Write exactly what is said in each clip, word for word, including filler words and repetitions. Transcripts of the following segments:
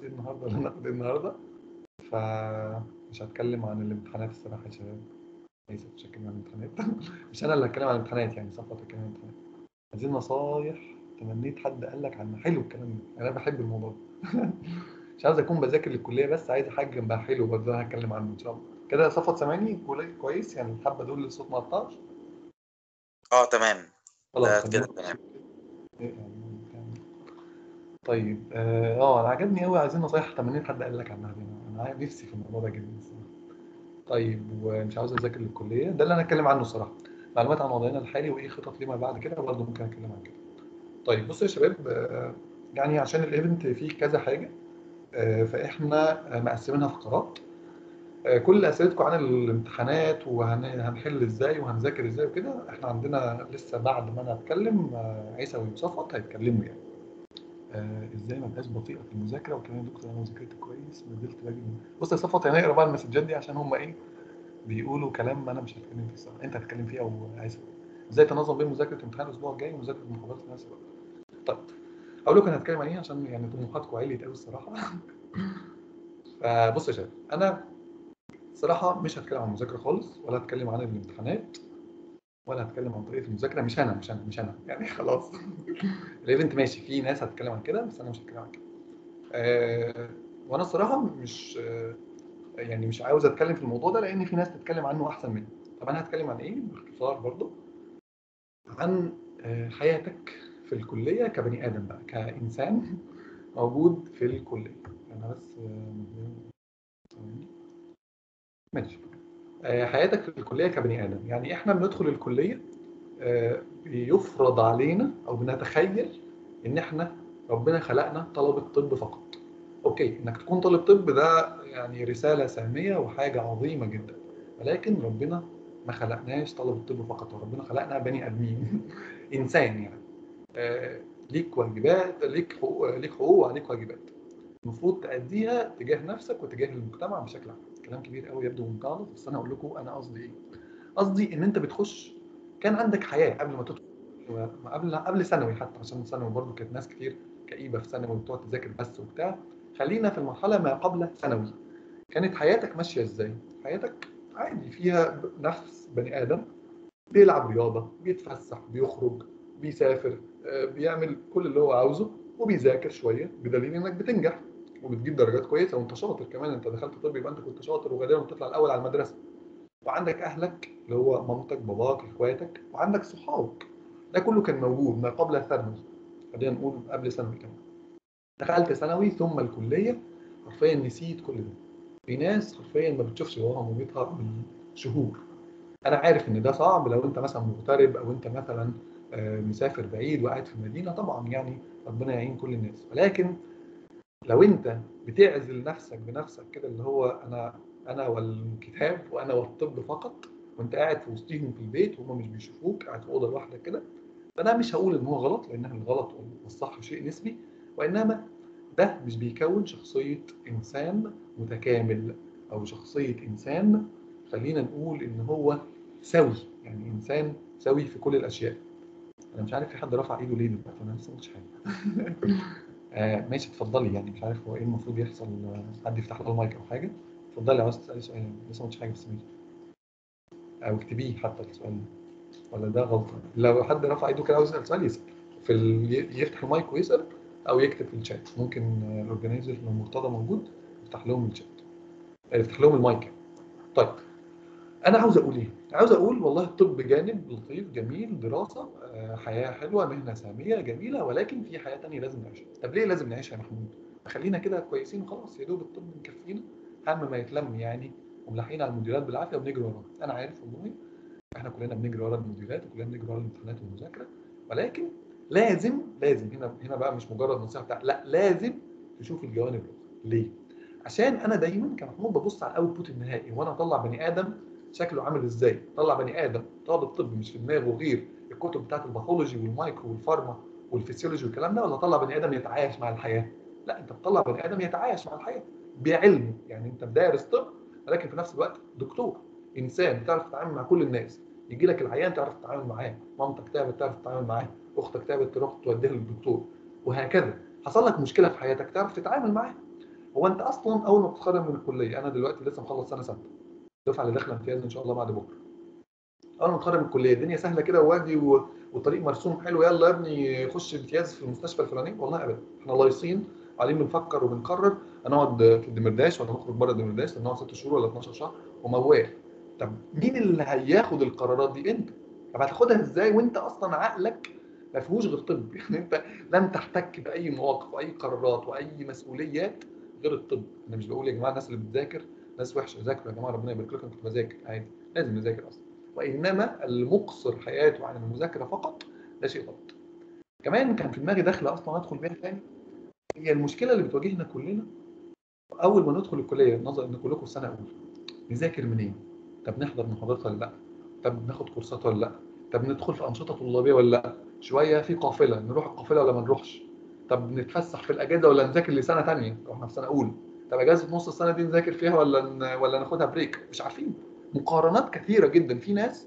ايه النهارده ولا هناخد ايه النهارده. فمش هتكلم عن الامتحانات الصراحه يا شباب، ليس مش هتكلم عن الامتحانات. مش انا اللي هتكلم عن الامتحانات، يعني صفوت هتكلم عن الامتحانات. عايزين نصايح تمنيت حد قال لك عنها حلو الكلام ده، انا بحب الموضوع ده. مش عاوز اكون بذاكر للكليه بس، عايز حاجه جنبها حلو برضه هتكلم عنه ان شاء الله. كده صفوت سامعني كويس يعني، الحبه دول الصوت ما قطعش. اه تمام، خلاص ده خلينا. كده تمام. طيب اه آه، انا عجبني قوي، عايزين نصايح تمانين حد قال لك عنها دي، انا نفسي في الموضوع ده جدا الصراحه. طيب ومش عاوز اذاكر للكليه، ده اللي انا اتكلم عنه الصراحه. معلومات عن وضعنا الحالي وايه خطط لما بعد كده برضه ممكن اتكلم عن كده. طيب بصوا يا شباب، آه، يعني عشان الايفنت فيه كذا حاجه، آه، فاحنا آه، مقسمينها فقرات. آه، كل اسئلتكم عن الامتحانات وهنحل ازاي وهنذاكر ازاي وكده، احنا عندنا لسه بعد ما انا اتكلم آه، عيسى وصفوت هيتكلموا يعني. آه، ازاي ما ابقاش بطيئه في المذاكره، وكمان يا دكتور انا ذاكرت كويس ما زلت باجي. بص يا صفوت، يعني اقرا بقى المسجات دي عشان هم ايه بيقولوا كلام انا مش هتكلم فيه الصراحه، انت هتتكلم فيه او عايز. ازاي تنظم بين مذاكره امتحان الاسبوع الجاي ومذاكره المحاضرات في نفس الوقت. طيب اقول لكم انا هتكلم عن ايه عشان يعني طموحاتكم عاليه قوي الصراحه. فبص يا شباب، انا صراحه مش هتكلم عن المذاكره خالص، ولا هتكلم عن الامتحانات، ولا هتكلم عن طريقه المذاكره. مش انا مش انا مش انا يعني خلاص. الايفنت ماشي، في ناس هتتكلم عن كده بس انا مش هتكلم عن كده. آه وانا الصراحه مش آه يعني مش عاوز اتكلم في الموضوع ده لان في ناس تتكلم عنه احسن مني. طب انا هتكلم عن ايه باختصار برضو؟ عن آه حياتك في الكليه كبني ادم بقى، كانسان موجود في الكليه. انا بس آه ماشي. آه حياتك في الكليه كبني ادم، يعني احنا بندخل الكليه آه بيفرض علينا او بنتخيل ان احنا ربنا خلقنا طلبه طب فقط. اوكي، انك تكون طالب طب ده يعني رسالة سامية وحاجة عظيمة جدا، ولكن ربنا ما خلقناش طلب الطب فقط، وربنا خلقنا بني ادمين. انسان يعني. آه ليك واجبات، ليك حقوق، ليك حقوق وعليك واجبات المفروض تأديها تجاه نفسك وتجاه المجتمع بشكل عام. كلام كبير قوي يبدو مكعب، بس انا هقول لكم انا قصدي ايه. قصدي ان انت بتخش، كان عندك حياة قبل ما تدخل، قبل قبل ثانوي حتى، عشان ثانوي برضه كانت ناس كتير كئيبة في ثانوي وبتقعد تذاكر بس وبتاع. خلينا في المرحلة ما قبل ثانوي. كانت حياتك ماشية ازاي؟ حياتك عادي، فيها نفس بني آدم بيلعب رياضة، بيتفسح، بيخرج، بيسافر، آه، بيعمل كل اللي هو عاوزه، وبيذاكر شوية بدليل انك بتنجح وبتجيب درجات كويسة وانت شاطر كمان. انت دخلت طب يبقى انت كنت شاطر وغالبا بتطلع الاول على المدرسة. وعندك اهلك اللي هو مامتك باباك اخواتك، وعندك صحابك. ده كله كان موجود ما قبل الثانوي، خلينا نقول قبل ثانوي كمان. دخلت ثانوي ثم الكليه، حرفيا نسيت كل ده. في ناس حرفيا ما بتشوفش باباها ومامتها بالشهور. انا عارف ان ده صعب لو انت مثلا مغترب او انت مثلا آه، مسافر بعيد وقاعد في المدينه، طبعا يعني ربنا يعين كل الناس. ولكن لو انت بتعزل نفسك بنفسك كده، اللي هو انا انا والكتاب وانا والطب فقط، وانت قاعد في وسطهم في البيت وهم مش بيشوفوك، قاعد في اوضه لوحدك كده، فانا مش هقول ان هو غلط لان الغلط والصح شيء نسبي، وانما ده مش بيكون شخصيه انسان متكامل او شخصيه انسان خلينا نقول ان هو سوي، يعني انسان سوي في كل الاشياء. انا مش عارف في حد رفع ايده ليه دلوقتي، انا لسه ما قلتش حاجه. آه ماشي اتفضلي، يعني مش عارف هو ايه المفروض يحصل، آه، حد يفتح له المايك او حاجه. اتفضلي عاوز تسالي سؤال، لسه ما قلتش حاجه بس ماشي. او اكتبيه حتى السؤال، ولا ده غلطه؟ لو حد رفع ايده كده عاوز يسال سؤال يسال في ال... ي- يفتح المايك ويسال، او يكتب في الشات. ممكن آه، الاورجنايزر لو مرتضى موجود يفتح لهم الشات، آه، يفتح لهم المايك. طيب انا عاوز اقول ايه؟ عاوز اقول والله الطب جانب لطيف جميل، دراسه آه، حياه حلوه، مهنه ساميه جميله، ولكن في حياه تانية لازم نعيشها. طب ليه لازم نعيشها يا محمود؟ خلينا كده كويسين وخلاص، يا دوب الطب مكفينا هم ما يتلم يعني، وملاحقين على المديرات بالعافيه وبنجري وراها. انا عارف والله احنا كلنا بنجري ورا المديرات وكلنا بنجري ورا الامتحانات والمذاكره، ولكن لازم لازم هنا هنا بقى مش مجرد نصيحه بتاع، لا لازم تشوف الجوانب الاخرى. ليه؟ عشان انا دايما كمحمود ببص على الاوتبوت النهائي، وانا اطلع بني ادم شكله عامل ازاي. طلع بني ادم طالب طب مش في دماغه غير الكتب بتاعت الباثولوجي والمايكرو والفارما والفسيولوجي والكلام ده، ولا طلع بني ادم يتعايش مع الحياه؟ لا، انت بتطلع بني ادم يتعايش مع الحياه بعلمه. يعني انت دارس طب ولكن في نفس الوقت دكتور، انسان بتعرف تتعامل مع كل الناس. يجي لك العيان تعرف تتعامل معاه، مامتك تعبت تعرف تتعامل معاه، اختك تعبت تروح توديها للدكتور، وهكذا. حصل لك مشكله في حياتك تعرف تتعامل معاه. هو انت اصلا اول ما بتتخرج من الكليه، انا دلوقتي لسه مخلص سنه سته، الدفعه اللي داخله امتياز ان شاء الله بعد بكره. اول ما اتخرج من الكليه الدنيا سهله كده ووادي و- وطريق مرسوم حلو، يلا يا ابني خش امتياز في المستشفى الفلاني. والله ابدا، احنا لايصين قاعدين بنفكر وبنقرر هنقعد في الدمرداش ولا نخرج بره الدمرداش، هنقعد ست شهور ولا اتناشر شهر وموال. طب مين اللي هياخد القرارات دي؟ انت. طب هتاخدها ازاي وانت اصلا عقلك ما فيهوش غير طب؟ يعني انت لن تحتك باي مواقف واي قرارات واي مسؤوليات غير الطب. انا مش بقول يا جماعه الناس اللي بتذاكر ناس وحشه، ذاكروا يا جماعه، ربنا يبارك لكم، كنت بذاكر عادي، لازم نذاكر اصلا. وانما المقصر حياته عن المذاكره فقط ده شيء غلط. كمان كان في دماغي داخله اصلا ادخل بيها تاني، هي المشكله اللي بتواجهنا كلنا اول ما ندخل الكليه، نظرا ان كلكم في سنه اولى، نذاكر منين؟ طب نحضر محاضرات ولا لا؟ طب ناخد كورسات ولا لا؟ طب ندخل في انشطه طلابيه ولا لا؟ شويه في قافله، نروح القافله ولا ما نروحش؟ طب نتفسح في الاجازه ولا نذاكر لسنه ثانيه لو احنا في سنه اولى؟ طب اجازه نص السنه دي نذاكر فيها ولا ن... ولا ناخدها بريك؟ مش عارفين. مقارنات كثيره جدا. في ناس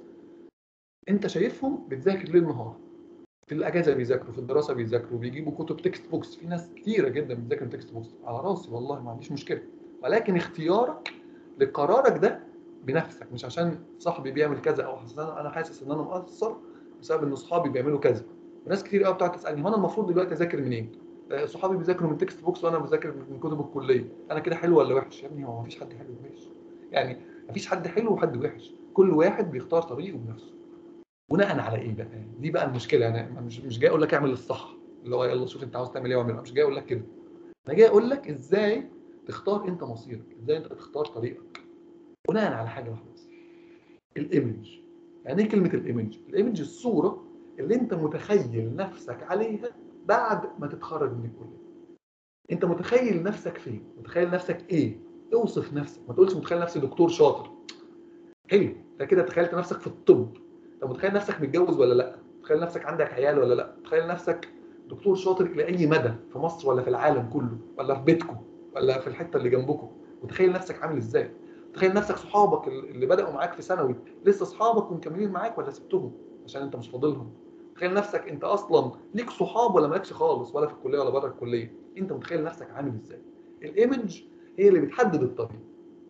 انت شايفهم بتذاكر ليل نهار، في الاجازه بيذاكروا، في الدراسه بيذاكروا، بيجيبوا كتب تكست بوكس. في ناس كتيره جدا بتذاكر تكست بوكس، على راسي والله ما عنديش مشكله، ولكن اختيارك لقرارك ده بنفسك، مش عشان صاحبي بيعمل كذا او حاسس انا حاسس ان انا مقصر بسبب ان صحابي بيعملوا كذا. وناس كتير قوي بتقعد تسالني هو انا المفروض دلوقتي اذاكر منين؟ آه، صحابي بيذاكروا من تكست بوكس وانا بذاكر من كتب الكليه، انا كده حلو ولا وحش؟ يا ابني هو ما فيش حد حلو ووحش، يعني ما فيش حد حلو وحد وحش، كل واحد بيختار طريقه بنفسه. بناء على ايه بقى؟ دي بقى المشكله. انا مش مش جاي اقول لك اعمل الصح اللي هو يلا شوف انت عاوز تعمل ايه واعمله، مش جاي اقول لك كده. انا جاي اقول لك ازاي تختار انت مصيرك، ازاي انت تختار طريقك بناء على حاجه واحده بس، الايمج. يعني ايه كلمه الايمج؟ الايمج الصوره اللي انت متخيل نفسك عليها بعد ما تتخرج من الكليه. انت متخيل نفسك فين؟ متخيل نفسك ايه؟ اوصف نفسك، ما تقولش متخيل نفسي دكتور شاطر. حلو، انت كده تخيلت نفسك في الطب. طب متخيل نفسك متجوز ولا لا؟ متخيل نفسك عندك عيال ولا لا؟ متخيل نفسك دكتور شاطر الى اي مدى في مصر ولا في العالم كله ولا في بيتكم ولا في الحته اللي جنبكم؟ متخيل نفسك عامل ازاي؟ متخيل نفسك صحابك اللي بداوا معاك في ثانوي لسه صحابك ومكملين معاك ولا سبتهم عشان انت مش فاضلهم؟ متخيل نفسك انت اصلا ليك صحاب ولا مالكش خالص ولا في الكليه ولا بره الكليه؟ انت متخيل نفسك عامل ازاي؟ الايمج هي اللي بتحدد الطريق.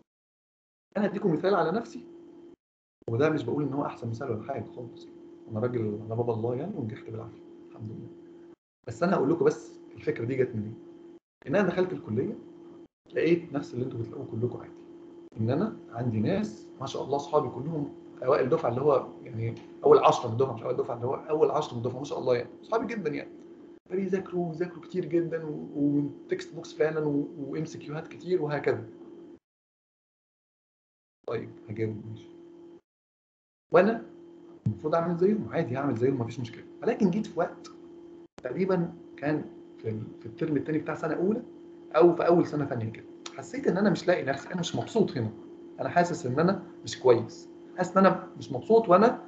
انا هديكم مثال على نفسي، وده مش بقول ان هو احسن مثال ولا حاجه خالص، انا راجل انا بابا الله يعني ونجحت بالعافيه الحمد لله. بس انا هقول لكم بس الفكره دي جت منين. ان انا دخلت الكليه لقيت نفس اللي انتوا بتلاقوه كلكم عادي، ان انا عندي ناس ما شاء الله اصحابي كلهم اوائل دفعه، اللي هو يعني اول عشرة من الدفعه، مش اول دفعه، اللي هو اول عشرة من الدفعه، ما شاء الله يعني اصحابي جدا يعني. فبيذاكروا بيذاكروا كتير جدا وتكست بوكس فعلا وام سي كيوهات كتير وهكذا. طيب هجاوب ماشي، وانا المفروض اعمل زيهم عادي، هعمل زيهم مفيش مشكله. ولكن جيت في وقت تقريبا كان في في الترم الثاني بتاع سنه اولى او في اول سنه ثانيه كده، حسيت ان انا مش لاقي نفسي، انا مش مبسوط هنا. انا حاسس ان انا مش كويس، حاسس ان انا مش مبسوط، وانا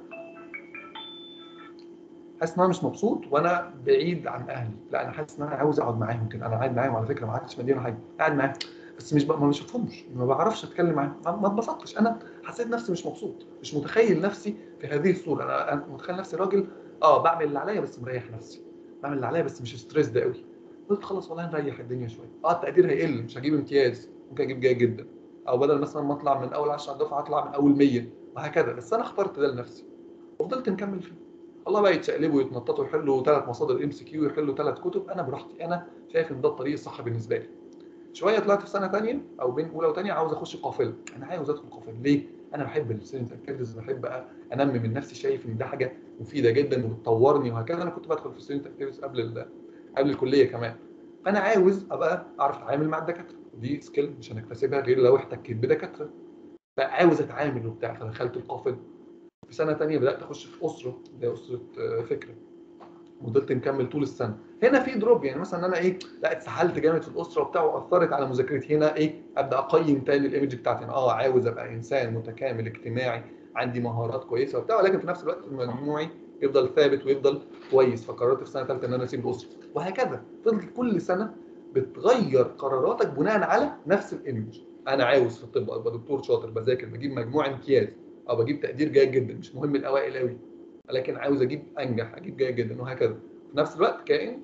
حاسس ان انا مش مبسوط وانا بعيد عن اهلي. لا انا حاسس ان انا عاوز اقعد معاهم كده، انا قاعد معاهم على فكره، ما قعدتش مدينه حاجه، قاعد معاهم بس مش بقى ما بشوفهمش، ما بعرفش اتكلم معاهم، ما ما اتبسطتش. انا حسيت نفسي مش مبسوط، مش متخيل نفسي في هذه الصوره. انا أنا متخيل نفسي راجل اه بعمل اللي عليا بس مريح نفسي، بعمل اللي عليا بس مش ستريس ده قوي. قلت خلاص والله نريح الدنيا شويه، اه التقدير هيقل، مش هجيب امتياز، ممكن اجيب جيد جدا، او بدل مثلا ما اطلع من اول عشرة على الدفعه اطلع من اول مية وهكذا. بس انا اخترت ده لنفسي وفضلت نكمل فيه. الله بقى يتشقلبوا ويتنططوا يحلوا ثلاث مصادر ام سي كيو، يحلوا ثلاث كتب، انا براحتي، انا شايف ان ده الطريق الصح بالنسبه لي. شويه طلعت في سنه ثانيه او بين اولى وثانيه عاوز اخش قافله، انا عاوز ادخل قافله ليه؟ انا بحب الستودنت اكتيفيتيز، بحب انمي من نفسي، شايف ان ده حاجه مفيده جدا وبتطورني وهكذا. انا كنت بدخل في ستودنت اكتيفيتيز قبل ال... قبل الكليه كمان. فانا عاوز ابقى اعرف اتعامل مع الدكاتره، ودي سكيل مش هنكتسبها غير لو احتكيت بدكاتره، فعاوز اتعامل وبتاع، فدخلت القافله. في سنه ثانيه بدات اخش في اسره، اللي هي اسره آه، فكره، وفضلت مكمل طول السنه. هنا في دروب، يعني مثلا انا ايه، لا اتسحلت جامد في الاسره وبتاع واثرت على مذاكرتي. هنا ايه، ابدا اقيم تاني الايمج بتاعتي، انا اه عاوز ابقى انسان متكامل اجتماعي، عندي مهارات كويسه وبتاع، ولكن في نفس الوقت مجموعي يفضل ثابت ويفضل كويس. فقررت في سنه ثالثه ان انا اسيب الاسره، وهكذا فضلت كل سنه بتغير قراراتك بناء على نفس الايمج. انا عاوز في الطب ابقى دكتور شاطر، بذاكر بجيب مجموع امتياز او بجيب تقدير جيد جدا، مش مهم الاوائل قوي، ولكن عاوز اجيب انجح، اجيب جيد جدا وهكذا. في نفس الوقت كائن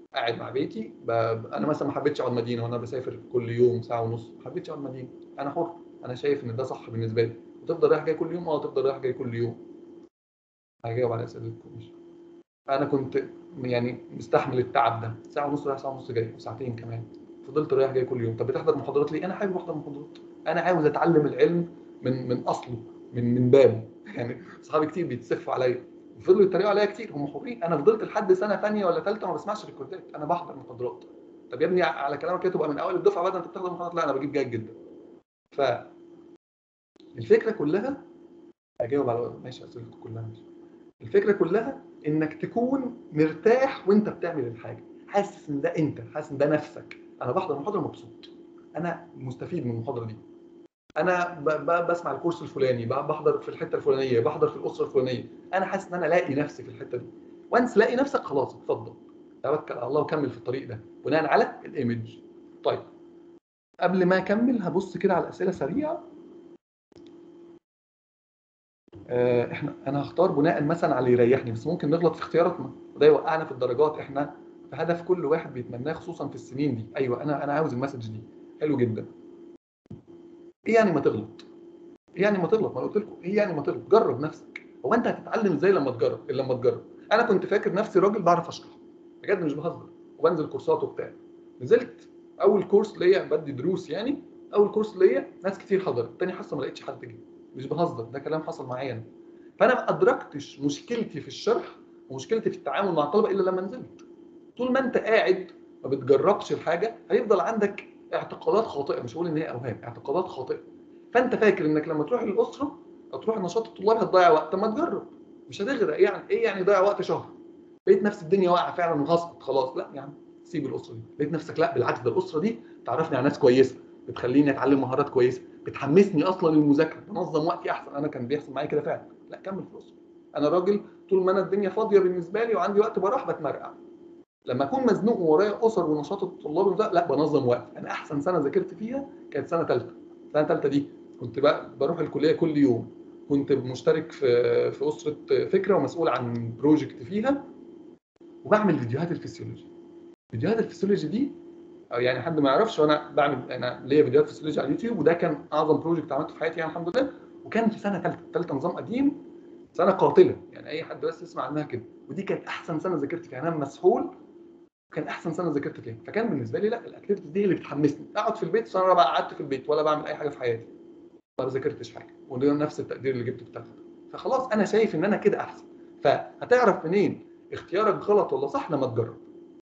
قاعد مع بيتي ب... انا مثلا ما حبيتش اقعد مدينه وانا بسافر كل يوم ساعه ونص، ما حبيتش اقعد مدينه، انا حر، انا شايف ان ده صح بالنسبه لي. وتفضل رايح جاي كل يوم، اه تفضل رايح جاي كل يوم. هجاوب على اسئلتكم ماشي. انا كنت يعني مستحمل التعب ده، ساعه ونص رايح ساعه ونص جاي وساعتين كمان، فضلت رايح جاي كل يوم. طب بتحضر محاضرات ليه؟ انا حابب احضر محاضرات، انا عاوز اتعلم العلم من من اصله، من من بابه. يعني اصحابي كتير بيتسفوا عليا وفضلوا يتريقوا عليا كتير، هم حرين. انا فضلت لحد سنه ثانيه ولا ثالثه ما بسمعش ريكوردات، انا بحضر محاضرات. طب يا ابني على كلامك كده تبقى من اول الدفعه بدل انت بتحضر محاضرات؟ لا انا بجيب جيد جدا. فالفكره كلها، اجاوب على ماشي اسئلتكم كلها ماشي. الفكره كلها انك تكون مرتاح وانت بتعمل الحاجه، حاسس ان ده انت، حاسس ان ده نفسك. انا بحضر محاضره مبسوط، انا مستفيد من المحاضره دي، انا ب ب بسمع الكورس الفلاني، بحضر في الحته الفلانيه، بحضر في الاسره الفلانيه، انا حاسس ان انا لاقي نفسي في الحته دي. وانس لاقي نفسك خلاص اتفضل توكل على الله وكمل في الطريق ده بناء على الايمج. طيب قبل ما اكمل هبص كده على الاسئله سريعه. آه، احنا انا هختار بناء مثلا على اللي يريحني، بس ممكن نغلط في اختياراتنا وده يوقعنا في الدرجات. احنا في هدف كل واحد بيتمناه خصوصا في السنين دي. ايوه انا انا عاوز المسج دي، حلو جدا. ايه يعني ما تغلط؟ ايه يعني ما تغلط؟ ما أنا قلت لكم ايه يعني ما تغلط؟ جرب نفسك. هو انت هتتعلم ازاي لما تجرب؟ الا لما تجرب. انا كنت فاكر نفسي راجل بعرف اشرح، بجد مش بهزر، وبنزل كورسات وبتاع. نزلت اول كورس ليا بدي دروس يعني، اول كورس ليا ناس كتير حضرت، تاني حصه ما لقيتش حد جه. مش بهزر، ده كلام حصل معايا انا. فانا ما ادركتش مشكلتي في الشرح ومشكلتي في التعامل مع الطلبه الا لما نزلت. طول ما انت قاعد ما بتجربش الحاجه هيفضل عندك اعتقادات خاطئه، مش هقول ان هي اوهام، اعتقادات خاطئه. فانت فاكر انك لما تروح للاسره او تروح النشاط الطلابي هتضيع وقت. طب ما تجرب، مش هتغرق يعني. ايه يعني ضيع وقت شهر؟ لقيت نفس الدنيا واقعه فعلا وهسقط خلاص؟ لا يا عم سيب الاسره دي. لقيت نفسك لا بالعكس، ده الاسره دي تعرفني على ناس كويسه، بتخليني اتعلم مهارات كويسه، بتحمسني اصلا للمذاكره، بنظم وقتي احسن. انا كان بيحصل معايا كده فعلا. لا كمل في الاسره. انا راجل طول ما انا الدنيا فاضيه بالنسبه لي وعندي وقت بروح بتمرقع. لما اكون مزنوق وورايا اسر ونشاط الطلاب ده لا بنظم وقتي. انا احسن سنه ذاكرت فيها كانت سنه ثالثه. سنه ثالثه دي كنت بقى بروح الكليه كل يوم، كنت مشترك في في اسره فكره ومسؤول عن بروجكت فيها، وبعمل فيديوهات الفسيولوجي. فيديوهات الفسيولوجي دي أو يعني حد ما يعرفش، وانا بعمل انا ليا فيديوهات فسيولوجي على اليوتيوب، وده كان اعظم بروجكت عملته في حياتي يعني الحمد لله. وكان في سنه ثالثه، ثالثه نظام قديم، سنه قاتله يعني اي حد بس يسمع عنها كده. ودي كانت احسن سنه ذاكرت فيها، انا مسحول. كان احسن سنه ذاكرت فيها. فكان بالنسبه لي لا الاكتيفيتيز دي اللي بتحمسني. اقعد في البيت سنه رابعه قعدت في البيت ولا بعمل اي حاجه في حياتي، ما ذاكرتش حاجه، وده نفس التقدير اللي جبته في ثالثه. فخلاص انا شايف ان انا كده احسن. فهتعرف منين اختيارك غلط ولا صح؟ لما تجرب.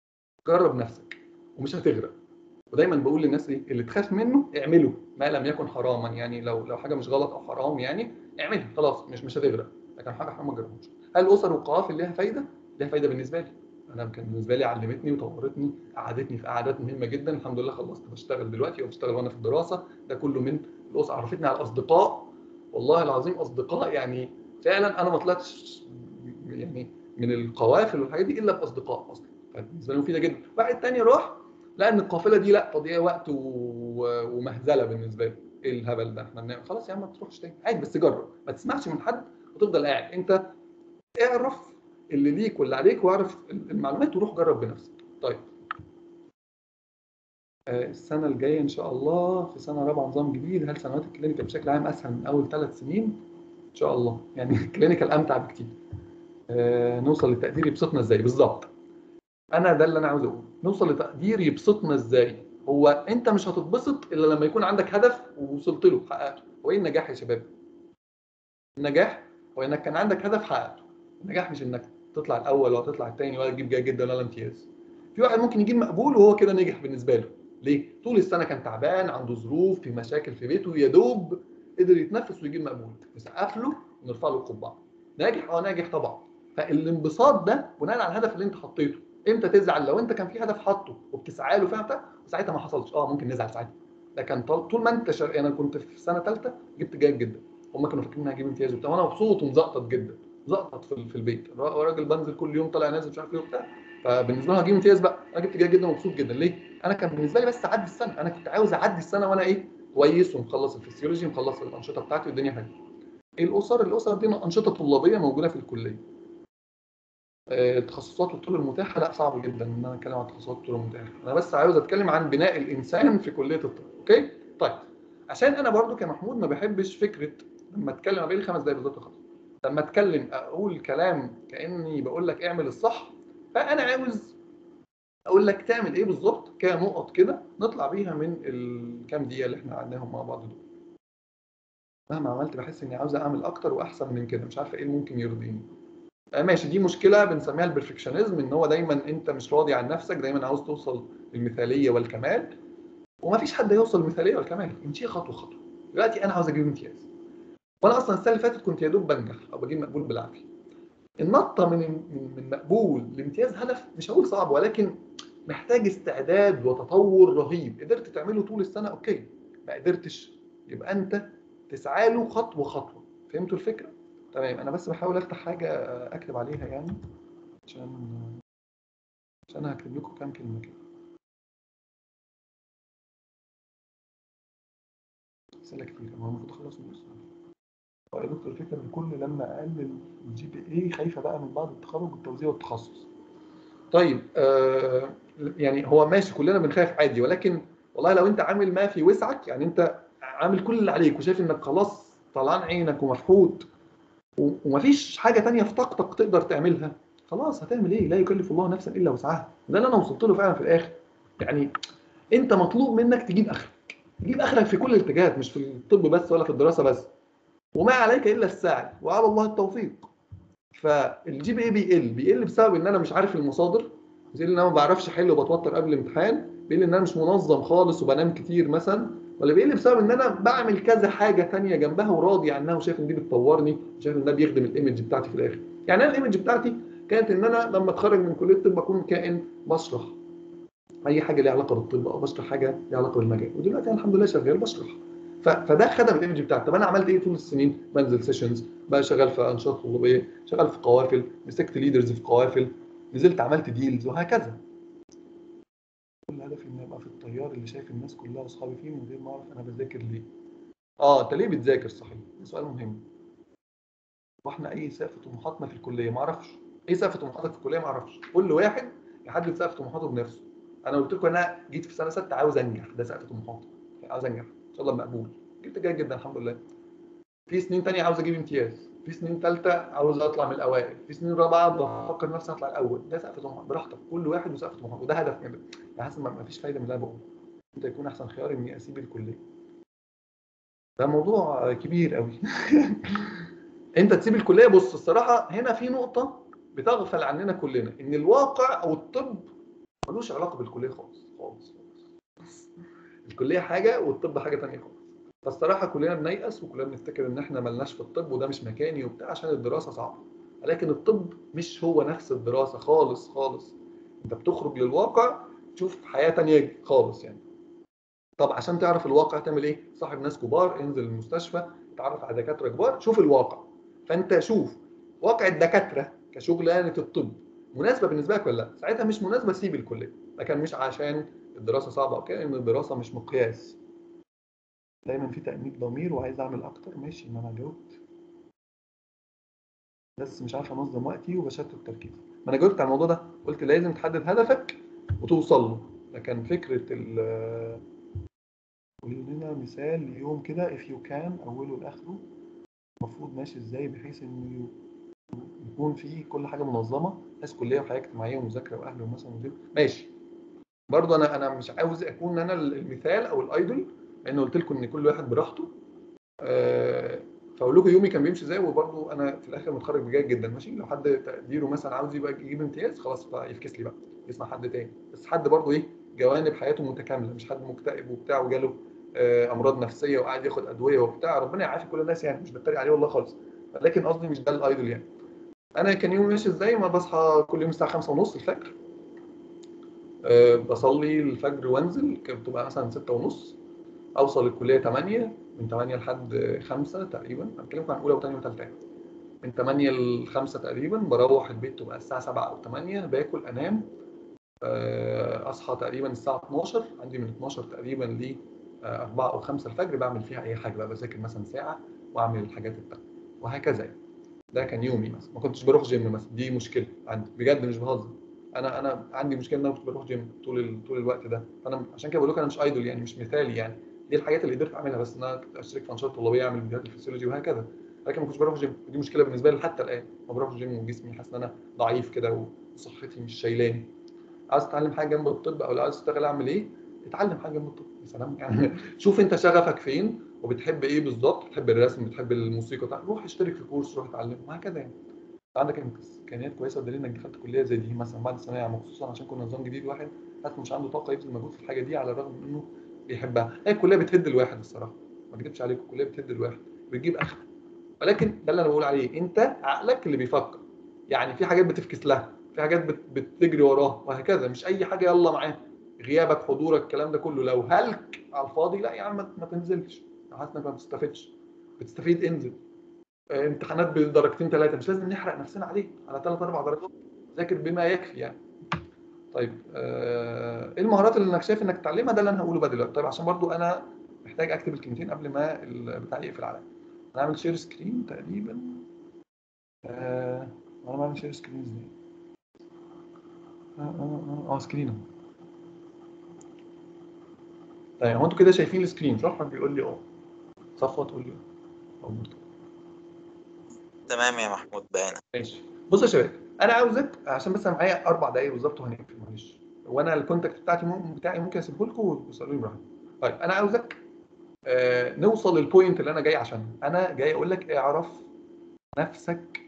جرب نفسك ومش هتغرق. ودايما بقول للناس ايه اللي تخاف منه اعمله ما لم يكن حراما. يعني لو لو حاجه مش غلط او حرام يعني اعملها خلاص، مش مش هتغرق. لكن حاجه حرام ما تجربهاش. هل الاسر والقوافل ليها فايده؟ ليها فايده بالنسبه لي. انا كان بالنسبه لي علمتني وطورتني، قعدتني في قعدات مهمه جدا. الحمد لله خلصت بشتغل دلوقتي وبشتغل وانا في الدراسه. ده كله من الاسره. عرفتني على الاصدقاء، والله العظيم اصدقاء يعني فعلا. انا ما طلعتش يعني من القوافل والحاجات دي الا باصدقاء اصلا. فبالنسبه لي مفيده جدا. واحد تاني راح لان القافله دي لا تضييع وقت ومهزله بالنسبه لي. ايه الهبل ده؟ احنا بنعمل خلاص يا عم ما تروحش تاني عادي، بس جرب. ما تسمعش من حد وتفضل قاعد. انت اعرف اللي ليك واللي عليك، واعرف المعلومات وروح جرب بنفسك. طيب السنه الجايه ان شاء الله في سنه رابعه نظام جديد، هل سنوات الكلينيكال بشكل عام اسهل من اول ثلاث سنين؟ ان شاء الله يعني الكلينيكال امتع بكتير. آه نوصل للتقدير يبسطنا ازاي بالظبط؟ انا ده اللي انا عاوز اقوله. نوصل لتقدير يبسطنا ازاي؟ هو انت مش هتتبسط الا لما يكون عندك هدف ووصلت له حققته. هو ايه النجاح يا شباب؟ النجاح هو انك كان عندك هدف حققته. النجاح مش انك تطلع الاول ولا تطلع الثاني ولا تجيب جيد جدا ولا امتياز. في واحد ممكن يجيب مقبول وهو كده نجح بالنسبه له. ليه؟ طول السنه كان تعبان، عنده ظروف، في مشاكل في بيته، يا دوب قدر يتنفس ويجيب مقبول. نسقف له ونرفع له القبعه. ناجح؟ اه ناجح طبعا. فالانبساط ده بناء على الهدف اللي انت حطيته. امتى تزعل؟ لو انت كان في هدف حاطه وبتسعى له فعلا وساعتها ما حصلش، اه ممكن نزعل ساعتها. لكن طول ما انت شر... انا كنت في سنه ثالثه جبت جيد جدا، هم كانوا فاكرين اني هجيب امتياز وبتاع، وانا مبسوط ومزقطط جدا. زقطط في, في البيت، راجل بنزل كل يوم طالع نازل مش عارف ايه وبتاع. فبالنسبه لهم هجيب امتياز بقى. انا جبت جيد جدا ومبسوط جدا. ليه؟ انا كان بالنسبه لي بس اعدي السنه. انا كنت عاوز اعدي السنه وانا ايه كويس ومخلص الفسيولوجي ومخلص الانشطه بتاعتي والدنيا حلوه. ايه الاسر؟ الاسر دي انشطه طلابيه موجوده في الكليه. آه، التخصصات والطرق المتاحه لا، صعب جدا ان انا اتكلم عن التخصصات والطرق المتاحه. انا بس عاوز اتكلم عن بناء الانسان في كليه الطب. اوكي طيب، عشان انا برضو كمحمود ما بحبش فكره لما اتكلم قبل خمس دقايق بالظبط خلاص، لما اتكلم اقول كلام كاني بقول لك اعمل الصح. فانا عاوز اقول لك تعمل ايه بالظبط كنقط كده نطلع بيها من الكام دقيقه اللي احنا قعدناهم مع بعض دول. مهما عملت بحس اني عاوز اعمل اكتر واحسن من كده، مش عارفه ايه اللي ممكن يرضيني. آه ماشي، دي مشكله بنسميها البرفكشنزم، ان هو دايما انت مش راضي عن نفسك، دايما عاوز توصل للمثاليه والكمال. ومفيش حد يوصل للمثاليه والكمال، امشي خطوه خطوه. دلوقتي انا عاوز اجيب امتياز، وانا اصلا السنه اللي فاتت كنت يا دوب بنجح او بجيب مقبول بالعافيه. النطه من من من مقبول لامتياز هدف مش هقول صعب، ولكن محتاج استعداد وتطور رهيب. قدرت تعمله طول السنه اوكي، ما قدرتش يبقى انت تسعى له خطوه خطوه. فهمتوا الفكره؟ تمام. انا بس بحاول افتح حاجه اكتب عليها يعني، عشان عشان هكتب لكم كام كلمه كده. اسئله كتير، انا المفروض اخلص من الاسئله. طيب يا دكتور، الفكره ان كل لما اقلل الجي بي اي خايفه بقى من بعد التخرج والتوزيع والتخصص. طيب آه يعني هو ماشي كلنا بنخاف عادي، ولكن والله لو انت عامل ما في وسعك، يعني انت عامل كل اللي عليك وشايف انك خلاص طلعان عينك ومفحوط ومفيش حاجه تانية في طاقتك تقدر تعملها، خلاص هتعمل ايه؟ لا يكلف الله نفسا الا وسعها. ده اللي انا وصلت له فعلا في الاخر. يعني انت مطلوب منك تجيب اخرك، تجيب اخرك في كل الاتجاهات، مش في الطب بس ولا في الدراسه بس. وما عليك الا السعي وعلى الله التوفيق. فالجي بي اي بيقل بيقل بسبب ان انا مش عارف المصادر، زي ان انا ما بعرفش احل وبتوتر قبل الامتحان، بيقل ان انا مش منظم خالص وبنام كتير مثلا، ولا بيقل بسبب ان انا بعمل كذا حاجه تانية جنبها وراضي عنها وشايف ان دي بتطورني وشايف ان ده بيخدم الايمج بتاعتي في الاخر. يعني انا الايمج بتاعتي كانت ان انا لما اتخرج من كليه الطب اكون كائن بشرح اي حاجه ليها علاقه بالطب او بشرح حاجه ليها علاقه بالمجال، ودلوقتي انا الحمد لله شغال بشرح. فده خدم الايمج بتاعتي. طب انا عملت ايه طول السنين؟ بنزل سيشنز بقى، شغال في انشطه طلابيه، شغال في قوافل، مسكت ليدرز في قوافل، نزلت عملت ديلز وهكذا. كل هدفي اني ابقى في التيار اللي شايف الناس كلها واصحابي فيه من غير ما اعرف انا بذاكر ليه. اه انت ليه بتذاكر؟ صحيح، ده سؤال مهم. واحنا اي سقف طموحاتنا في الكليه؟ ما اعرفش. ايه سقف طموحاتك في الكليه؟ ما اعرفش. كل واحد يحدد سقف طموحاته بنفسه. انا قلت لكم انا جيت في سنه سته عاوز انجح، ده سقف طموحاتي، عاوز انجح ان شاء الله مقبول، جبت جيد جدا الحمد لله. في سنين تانية عاوز اجيب امتياز، في سنين ثالثه عاوز اطلع من الاوائل، في سنين رابعه بفكر نفسي اطلع الاول. ده سقف طموح، براحتك، كل واحد وسقف طموحاته، وده هدف كده. يعني حاسس ما فيش فايده من اللي انا بقوله. انت يكون احسن خيار اني اسيب الكليه، ده موضوع كبير قوي. انت تسيب الكليه. بص الصراحه هنا في نقطه بتغفل عننا كلنا، ان الواقع او الطب ملوش علاقه بالكليه خالص خالص خالص. الكليه حاجه والطب حاجه ثانيه خالص. فالصراحه كلنا بنيأس وكلنا بنفتكر ان احنا ملناش في الطب وده مش مكاني وبتاع عشان الدراسه صعبه. لكن الطب مش هو نفس الدراسه خالص خالص. انت بتخرج للواقع تشوف حياه ثانيه خالص يعني. طب عشان تعرف الواقع تعمل ايه؟ صاحب ناس كبار، انزل المستشفى، اتعرف على دكاتره كبار، شوف الواقع. فانت شوف واقع الدكاتره كشغلانه الطب مناسبه بالنسبه لك ولا لا. ساعتها مش مناسبه سيب الكليه، لكن مش عشان الدراسه صعبه او كده، ان الدراسه مش مقياس. دايما في تأنيب ضمير وعايز اعمل اكتر. ماشي، ما انا جاوبت، بس مش عارف انظم وقتي وبشتت تركيزي. ما انا جاوبت على الموضوع ده، قلت لازم تحدد هدفك وتوصل له. لكن فكره ال قولي لنا مثال ليوم كده if you can اوله لاخره المفروض ماشي ازاي، بحيث انه يكون فيه كل حاجه منظمه، ناس كليه وحياه اجتماعيه ومذاكره واهل ومثلا وغيره. ماشي. برضو انا انا مش عاوز اكون انا المثال او الايدول، لان قلت لكم ان كل واحد براحته. أه فاقول لكم يومي كان بيمشي ازاي. وبرضو انا في الاخر متخرج بجيد جدا ماشي. لو حد تقديره مثلا عاوز يبقى يجيب امتياز خلاص بقى يفكس لي بقى يسمع حد تاني. بس حد برضو ايه، جوانب حياته متكامله، مش حد مكتئب وبتاع وجاله آه، امراض نفسيه وقاعد ياخد ادويه وبتاع. ربنا يعافي كل الناس يعني، مش بتريق عليه والله خالص. لكن قصدي مش ده الايدول يعني. انا كان يومي ماشي ازاي؟ ما بصحى كل يوم الساعه خمسة ونص الفجر. أه بصلي الفجر وانزل، كانت بتبقى مثلا ستة ونص. اوصل الكليه تمانية، من تمانية لحد خمسة تقريبا. انا بتكلم عن اولى وثانيه وثالثه. من تمانية ل خمسة تقريبا بروح البيت، تبقى الساعه سبعة او تمانية، باكل انام. أه اصحى تقريبا الساعه اتناشر، عندي من اتناشر تقريبا ل اربعة او خمسة الفجر بعمل فيها اي حاجه بقى، بذاكر مثلا ساعه واعمل الحاجات التانيه وهكذا يعني. ده كان يومي مثلا، ما كنتش بروح جيم مثلا، دي مشكله عندي بجد مش بهزر. انا انا عندي مشكله ان انا كنت بروح جيم طول ال... طول الوقت ده. فانا عشان كده بقول لك انا مش ايدول يعني، مش مثالي يعني. دي الحاجات اللي قدرت اعملها، بس ان انا كنت اشترك في انشطه طلابيه، اعمل فيديوهات الفسيولوجي وهكذا. لكن ما كنتش بروح جيم، ودي مشكله بالنسبه لي حتى الان. ما بروحش جيم وجسمي حاسس ان انا ضعيف كده وصحتي مش شايلاني. عايز تتعلم حاجه جنب الطب او لو عايز تشتغل اعمل ايه؟ اتعلم حاجه جنب الطب يا سلام يعني. شوف انت شغفك فين وبتحب ايه بالظبط، بتحب الرسم، بتحب الموسيقى، روح اشترك في كورس، روح اتعلم وهكذا يعني. عندك امكانيات كويسه ودليل انك دخلت كليه زي دي مثلا بعد الثانويه عامه، خصوصا عشان كنا نظام جديد، واحد حتى مش عنده طاقه يبذل مجهود في الحاجه دي على الرغم من انه بيحبها. هي الكليه بتهد الواحد الصراحه، ما اكذبش عليكم، الكليه بتهد الواحد، بتجيب اخر. ولكن ده اللي انا بقول عليه، انت عقلك اللي بيفكر. يعني في حاجات بتفكس لها، في حاجات بت... بتجري وراها وهكذا، مش اي حاجه يلا معاها. غيابك، حضورك، الكلام ده كله لو هلك على الفاضي، لا يا عم ما تنزلش. لو حاسس انك ما بتستفدش، بتستفيد انزل. آه، امتحانات بدرجتين ثلاثه، مش لازم نحرق نفسنا عليه على ثلاث اربع درجات. ذاكر بما يكفي يعني. طيب آه، ايه المهارات اللي انك شايف انك تتعلمها؟ ده اللي انا هقوله بقى دلوقتي. طيب عشان برضو انا محتاج اكتب الكلمتين قبل ما البتاع يقفل عليا. انا هعمل شير سكرين تقريبا. آه، انا بعمل شير سكرين ازاي؟ اه اه اه, آه سكرين اهو. طيب هو انتوا كده شايفين السكرين صح؟ حد بيقول لي اه. صفوه تقول لي اه. تمام يا محمود، باينة. ماشي. بص يا شباب، انا عاوزك عشان بس انا معايا اربع دقايق بالظبط وهنقفل معلش. وانا الكونتاكت بتاعتي ممكن بتاعي ممكن اسيبه لكم وتسالوني براحتكم. طيب انا عاوزك آه نوصل للبوينت اللي انا جاي عشانها. انا جاي اقول لك اعرف نفسك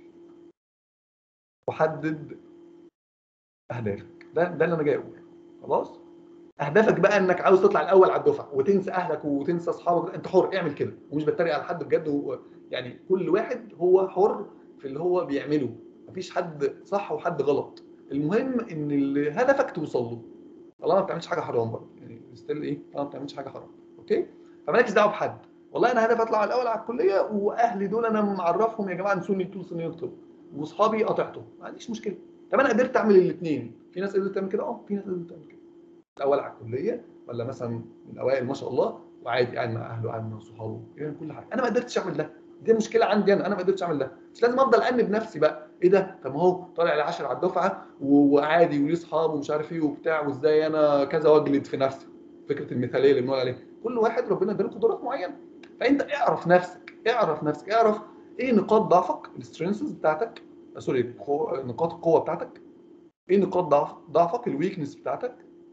وحدد اهدافك. ده ده اللي انا جاي اقوله. خلاص. اهدافك بقى انك عاوز تطلع الاول على الدفعه وتنسى اهلك وتنسى اصحابك، انت حر اعمل كده، ومش بتريق على حد بجد. و... يعني كل واحد هو حر في اللي هو بيعمله، مفيش حد صح وحد غلط. المهم ان اللي هدفك توصل له، طالما ما بتعملش حاجه حرام برضه يعني، ستيل ايه، طالما ما بتعملش حاجه حرام. اوكي. فمالكش دعوه بحد. والله انا هدفي اطلع الاول على الكليه، واهلي دول انا معرفهم يا جماعه انسوني طول سنين الطب، واصحابي قاطعتهم، ما عنديش مشكله. طب انا قدرت اعمل الاثنين. في ناس قدرت تعمل كده، اه في ناس قدرت تعمل كده. الاول على الكليه، ولا مثلا من الاوائل ما شاء الله، وعادي قاعد مع اهله، قاعد مع صحابه، يعني كل حاجه. انا ما قدرتش اعمل ده، دي مشكله عندي انا، انا ما قدرتش اعمل ده. مش لازم افضل انب نفسي بقى، ايه ده، طب ما هو طالع العاشر على الدفعه وعادي وليه اصحاب ومش عارف ايه وبتاع، وازاي انا كذا واجلد في نفسي. فكره المثاليه اللي بنقول عليها، كل واحد ربنا اداله قدرات معينه. فانت اعرف نفسك، اعرف نفسك، اعرف ايه نقاط ضعفك، السترينثز بتاعتك، سوري نقاط القوه بتاعتك، ايه نقاط ضعف ضعفك، الويكنس بتاعتك.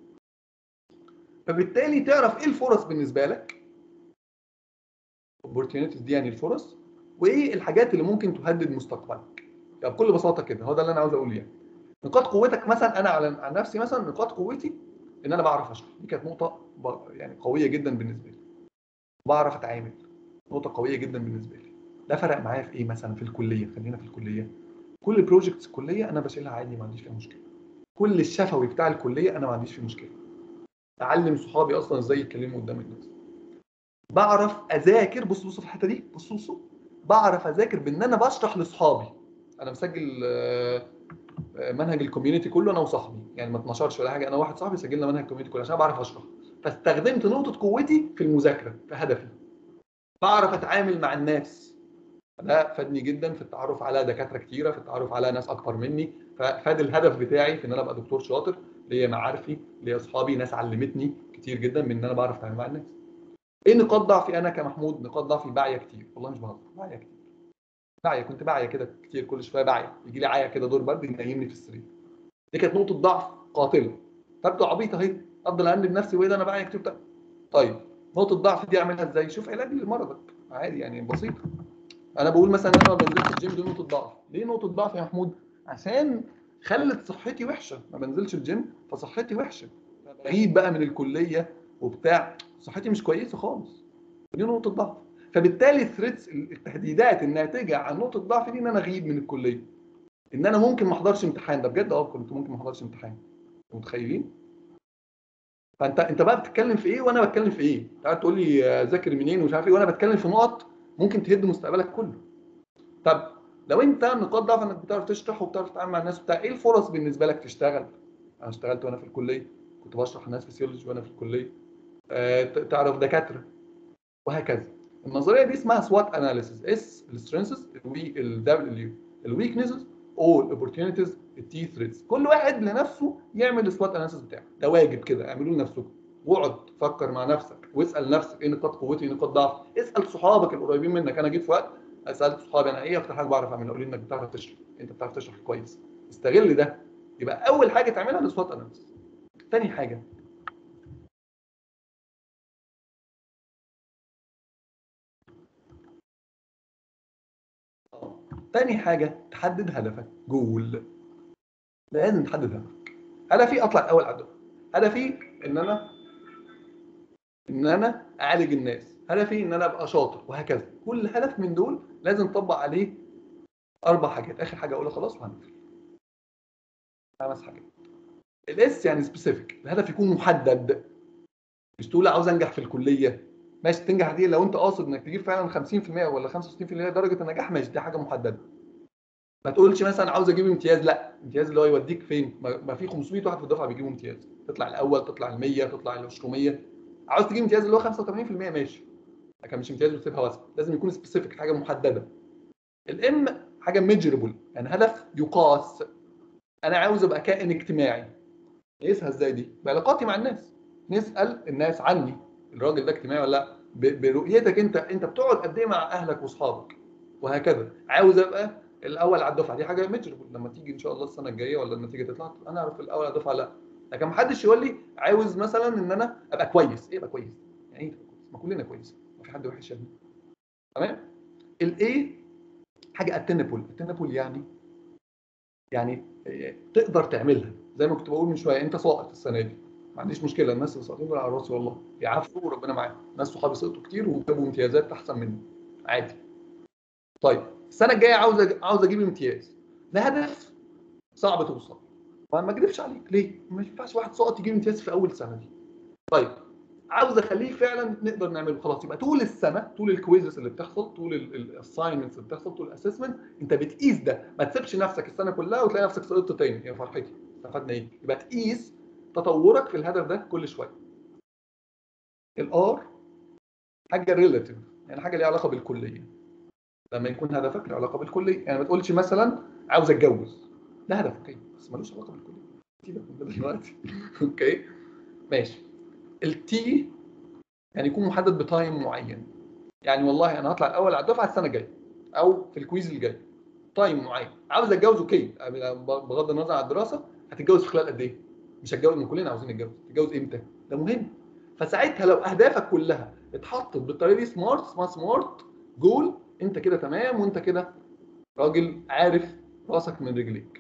فبالتالي تعرف ايه الفرص بالنسبه لك، opportunities دي يعني الفرص، وايه الحاجات اللي ممكن تهدد مستقبلك. يعني بكل بساطه كده، هو ده اللي انا عاوز اقوله يعني. نقاط قوتك مثلا، انا على عن نفسي مثلا نقاط قوتي ان انا بعرف اشرح، دي كانت نقطه يعني قويه جدا بالنسبه لي. بعرف اتعامل، نقطه قويه جدا بالنسبه لي. ده فرق معايا في ايه مثلا؟ في الكليه، خلينا في الكليه. كل بروجكتس الكليه انا بشيلها عادي، ما عنديش فيها مشكله. كل الشفوي بتاع الكليه انا ما عنديش فيه مشكله. اعلم صحابي اصلا ازاي يتكلموا قدام الناس. بعرف اذاكر، بص بص في الحته دي، بص بص بعرف اذاكر بان انا بشرح لاصحابي. انا مسجل آه، آه، منهج الكوميونتي كله انا وصاحبي، يعني ما اتنشرش ولا حاجه، انا واحد صاحبي سجلنا منهج الكوميونتي كله عشان بعرف اشرح. فاستخدمت نقطه قوتي في المذاكره في هدفي. بعرف اتعامل مع الناس، ده فادني جدا في التعرف على دكاتره كتيره، في التعرف على ناس اكبر مني. ففاد الهدف بتاعي في ان انا ابقى دكتور شاطر، ليا معارفي، ليا اصحابي، ناس علمتني كتير جدا من ان انا بعرف اتعامل مع الناس. ايه نقاط ضعفي انا كمحمود؟ نقاط ضعفي باعيه كتير، والله مش بهزر، باعيه كتير. باعيه، كنت باعيه كده كتير، كل شويه باعيه، يجي لي عيا كده دور برد ينيمني في السرير. دي كانت نقطه ضعف قاتله. تبدو عبيطه اهي، افضل انب نفسي وايه ده انا باعيه كتير بتاع. طيب نقطه الضعف دي اعملها ازاي؟ شوف علاج لمرضك عادي يعني، بسيطه. انا بقول مثلا انا ما بنزلش الجيم، دي نقطه ضعف. ليه نقطه ضعف يا محمود؟ عشان خلت صحتي وحشه، ما بنزلش الجيم فصحتي وحشه، بغيب بقى من الكليه وبتاع، صحتي مش كويسه خالص، دي نقطه ضعف. فبالتالي الثريتس، التهديدات الناتجه عن نقطه الضعف دي، ان انا اغيب من الكليه، ان انا ممكن ما احضرش امتحان. ده بجد، اه كنت ممكن ما احضرش امتحان، متخيلين؟ فانت انت بقى بتتكلم في ايه وانا بتكلم في ايه؟ تعال تقول لي آه، ذاكر منين ومش عارف ايه، وانا بتكلم في نقط ممكن تهد مستقبلك كله. طب لو انت نقاط ضعف انك بتعرف تشرح وبتعرف تتعامل مع الناس وبتاع، ايه الفرص بالنسبه لك تشتغل؟ انا اشتغلت وانا في الكليه، كنت بشرح لناس فيسيولوجي وانا في الكليه. آه تعرف دكاتره وهكذا. النظريه دي اسمها سوات اناليسيس، اس السترينثز، الدبليو الويكنسز اول اوبورتيونيتيز التي ثريدز. كل واحد لنفسه يعمل السوات اناليسيس بتاعه، ده واجب كده اعملوه لنفسكم. واقعد فكر مع نفسك واسال نفسك ايه نقاط قوتي ايه نقاط ضعف. اسال صحابك القريبين منك. انا جيت في وقت سالت صحابي انا ايه اكتر حاجه بعرف اعملها، قالوا لي انك بتعرف تشرح، انت بتعرف تشرح كويس. استغل ده. يبقى اول حاجه تعملها السوات اناليسيس. ثاني حاجه تاني حاجة تحدد هدفك. جول. لازم تحدد هدفك. هدفي اطلع الاول على الدفعة. هدفي ان انا ان انا اعالج الناس. هدفي ان انا ابقى شاطر، وهكذا. كل هدف من دول لازم تطبق عليه اربع حاجات. اخر حاجة اقولها خلاص وهنقفل. خمس حاجات. الاس يعني سبيسيفيك، الهدف يكون محدد. مش تقول عاوز انجح في الكلية. ماشي، تنجح دي لو انت قاصد انك تجيب فعلا خمسين في المية ولا خمسة وستين في المية درجة النجاح، ماشي، دي حاجة محددة. ما تقولش مثلا عاوز اجيب امتياز. لا، امتياز اللي هو يوديك فين؟ ما في خمسمية واحد في الدفعه بيجيبوا امتياز. تطلع الاول، تطلع ال مية، تطلع ال عشرمية. عاوز تجيب امتياز اللي هو خمسة وثمانين في المية، ماشي، لكن مش امتياز وتسيبها واسعه. لازم يكون سبيسيفيك، حاجه محدده. الام حاجه ميجربل، يعني هدف يقاس. انا عاوز ابقى كائن اجتماعي. نقيسها ازاي دي؟ بعلاقاتي مع الناس. نسال الناس عني، الراجل ده اجتماعي ولا لا؟ برؤيتك انت انت بتقعد قد ايه مع اهلك واصحابك، وهكذا. عاوز ابقى الاول على الدفعه. دي حاجه ميجربل، لما تيجي ان شاء الله السنه الجايه ولا النتيجه تطلع انا اعرف الاول على الدفعه. لا، لكن ما حدش يقول لي عاوز مثلا ان انا ابقى كويس. ايه ابقى كويس؟ يعني ايه كويس؟ ما كلنا كويسين، ما في حد وحش يا ابني. تمام. الايه حاجه اتنبل. اتنبل يعني يعني تقدر تعملها. زي ما كنت بقول من شويه، انت ساقط السنه دي، ما عنديش مشكله. الناس اللي ساقطين دول على راسي والله، يعافوا وربنا معاهم. ناس صحابي سقطوا كتير وجابوا امتيازات احسن مني، عادي. طيب السنه الجايه عاوز أج... عاوز اجيب امتياز. ده هدف صعب توصل. ما اكذبش عليك، ليه؟ ما ينفعش واحد ساقط يجيب امتياز في اول سنه دي. طيب عاوز اخليه فعلا نقدر نعمله. خلاص، يبقى طول السنه، طول الكويزز اللي بتحصل، طول الاساينمنتس اللي بتحصل، طول الاسسمنت، انت بتقيس ده. ما تسيبش نفسك السنه كلها وتلاقي نفسك سقطت تاني. يا فرحتي، استفدنا ايه؟ يبقى تقيس تطورك في الهدف ده كل شويه. الار حاجه ريلاتيف، يعني حاجه ليها علاقه بالكليه. لما يكون هدفك له علاقه بالكليه، يعني ما تقولش مثلا عاوز اتجوز. ده هدف اوكي، بس ملوش علاقه بالكليه. سيبك من ده دلوقتي. اوكي ماشي. التي يعني يكون محدد بتايم معين. يعني والله انا هطلع الاول على الدفعه السنه الجايه او في الكويز اللي جاي. تايم معين. عاوز اتجوز اوكي، بغض النظر عن الدراسه. هتتجوز في خلال قد ايه؟ مش هتجوز من كلنا عاوزين نتجوز. تتجوز امتى؟ ده مهم. فساعتها لو اهدافك كلها اتحطت بالطريقه دي، سمارت اسمها سمارت جول، انت كده تمام، وانت كده راجل عارف راسك من رجليك.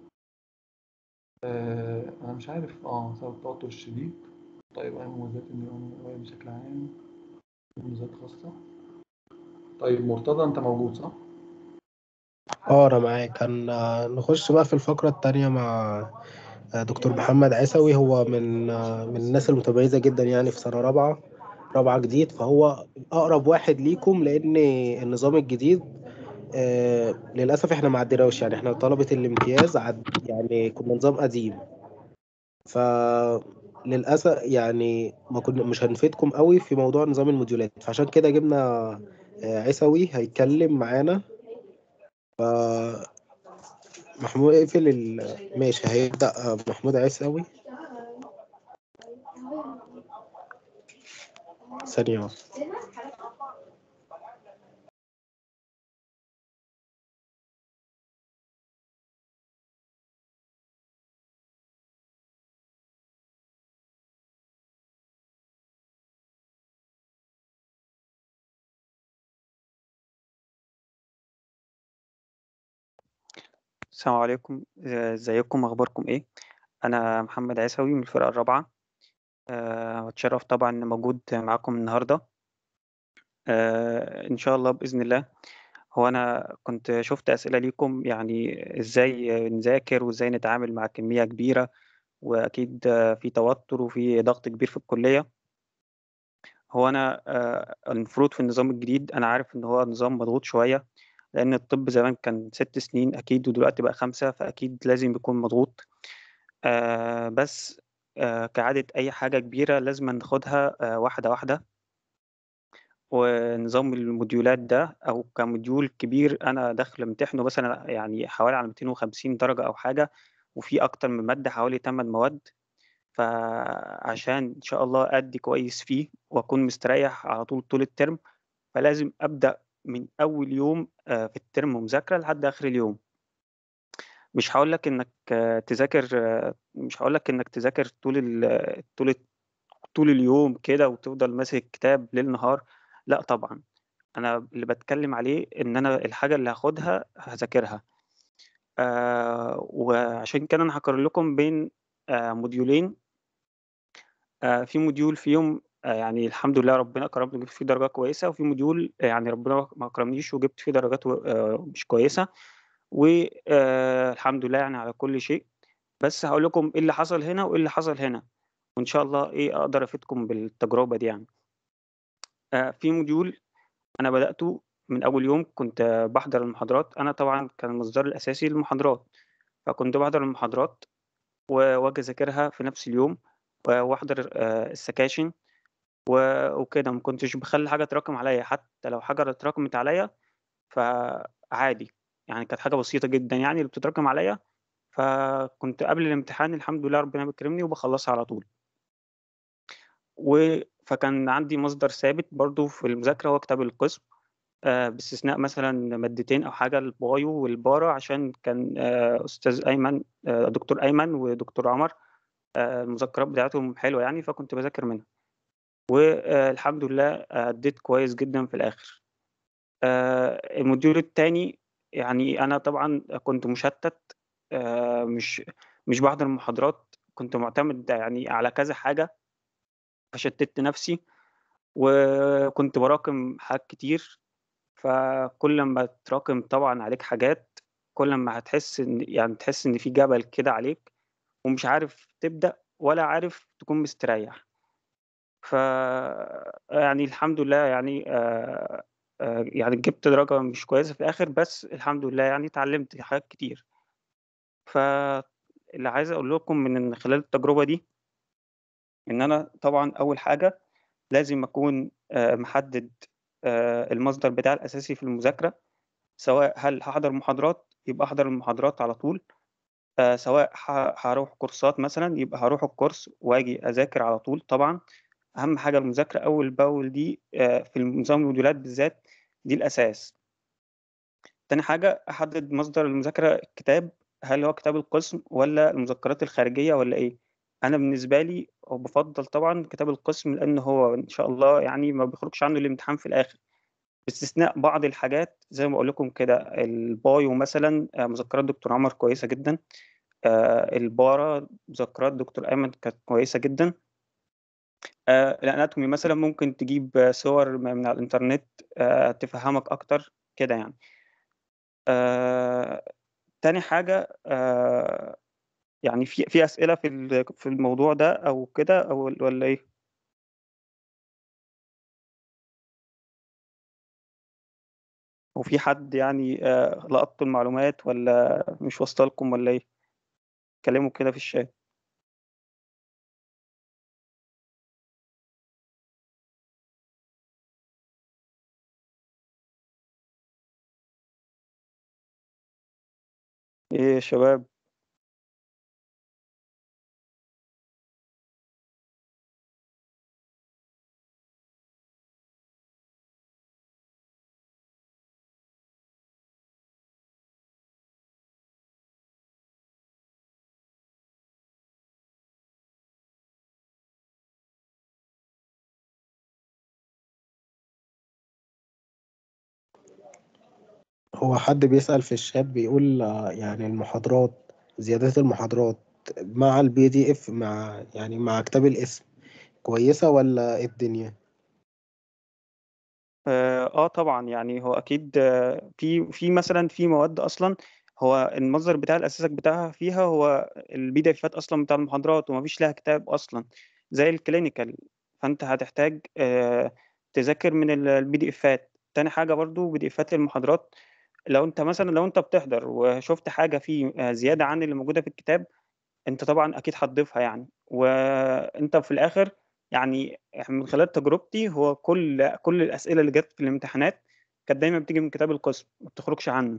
آه انا مش عارف اه سبب التوتر الشديد. طيب انا مميزات النيران بشكل عام، مميزات خاصه. طيب مرتضى انت موجود صح؟ اه انا معاك. هن نخش بقى في الفقرة التانية مع دكتور محمد عيسوي. هو من من الناس المتميزة جدا يعني في سنة رابعة رابعة جديد، فهو أقرب واحد ليكم، لأن النظام الجديد آه للأسف احنا ما عدناش. يعني احنا طلبة الامتياز عد يعني كنا نظام قديم، فللأسف يعني ما كنا مش هنفيدكم قوي في موضوع نظام الموديولات، فعشان كده جبنا آه عيسوي هيتكلم معانا. ف محمود اقفل ال... ماشي، هيبدأ محمود عيسوي. ثانية. السلام عليكم، آه، ازيكم، اخباركم ايه؟ انا محمد عيسوي من الفرقه الرابعه. أه بتشرف طبعا إني موجود معاكم النهارده. أه ان شاء الله باذن الله. هو انا كنت شفت اسئله ليكم، يعني ازاي نذاكر وازاي نتعامل مع كميه كبيره، واكيد آه، في توتر وفي ضغط كبير في الكليه. هو انا أه المفروض في النظام الجديد، انا عارف ان هو نظام مضغوط شويه، لان الطب زمان كان ست سنين اكيد، ودلوقتي بقى خمسه، فاكيد لازم يكون مضغوط. آه بس آه كعادة أي حاجة كبيرة لازم ناخدها آه واحدة واحدة. ونظام الموديولات ده أو كموديول كبير أنا داخل امتحنه مثلا يعني حوالي على مئتين وخمسين درجة أو حاجة، وفي أكتر من مادة حوالي ثماني مواد. فعشان إن شاء الله أدي كويس فيه وأكون مستريح على طول طول الترم، فلازم أبدأ من أول يوم آه، في الترم مذاكرة لحد آخر اليوم. مش هقول لك إنك آه، تذاكر آه، مش هقول لك إنك تذاكر طول ال طول طول اليوم كده وتفضل ماسك الكتاب ليل نهار، لا طبعا. انا اللي بتكلم عليه ان انا الحاجه اللي هاخدها هذاكرها. آه وعشان كده انا هقارن لكم بين آه موديولين. آه في موديول فيهم آه يعني الحمد لله ربنا كرمني وجبت فيه درجات كويسه، وفي موديول آه يعني ربنا ما كرمنيش وجبت فيه درجات آه مش كويسه. والحمد لله يعني على كل شيء. بس هقول لكم ايه اللي حصل هنا وايه اللي حصل هنا، وان شاء الله ايه اقدر افيدكم بالتجربه دي يعني. آه في موديول أنا بدأته من أول يوم كنت بحضر المحاضرات. أنا طبعا كان المصدر الأساسي للمحاضرات، فكنت بحضر المحاضرات و- وأجي أذاكرها في نفس اليوم و- وأحضر آه، السكاشن و- وكده. ما كنتش بخلي حاجة تراكم عليا، حتى لو حاجة اتراكمت عليا فعادي. يعني كانت حاجة بسيطة جدا يعني اللي بتتراكم عليا، فكنت قبل الامتحان الحمد لله ربنا بيكرمني وبخلصها على طول. و فكان عندي مصدر ثابت برضو في المذاكرة هو كتاب القسم، آه، باستثناء مثلا مادتين أو حاجة، البايو والبارا، عشان كان آه، أستاذ أيمن آه، دكتور أيمن ودكتور عمر آه، المذكرات بتاعتهم حلوة يعني، فكنت بذاكر منها. والحمد لله آه، أديت كويس جدا في الآخر. آه، الموديول التاني يعني أنا طبعا كنت مشتت، آه، مش مش بحضر المحاضرات، كنت معتمد يعني على كذا حاجة، فشتت نفسي وكنت براكم حاجات كتير. فكل ما تراكم طبعا عليك حاجات، كل ما هتحس ان يعني تحس ان في جبل كده عليك، ومش عارف تبدأ ولا عارف تكون مستريح. ف يعني الحمد لله يعني آه آه يعني جبت درجة مش كويسة في الآخر، بس الحمد لله يعني اتعلمت حاجات كتير. فاللي عايز أقول لكم من خلال التجربة دي إن أنا طبعا أول حاجة لازم أكون آه محدد آه المصدر بتاعي الأساسي في المذاكرة. سواء هل هحضر محاضرات يبقى أحضر المحاضرات على طول، آه سواء ه- هروح كورسات مثلا يبقى هروح الكورس وأجي أذاكر على طول. طبعا أهم حاجة المذاكرة أول بأول دي آه في نظام الموديولات بالذات، دي الأساس. تاني حاجة أحدد مصدر المذاكرة الكتاب، هل هو كتاب القسم ولا المذكرات الخارجية ولا إيه. أنا بالنسبة لي بفضل طبعا كتاب القسم، لأن هو إن شاء الله يعني ما بيخرجش عنه الامتحان في الآخر، باستثناء بعض الحاجات زي ما بقول لكم كده. البايو مثلا آه، مذكرات دكتور عمر كويسة جدا. آه، البارا مذكرات دكتور أيمن كانت كويسة جدا. آه، الأناتومي مثلا ممكن تجيب آه، صور من على الإنترنت آه، تفهمك أكتر كده يعني. آه، تاني حاجة آه، يعني في في أسئلة في ال- في الموضوع ده أو كده أو ولا إيه؟ وفي حد يعني آه، لقط المعلومات ولا مش واصلة لكم ولا إيه؟ كلموا كده في الشات. إيه يا شباب؟ هو حد بيسأل في الشات بيقول آه، يعني المحاضرات، زيادات المحاضرات مع البي دي اف، مع يعني مع كتاب الاسم كويسة ولا إيه الدنيا؟ اه آه طبعا يعني هو اكيد آه، في في مثلا في مواد اصلا هو المصدر بتاع الاساسك بتاعها فيها هو البي دي افات اصلا بتاع المحاضرات، وما فيش لها كتاب اصلا زي الكلينيكال. فانت هتحتاج آه، تذاكر من البي دي افات. تاني حاجه برضو بي دي افات المحاضرات، لو انت مثلا لو انت بتحضر وشفت حاجه فيه آه، زياده عن اللي موجوده في الكتاب، انت طبعا اكيد هتضيفها يعني. وانت في الاخر يعني من خلال تجربتي هو كل كل الأسئلة اللي جت في الامتحانات كانت دايما بتيجي من كتاب القسم ما بتخرجش عنه.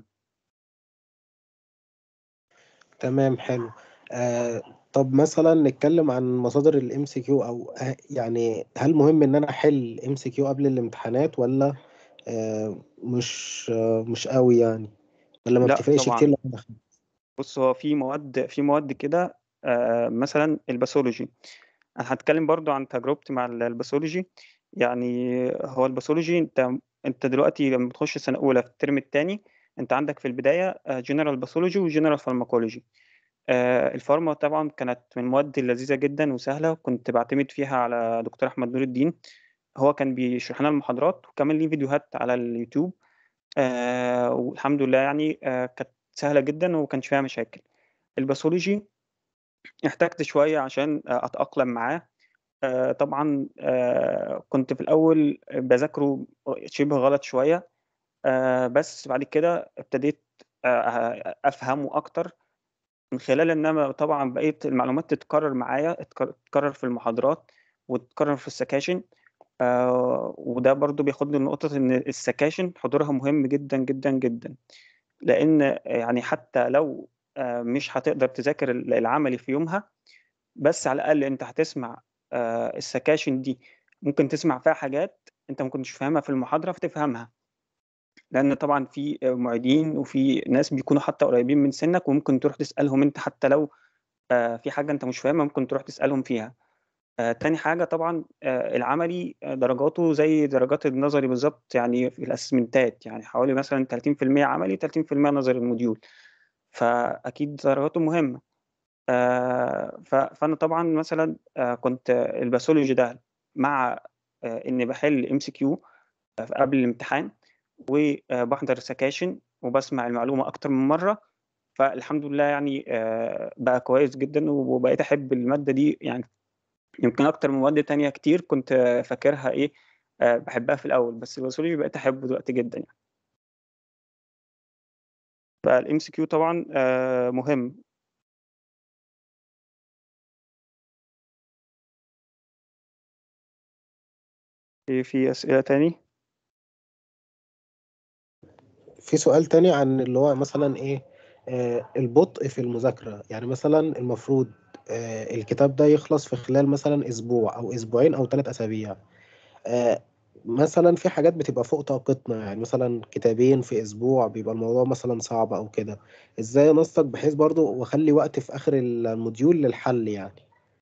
تمام، حلو. آه طب مثلا نتكلم عن مصادر الام سي كيو، او آه، يعني هل مهم ان انا احل ام سي كيو قبل الامتحانات، ولا آه مش آه مش قوي يعني، ولا ما لا بتفرقش كتير طبعا. لو أنا دخلت؟ بص هو في مواد في مواد كده، آه، مثلا الباثولوجي. انا هتكلم برضو عن تجربتي مع ال- الباثولوجي. يعني هو الباثولوجي، انت انت دلوقتي لما بتخش سنه اولى في الترم الثاني، انت عندك في البدايه جنرال باثولوجي وجنرال فارماكولوجي. الفارما طبعا كانت من المواد اللذيذه جدا وسهله، كنت بعتمد فيها على دكتور احمد نور الدين. هو كان بيشرح لنا المحاضرات وكمان ليه فيديوهات على اليوتيوب. آه، والحمد لله يعني آه، كانت سهله جدا وما كانش فيها مشاكل. الباثولوجي احتجت شويه عشان آه، اتاقلم معاه. آه، طبعا آه، كنت في الأول بذاكره شبه غلط شوية. آه، بس بعد كده ابتديت آه، أفهمه أكتر من خلال إن أنا طبعا بقيت المعلومات تتكرر معايا، تتكرر تتكرر في المحاضرات وتتكرر في السكاشن. آه، وده برضو بياخدني لنقطة إن السكاشن حضورها مهم جدا جدا جدا. لأن يعني حتى لو آه، مش هتقدر تذاكر العملي في يومها، بس على الأقل أنت هتسمع آه، السكاشن دي، ممكن تسمع فيها حاجات أنت ما كنتش فاهمها في المحاضرة فتفهمها. لأن طبعا في آه، معيدين وفي ناس بيكونوا حتى قريبين من سنك وممكن تروح تسألهم أنت، حتى لو آه، في حاجة أنت مش فاهمها ممكن تروح تسألهم فيها. آه، تاني حاجة طبعا آه، العملي آه، درجاته زي درجات النظري بالظبط، يعني في الأسسمنتات يعني حوالي مثلا ثلاثين في المية عملي ثلاثين في المية نظري الموديول، فأكيد درجاته مهمة. آه، ف- فانا طبعا مثلا آه، كنت الباثولوجي ده مع آه، اني بحل ام سي كيو قبل الامتحان وبحضر سكاشن وبسمع المعلومه اكتر من مره، فالحمد لله يعني آه، بقى كويس جدا وبقيت احب الماده دي يعني، يمكن اكتر من مواد تانية كتير كنت آه، فاكرها ايه، آه، بحبها في الاول، بس الباثولوجي بقيت احبه دلوقتي جدا يعني. فالام سي كيو طبعا آه، مهم. في في اسئله تاني؟ في سؤال تاني عن اللي هو مثلا ايه، آه البطء في المذاكرة. يعني مثلا المفروض آه الكتاب ده يخلص في خلال مثلا اسبوع او اسبوعين او ثلاث اسابيع. آه مثلا في حاجات بتبقى فوق طاقتنا، يعني مثلا كتابين في اسبوع بيبقى الموضوع مثلا صعب او كده. ازاي انسق بحيث برضو واخلي وقت في اخر الموديول للحل يعني؟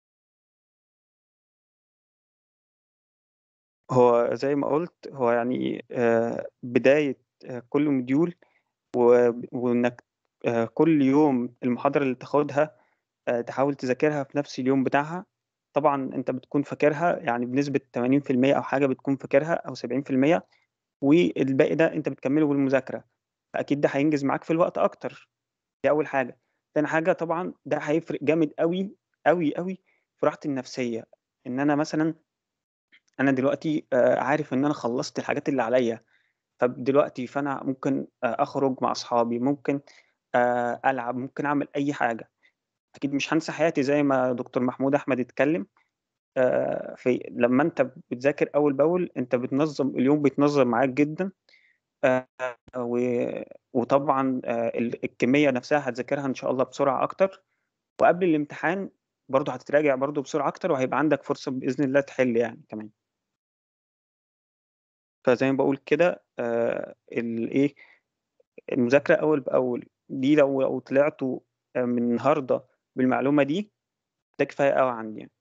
هو زي ما قلت، هو يعني آه، بداية آه، كل موديول و- وإنك آه، كل يوم المحاضرة اللي تاخدها آه، تحاول تذاكرها في نفس اليوم بتاعها. طبعا أنت بتكون فاكرها يعني بنسبة ثمانين في المية أو حاجة، بتكون فاكرها أو سبعين في المية، والباقي ده أنت بتكمله بالمذاكرة. فأكيد ده هينجز معاك في الوقت أكتر. دي أول حاجة. تاني حاجة طبعا ده هيفرق جامد قوي قوي قوي في راحتي النفسية. إن أنا مثلا انا دلوقتي آه، عارف ان انا خلصت الحاجات اللي عليا، فدلوقتي فانا ممكن آه، اخرج مع اصحابي، ممكن آه، العب، ممكن اعمل اي حاجه. اكيد مش هنسى حياتي زي ما دكتور محمود احمد اتكلم. آه، في لما انت بتذاكر اول باول انت بتنظم اليوم، بيتنظم معاك جدا. آه، و- وطبعا آه، ال- الكميه نفسها هتذاكرها ان شاء الله بسرعه اكتر، وقبل الامتحان برضه هتتراجع برضه بسرعه اكتر، وهيبقى عندك فرصه باذن الله تحل يعني كمان. فزي ما بقول كده آه، الايه، المذاكره اول باول دي، لو لو طلعتوا آه، من النهارده بالمعلومه دي، ده كفايه قوي عندي يعني.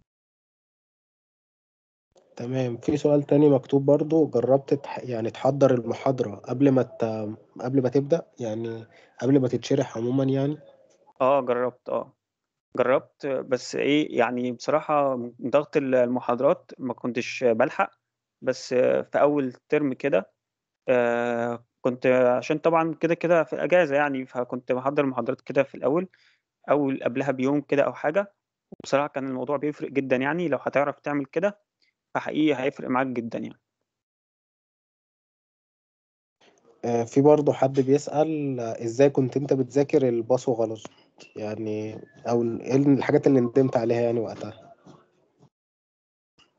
تمام. في سؤال تاني مكتوب برضو، جربت تح... يعني تحضر المحاضرة قبل ما ت... قبل ما تبدأ، يعني قبل ما تتشرح عموما يعني؟ اه جربت، اه جربت، آه، بس ايه يعني بصراحه من ضغط المحاضرات ما كنتش بلحق. بس آه، في اول ترم كده آه، كنت عشان طبعا كده كده في الاجازه يعني، فكنت بحضر المحاضرات كده في الاول او قبلها بيوم كده او حاجه. وبصراحه كان الموضوع بيفرق جدا يعني، لو هتعرف تعمل كده فحقيقي هيفرق معاك جدا يعني. آه، في برضو حد بيسأل آه، ازاي كنت انت بتذاكر الباص غلط يعني، او ايه الحاجات اللي ندمت عليها يعني وقتها؟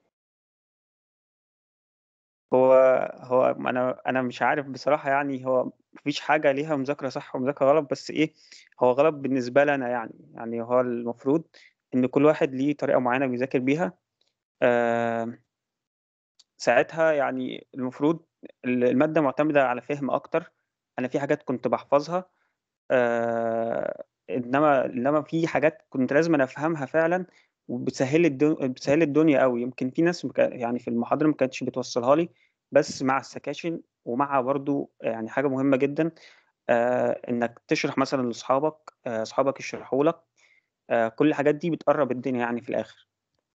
هو هو انا انا مش عارف بصراحه، يعني هو مفيش حاجه ليها مذاكره صح ومذاكره غلط، بس ايه، هو غلط بالنسبه لنا يعني يعني هو المفروض ان كل واحد ليه طريقه معينه بيذاكر بيها. آه ساعتها يعني المفروض الماده معتمده على فهم اكتر. انا في حاجات كنت بحفظها، آه انما انما في حاجات كنت لازم أنا افهمها فعلا، وبتسهل الدنيا بتسهل الدنيا قوي. يمكن في ناس مكا- يعني في المحاضره ما كانتش بتوصلها لي، بس مع السكاشن ومع برضو يعني حاجه مهمه جدا، آه انك تشرح مثلا لاصحابك، آه، اصحابك يشرحوا لك. آه كل الحاجات دي بتقرب الدنيا يعني في الاخر.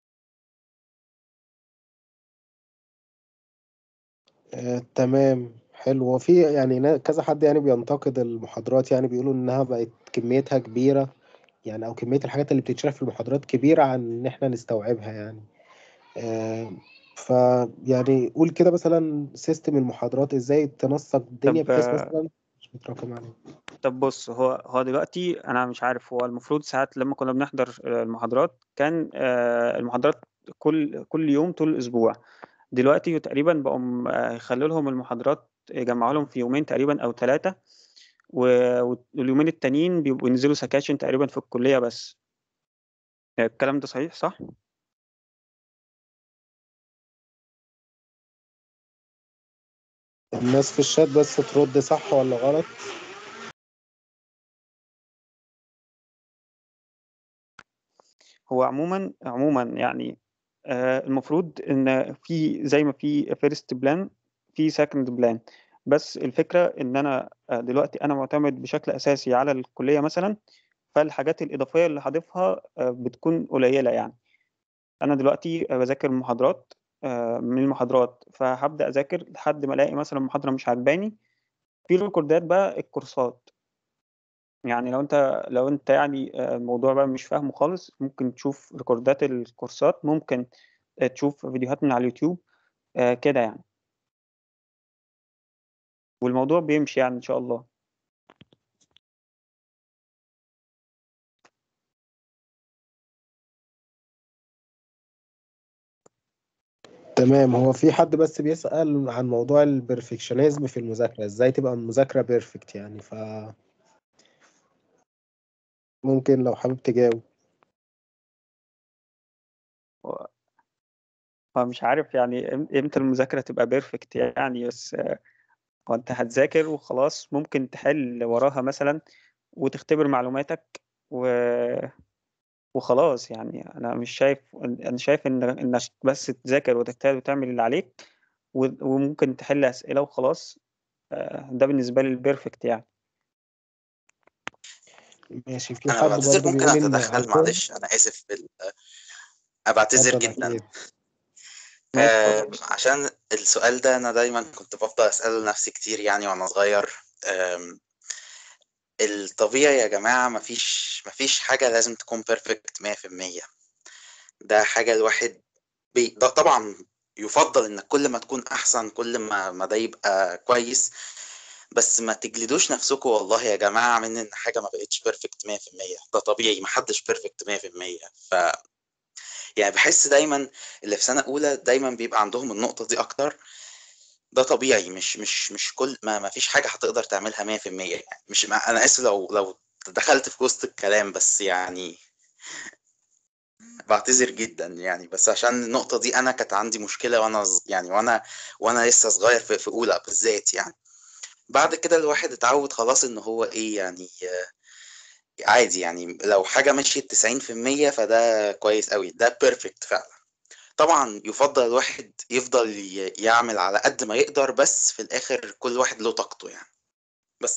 آه، تمام حلو. وفي يعني نا- كذا حد يعني بينتقد المحاضرات، يعني بيقولوا إنها بقت كميتها كبيرة، يعني أو كمية الحاجات اللي بتتشرح في المحاضرات كبيرة عن إن إحنا نستوعبها يعني. آه، فيعني قول كده مثلا سيستم المحاضرات إزاي تنسق الدنيا طب بحيث آه مثلا مش متراكم عليه. طب بص، هو هو دلوقتي انا مش عارف، هو المفروض ساعات لما كنا بنحضر آه، المحاضرات كان آه المحاضرات كل كل يوم طول الاسبوع. دلوقتي تقريبا بقوا م- آه، يخلوا لهم المحاضرات، يجمعوا لهم في يومين تقريبا او ثلاثة، واليومين التانيين بيبقوا ينزلوا سكاشن تقريبا في الكلية بس. الكلام ده صحيح صح؟ الناس في الشات بس ترد صح ولا غلط. هو عموما عموما يعني آه، المفروض ان في زي ما في فيرست بلان في سكند بلان. بس الفكرة ان انا آه، دلوقتي انا معتمد بشكل اساسي على الكلية مثلا، فالحاجات الإضافية اللي هضيفها آه، بتكون قليلة يعني. أنا دلوقتي آه، بذاكر محاضرات، آه، من المحاضرات فهبدأ أذاكر لحد ما ألاقي مثلا محاضرة مش عجباني. في ريكوردات بقى الكورسات، يعني لو أنت لو أنت يعني آه، الموضوع بقى مش فاهمه خالص، ممكن تشوف ريكوردات الكورسات، ممكن آه، تشوف فيديوهات من على اليوتيوب، آه، كده يعني. والموضوع بيمشي يعني إن شاء الله. تمام. هو في حد بس بيسأل عن موضوع البرفكشنزم في المذاكرة، ازاي تبقى المذاكرة بيرفكت يعني، فممكن لو حابب تجاوب. و- فمش عارف يعني إم- إمتى المذاكرة تبقى بيرفكت يعني، بس هو انت هتذاكر وخلاص، ممكن تحل وراها مثلا وتختبر معلوماتك و... وخلاص يعني. انا مش شايف انا شايف ان انك بس تذاكر وتجتهد وتعمل اللي عليك، و... وممكن تحل اسئله وخلاص. آه، ده بالنسبه لي البيرفكت يعني. ماشي. في انا حد بعتذر، برضو ممكن بيقول ان اتدخل؟ عندهم. معلش انا اسف بال... أنا بعتذر اتفضل جدا. اكيد. ماشي اتفضل. آه عشان السؤال ده انا دايما كنت بفضل اساله لنفسي كتير يعني وانا صغير. آم، الطبيعي يا جماعه مفيش مفيش حاجه لازم تكون بيرفكت مية في المية. ده حاجه الواحد بي... ده طبعا يفضل انك كل ما تكون احسن كل ما ما ده يبقى كويس. بس ما تجلدوش نفسكم والله يا جماعه من ان حاجه ما بقتش بيرفكت مية في المية. ده طبيعي، محدش بيرفكت مية في المية. ف يعني بحس دايما اللي في سنه اولى دايما بيبقى عندهم النقطه دي اكتر. ده طبيعي، مش مش مش كل ما ما فيش حاجه هتقدر تعملها مية في المية يعني. مش ما انا اسف لو لو دخلت في وسط الكلام، بس يعني بعتذر جدا يعني. بس عشان النقطة دي أنا كانت عندي مشكلة وأنا ز- يعني وأنا وأنا لسه صغير في, في أولى بالذات يعني. بعد كده الواحد اتعود خلاص إن هو إيه يعني، آه، عادي يعني. لو حاجة مشيت تسعين في المية فده كويس قوي، ده بيرفكت فعلا. طبعا يفضل الواحد يفضل ي- يعمل على قد ما يقدر، بس في الآخر كل واحد له طاقته يعني. بس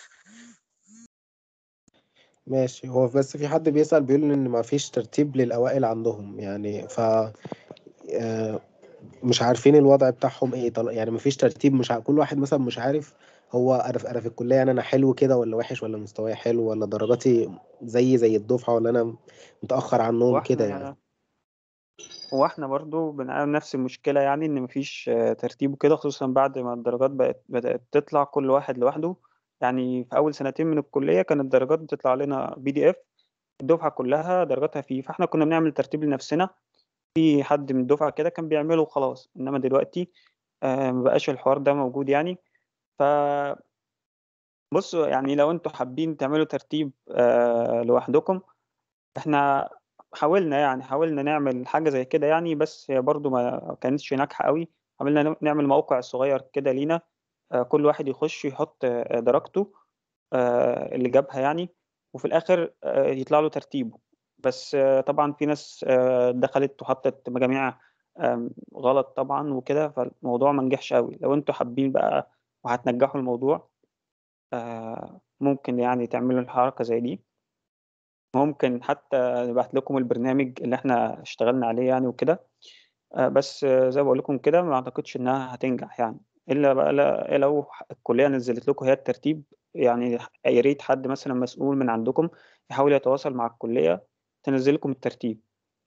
ماشي. هو بس في حد بيسأل بيقول ان ما فيش ترتيب للأوائل عندهم يعني، ف آه، مش عارفين الوضع بتاعهم ايه. طل... يعني ما فيش ترتيب، مش ع... كل واحد مثلا مش عارف هو انا في انا في الكلية يعني انا حلو كده ولا وحش، ولا مستواي حلو، ولا درجاتي زي زي الدفعة، ولا انا متأخر عنهم كده يعني. واحنا هو احنا برضو بنعاني نفس المشكلة، يعني ان مفيش آه، ترتيب وكده، خصوصا بعد ما الدرجات بقت بدأت تطلع كل واحد لوحده. يعني في اول سنتين من الكلية كانت الدرجات بتطلع لنا بي دي اف، الدفعة كلها درجاتها فيه، فاحنا كنا بنعمل ترتيب لنفسنا، في حد من الدفعة كده كان بيعمله وخلاص. انما دلوقتي آه، مبقاش الحوار ده موجود يعني. ف بصوا يعني لو انتوا حابين تعملوا ترتيب آه، لوحدكم، احنا حاولنا يعني حاولنا نعمل حاجة زي كده يعني، بس هي برضو ما كانتش ناجحة قوي. حاولنا نعمل موقع صغير كده لينا، آه، كل واحد يخش يحط آه، درجته آه، اللي جابها يعني، وفي الآخر آه، يطلع له ترتيبه. بس آه، طبعا في ناس آه، دخلت وحطت مجاميع آم، غلط طبعا وكده، فالموضوع ما نجحش قوي. لو انتوا حابين بقى وهتنجحوا الموضوع، آه، ممكن يعني تعملوا الحركة زي دي. ممكن حتى نبعت لكم البرنامج اللي احنا اشتغلنا عليه يعني وكده. آه، بس آه، زي ما بقول لكم كده، ما اعتقدش انها هتنجح يعني، الا بقى لا- لو الكليه نزلت لكم هي الترتيب يعني. يا ريت حد مثلا مسؤول من عندكم يحاول يتواصل مع الكليه تنزل لكم الترتيب.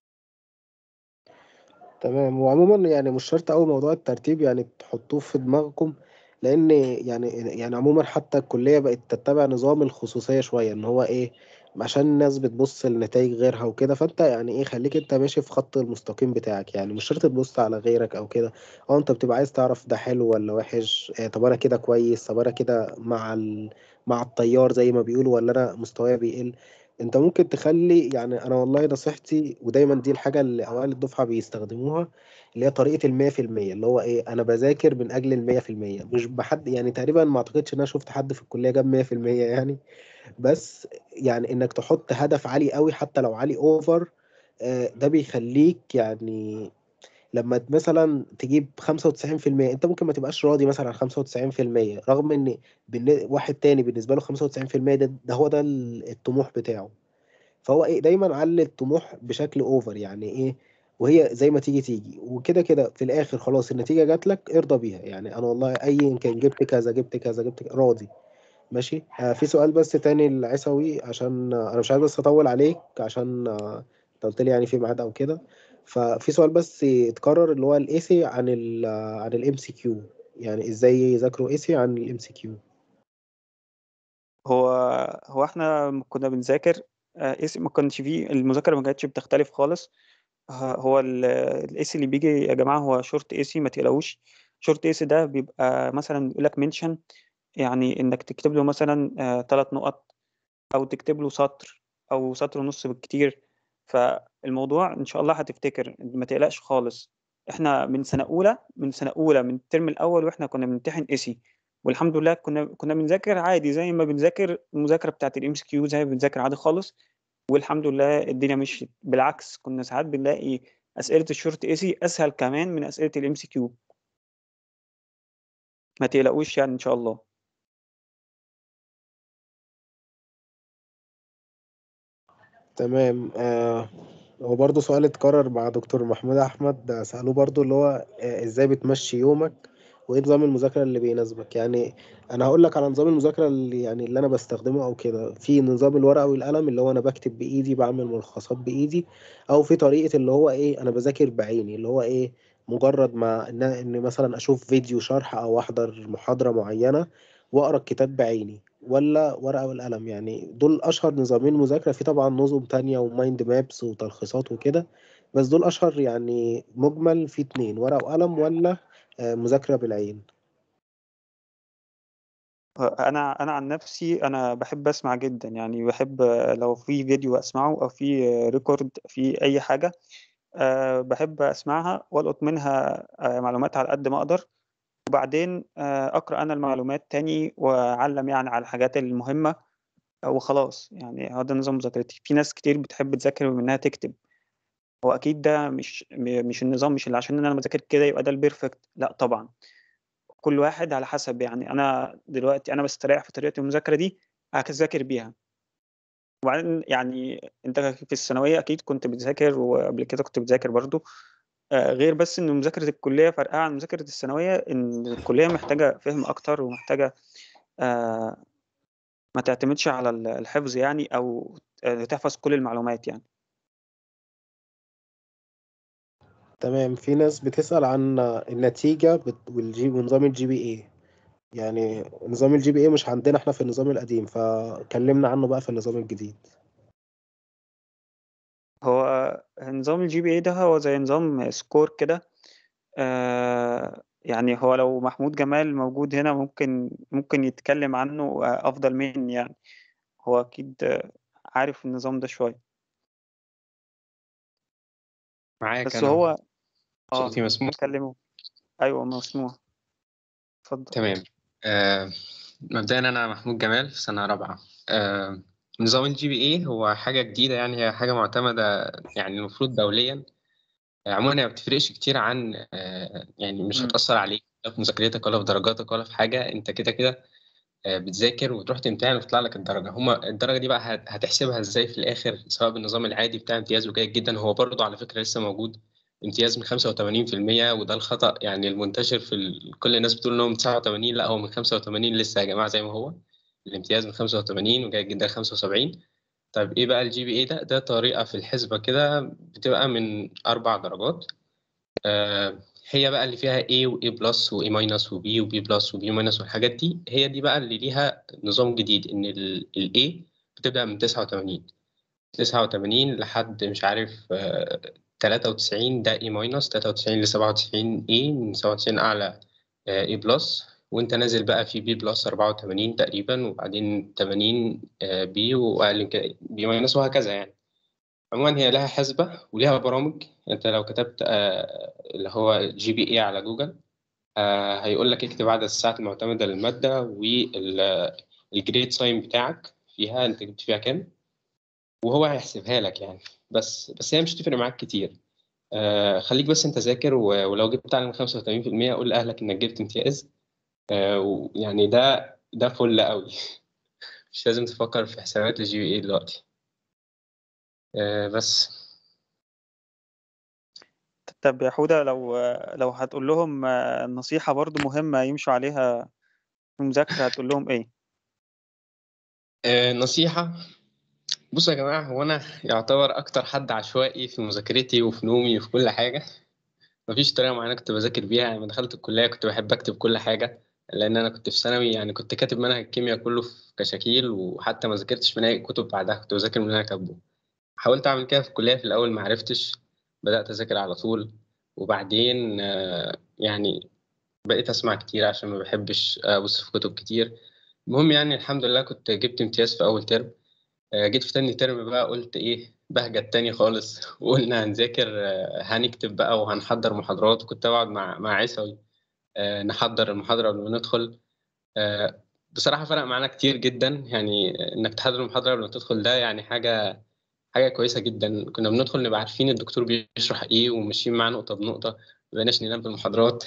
تمام. وعموما يعني مش شرط أوي موضوع الترتيب يعني تحطوه في دماغكم، لأن يعني يعني عموما حتى الكلية بقت تتبع نظام الخصوصية شوية، إن هو إيه، عشان الناس بتبص لنتائج غيرها وكده. فأنت يعني إيه، خليك أنت ماشي في خط المستقيم بتاعك، يعني مش شرط تبص على غيرك أو كده. أه أنت بتبقى عايز تعرف ده حلو ولا وحش، آه طب أنا كده كويس، طب أنا كده مع ال... مع التيار زي ما بيقولوا، ولا أنا مستواي بيقل. انت ممكن تخلي يعني، انا والله نصيحتي ودايما دي الحاجة اللي اوائل الدفعة بيستخدموها، اللي هي طريقة المية في المية، اللي هو ايه، انا بذاكر من اجل المية في المية، مش بحد يعني. تقريبا ما اعتقدش ان انا شفت حد في الكلية جاب مية في المية يعني. بس يعني انك تحط هدف عالي قوي حتى لو عالي اوفر، ده بيخليك يعني لما مثلا تجيب خمسة وتسعين في المية، انت ممكن ما تبقاش راضي مثلا على خمسة وتسعين في المية، رغم ان بالن- واحد تاني بالنسبة له خمسة وتسعين في المية ده, ده هو ده الطموح بتاعه. فهو ايه، دايما علي الطموح بشكل اوفر يعني ايه، وهي زي ما تيجي تيجي، وكده كده في الاخر خلاص النتيجه جات لك ارضى بيها. يعني انا والله ايا كان جبت كذا جبت كذا جبت كذا راضي. ماشي. آه في سؤال بس تاني العيسوي، عشان آه انا مش عايز بس اطول عليك، عشان آه انت قلت لي يعني في ميعاد او كده. ففي سؤال بس اتكرر، اللي هو الايسي عن ال آه، عن الام سي كيو، يعني ازاي يذاكروا ايسي عن الام سي كيو. هو هو احنا لما كنا بنذاكر آه، اس ما كانش فيه المذاكره، ما كانتش بتختلف خالص. ه- هو الايسي اللي بيجي يا جماعه هو شورت ايسي، ما تقلقوش. شورت ايسي ده بيبقى مثلا يقول لك منشن، يعني انك تكتب له مثلا ثلاث نقط، او تكتب له سطر او سطر ونص بالكتير. فالموضوع ان شاء الله هتفتكر، ما تقلقش خالص. احنا من سنه اولى من سنه اولى من الترم الاول واحنا كنا بنمتحن ايسي، والحمد لله كنا كنا بنذاكر عادي زي ما بنذاكر المذاكره بتاعت الام اس كيو، زي ما بنذاكر عادي خالص. والحمد لله الدنيا مشيت، بالعكس كنا ساعات بنلاقي اسئله الشورت ايسي اسهل كمان من اسئله الام سي كيو. ما تقلقوش يعني ان شاء الله. تمام. آه هو برضه سؤال اتكرر مع دكتور محمود احمد، آه، سألوه برضه اللي هو آه ازاي بتمشي يومك، وايه نظام المذاكرة اللي بيناسبك. يعني انا هقول لك على نظام المذاكرة اللي يعني اللي انا بستخدمه او كده. في نظام الورقة والقلم، اللي هو انا بكتب بايدي، بعمل ملخصات بايدي. او في طريقة اللي هو ايه، انا بذاكر بعيني، اللي هو ايه، مجرد ما ان, إن مثلا اشوف فيديو شرح او احضر محاضرة معينة واقرا الكتاب بعيني، ولا ورقة والقلم. يعني دول أشهر نظامين مذاكرة. في طبعا نظم تانية ومايند مابس وتلخيصات وكده، بس دول أشهر يعني. مجمل في اتنين، ورقة وقلم ولا آه، مذاكرة بالعين. انا انا عن نفسي انا بحب اسمع جدا يعني، بحب لو في فيديو اسمعه او في ريكورد في اي حاجه، أه بحب اسمعها والقط منها أه معلومات على قد ما اقدر. وبعدين أه اقرا انا المعلومات تاني واعلم يعني على الحاجات المهمه وخلاص. يعني هذا نظام مذاكرتي. في ناس كتير بتحب تذاكر منها تكتب، هو اكيد ده مش م- مش النظام، مش اللي عشان انا بذاكر كده يبقى ده البيرفكت، لا طبعا. كل واحد على حسب يعني. انا دلوقتي انا بستريح في طريقه المذاكره دي، هذاكر بيها. وبعدين يعني انت في الثانويه اكيد كنت بتذاكر، وقبل كده كنت بتذاكر برضو. آه، غير بس ان مذاكره الكليه فرقها عن مذاكره الثانويه، ان الكليه محتاجه فهم اكتر، ومحتاجه آه، ما تعتمدش على الحفظ يعني، او آه، تحفظ كل المعلومات يعني. تمام. في ناس بتسأل عن آه، النتيجة بت- والجي ونظام الجي بي اي. يعني نظام الجي بي اي مش عندنا احنا في النظام القديم، فكلمنا عنه بقى في النظام الجديد. هو نظام الجي بي اي ده هو زي نظام سكور كده. آه يعني هو لو محمود جمال موجود هنا ممكن ممكن يتكلم عنه أفضل مني، يعني هو أكيد عارف النظام ده شوية. معاك بس أنا هو صوتي اه مسموع. كلمه. أيوة مسموع، اتفضل. تمام. آه مبدئيا أنا محمود جمال في سنة رابعة. آه نظام الجي بي اي هو حاجة جديدة، يعني هي حاجة معتمدة يعني المفروض دوليا. آه، عموما هي ما بتفرقش كتير عن آه يعني مش مم. هتأثر عليك لا في مذاكرتك ولا في درجاتك ولا في حاجة. أنت كده كده آه، بتذاكر وتروح تمتحن وتطلع لك الدرجة. هما الدرجة دي بقى هت- هتحسبها ازاي في الآخر، سواء بالنظام العادي بتاع امتياز وجيد جدا. هو برضه على فكرة لسه موجود امتياز من خمسة وثمانين في المية، وده الخطأ يعني المنتشر في ال... كل الناس بتقول انه من تسعة وثمانين، لا هو من خمسة وثمانين لسه يا جماعة زي ما هو. الامتياز من خمسة وثمانين وجيد جدا خمسة وسبعين. طيب ايه بقى الجي بي اي ده؟ ده طريقة في الحسبة كده، بتبقى من أربع درجات. آه، هي بقى اللي فيها A و A بلس و A ماينس و B و B بلس و B ماينس والحاجات دي، هي دي بقى اللي ليها نظام جديد، إن ال ال A بتبدأ من تسعة وثمانين تسعة وثمانين لحد مش عارف آه، تلاتة وتسعين ده A ماينس، تلاتة وتسعين ل سبعة وتسعين A، من سبعة وتسعين أعلى آه، A بلس. وأنت نازل بقى في B بلس أربعة وثمانين تقريبا، وبعدين ثمانين آه، B وأقل من كده B ماينس، وهكذا يعني. عموما هي لها حسبة وليها برامج. انت لو كتبت آه، اللي هو جي بي اي على جوجل، آه، هيقول لك اكتب عدد الساعات المعتمدة للمادة والجريد ساين بتاعك فيها، انت جبت فيها كام، وهو هيحسبها لك يعني. بس بس هي مش هتفرق معاك كتير. آه، خليك بس انت ذاكر، و- ولو جبت اعلى من خمسة وثمانين في المية قول لاهلك انك جبت امتياز. آه، ويعني ده ده فل قوي. مش لازم تفكر في حسابات الجي بي اي دلوقتي. آه، بس طب يا حودة، لو لو هتقول لهم نصيحة برضو مهمة يمشوا عليها في المذاكرة، هتقول لهم إيه؟ آه، نصيحة. بصوا يا جماعة، هو أنا يعتبر أكتر حد عشوائي في مذاكرتي وفي نومي وفي كل حاجة. مفيش طريقة معينة كنت بذاكر بيها. يعني لما دخلت الكلية كنت بحب أكتب كل حاجة، لأن أنا كنت في ثانوي يعني كنت كاتب منهج الكيمياء كله في كشاكيل، وحتى ما ذاكرتش منهج كتب بعدها، كنت بذاكر من اللي أنا كاتبه. حاولت أعمل كده في الكلية في الأول، ما عرفتش. بدأت أذاكر على طول، وبعدين آه، يعني بقيت أسمع كتير عشان ما بحبش أبص في كتب كتير. المهم يعني الحمد لله كنت جبت امتياز في أول ترم. آه، جيت في تاني ترم بقى قلت ايه بهجت تاني خالص. وقلنا هنذاكر، آه، هنكتب بقى وهنحضر محاضرات. وكنت بقعد مع مع عيسوي آه، نحضر المحاضرة قبل ما ندخل. آه، بصراحة فرق معانا كتير جدا، يعني آه، انك تحضر المحاضرة قبل ما تدخل ده يعني حاجة حاجة كويسة جدا. كنا بندخل نبقى عارفين الدكتور بيشرح ايه وماشيين معاه نقطة بنقطة، ما بقيناش ننام في المحاضرات.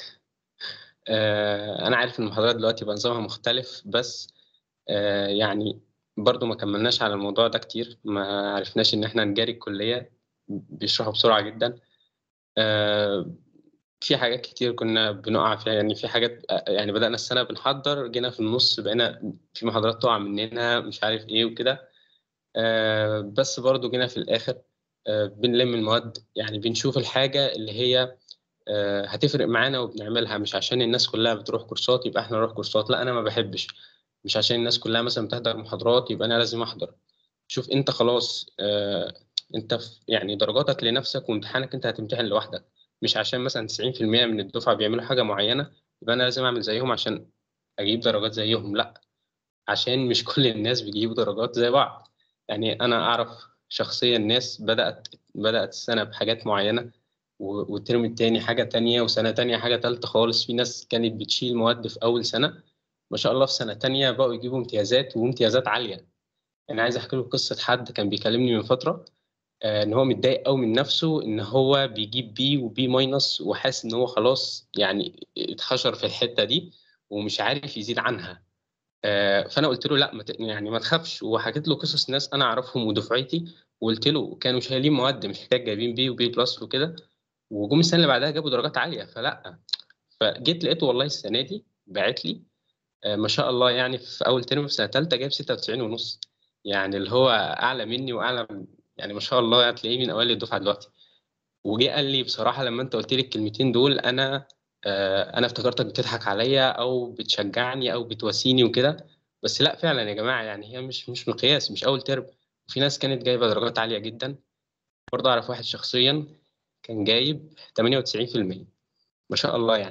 آه، انا عارف ان المحاضرات دلوقتي بقى نظامها مختلف، بس آه، يعني برضو ما كملناش على الموضوع ده كتير، ما عرفناش ان احنا نجاري الكلية. بيشرحوا بسرعة جدا. آه، في حاجات كتير كنا بنقع فيها، يعني في حاجات آه، يعني بدأنا السنة بنحضر، جينا في النص بقينا في محاضرات تقع مننا مش عارف ايه وكده. آه، بس برضو جينا في الآخر آه، بنلم المواد، يعني بنشوف الحاجة اللي هي آه، هتفرق معانا وبنعملها. مش عشان الناس كلها بتروح كورسات يبقى احنا نروح كورسات، لا انا ما بحبش. مش عشان الناس كلها مثلا بتحضر محاضرات يبقى انا لازم احضر. شوف انت خلاص آه، انت في يعني درجاتك لنفسك وامتحانك انت هتمتحن لوحدك. مش عشان مثلا تسعين في المية من الدفعة بيعملوا حاجة معينة يبقى انا لازم اعمل زيهم عشان اجيب درجات زيهم، لا. عشان مش كل الناس بيجيبوا درجات زي بعض. يعني انا اعرف شخصيا ناس بدأت بدأت السنة بحاجات معينة، و- والترم التاني حاجة تانية، وسنة تانية حاجة تالتة خالص. في ناس كانت بتشيل مواد في أول سنة، ما شاء الله في سنة تانية بقوا يجيبوا امتيازات وامتيازات عالية. أنا عايز أحكي لكم قصة حد كان بيكلمني من فترة، آه، إن هو متضايق قوي من نفسه، إن هو بيجيب بي وبي ماينس، وحاسس إن هو خلاص يعني اتحشر في الحتة دي ومش عارف يزيد عنها. آه، فانا قلت له لا ما ت- يعني ما تخافش، وحكيت له قصص ناس انا اعرفهم ودفعتي، وقلت له كانوا شايلين مواد مش محتاج، جايبين بي وبي بلس وكده، وجم السنه اللي بعدها جابوا درجات عاليه. فلا، فجيت لقيته والله السنه دي باعت لي آه، ما شاء الله، يعني في اول ترم في سنه ثالثه جايب ستة وتسعين ونص، يعني اللي هو اعلى مني واعلى من- يعني ما شاء الله هتلاقيه من اوائل الدفعه دلوقتي. وجي قال لي بصراحه لما انت قلت لي الكلمتين دول، انا آه، انا افتكرتك بتضحك عليا او بتشجعني او بتواسيني وكده. بس لا فعلا يا جماعه، يعني هي مش مش مقياس، مش اول ترم. في ناس كانت جايبه درجات عاليه جدا. برضه اعرف واحد شخصيا كان جايب ثمانية وتسعين في المية، ما شاء الله يعني.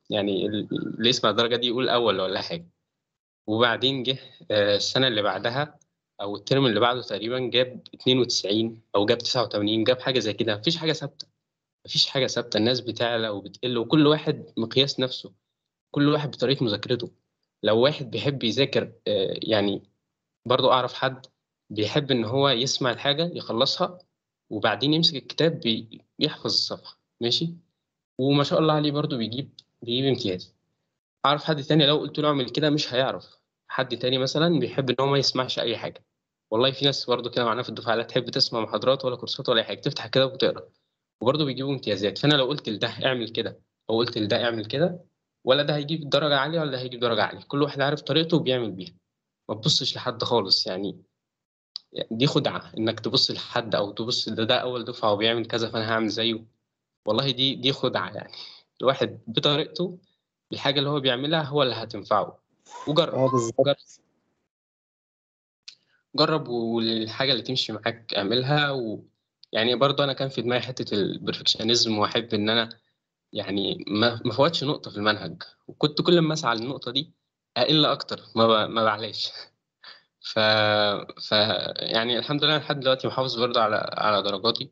يعني اللي يسمع الدرجة دي يقول أول ولا حاجة. وبعدين جه السنة اللي بعدها أو الترم اللي بعده تقريبا جاب اتنين وتسعين أو جاب تسعة وتمانين، جاب حاجة زي كده. مفيش حاجة ثابتة، مفيش حاجة ثابتة، الناس بتعلى وبتقل وكل واحد مقياس نفسه، كل واحد بطريقة مذاكرته. لو واحد بيحب يذاكر يعني، برضو أعرف حد بيحب إن هو يسمع الحاجة يخلصها وبعدين يمسك الكتاب يحفظ الصفحة، ماشي، وما شاء الله عليه برضو بيجيب بيجيب امتياز. أعرف حد تاني لو قلت له اعمل كده مش هيعرف. حد تاني مثلا بيحب إن هو ما يسمعش أي حاجة. والله في ناس برضو كده معانا في الدفعة لا تحب تسمع محاضرات ولا كورسات ولا أي حاجة، تفتح كده وتقرا وبرضه بيجيبوا امتيازات. فأنا لو قلت لده اعمل كده أو قلت لده اعمل كده، ولا ده هيجيب درجة عالية ولا ده هيجيب درجة عالية. كل واحد عارف طريقته وبيعمل بيها. ما تبصش لحد خالص يعني. دي خدعة إنك تبص لحد أو تبص ده ده أول دفعة وبيعمل كذا فأنا هعمل زيه. والله دي دي خدعة يعني. الواحد بطريقته الحاجة اللي هو بيعملها هو اللي هتنفعه. وجرب اه بالظبط. جرب جرب والحاجة اللي تمشي معاك اعملها. و... يعني برضه أنا كان في دماغي حتة البرفكشنزم وأحب إن أنا يعني ما ما فوتش نقطة في المنهج، وكنت كل ما أسعى للنقطة دي أقل أكتر، ما ب... ما بعلاش. ف... ف يعني الحمد لله لحد دلوقتي محافظ برضه على على درجاتي.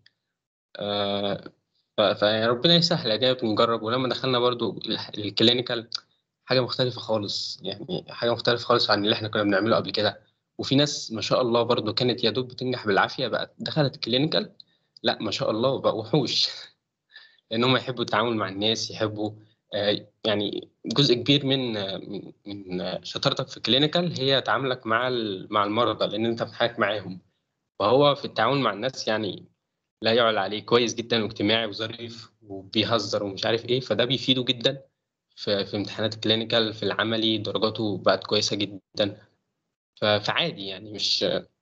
آه، ف... فربنا يسهل، ادينا بنجرب. ولما دخلنا برضه الكلينيكال حاجة مختلفة خالص، يعني حاجة مختلفة خالص عن اللي احنا كنا بنعمله قبل كده. وفي ناس ما شاء الله برضه كانت يا دوب بتنجح بالعافية بقت دخلت الكلينيكال، لا ما شاء الله بقوا وحوش. لأنهم يحبوا التعامل مع الناس، يحبوا آه، يعني جزء كبير من آه، من من آه، شطارتك في الكلينيكال هي تعاملك مع ال- مع المرضى، لأن أنت بتحاك معاهم. فهو في التعامل مع الناس يعني لا يعلى عليه، كويس جدا واجتماعي وظريف وبيهزر ومش عارف إيه. فده بيفيده جدا في في امتحانات الكلينيكال. في العملي درجاته بقت كويسة جدا. ف- فعادي يعني، مش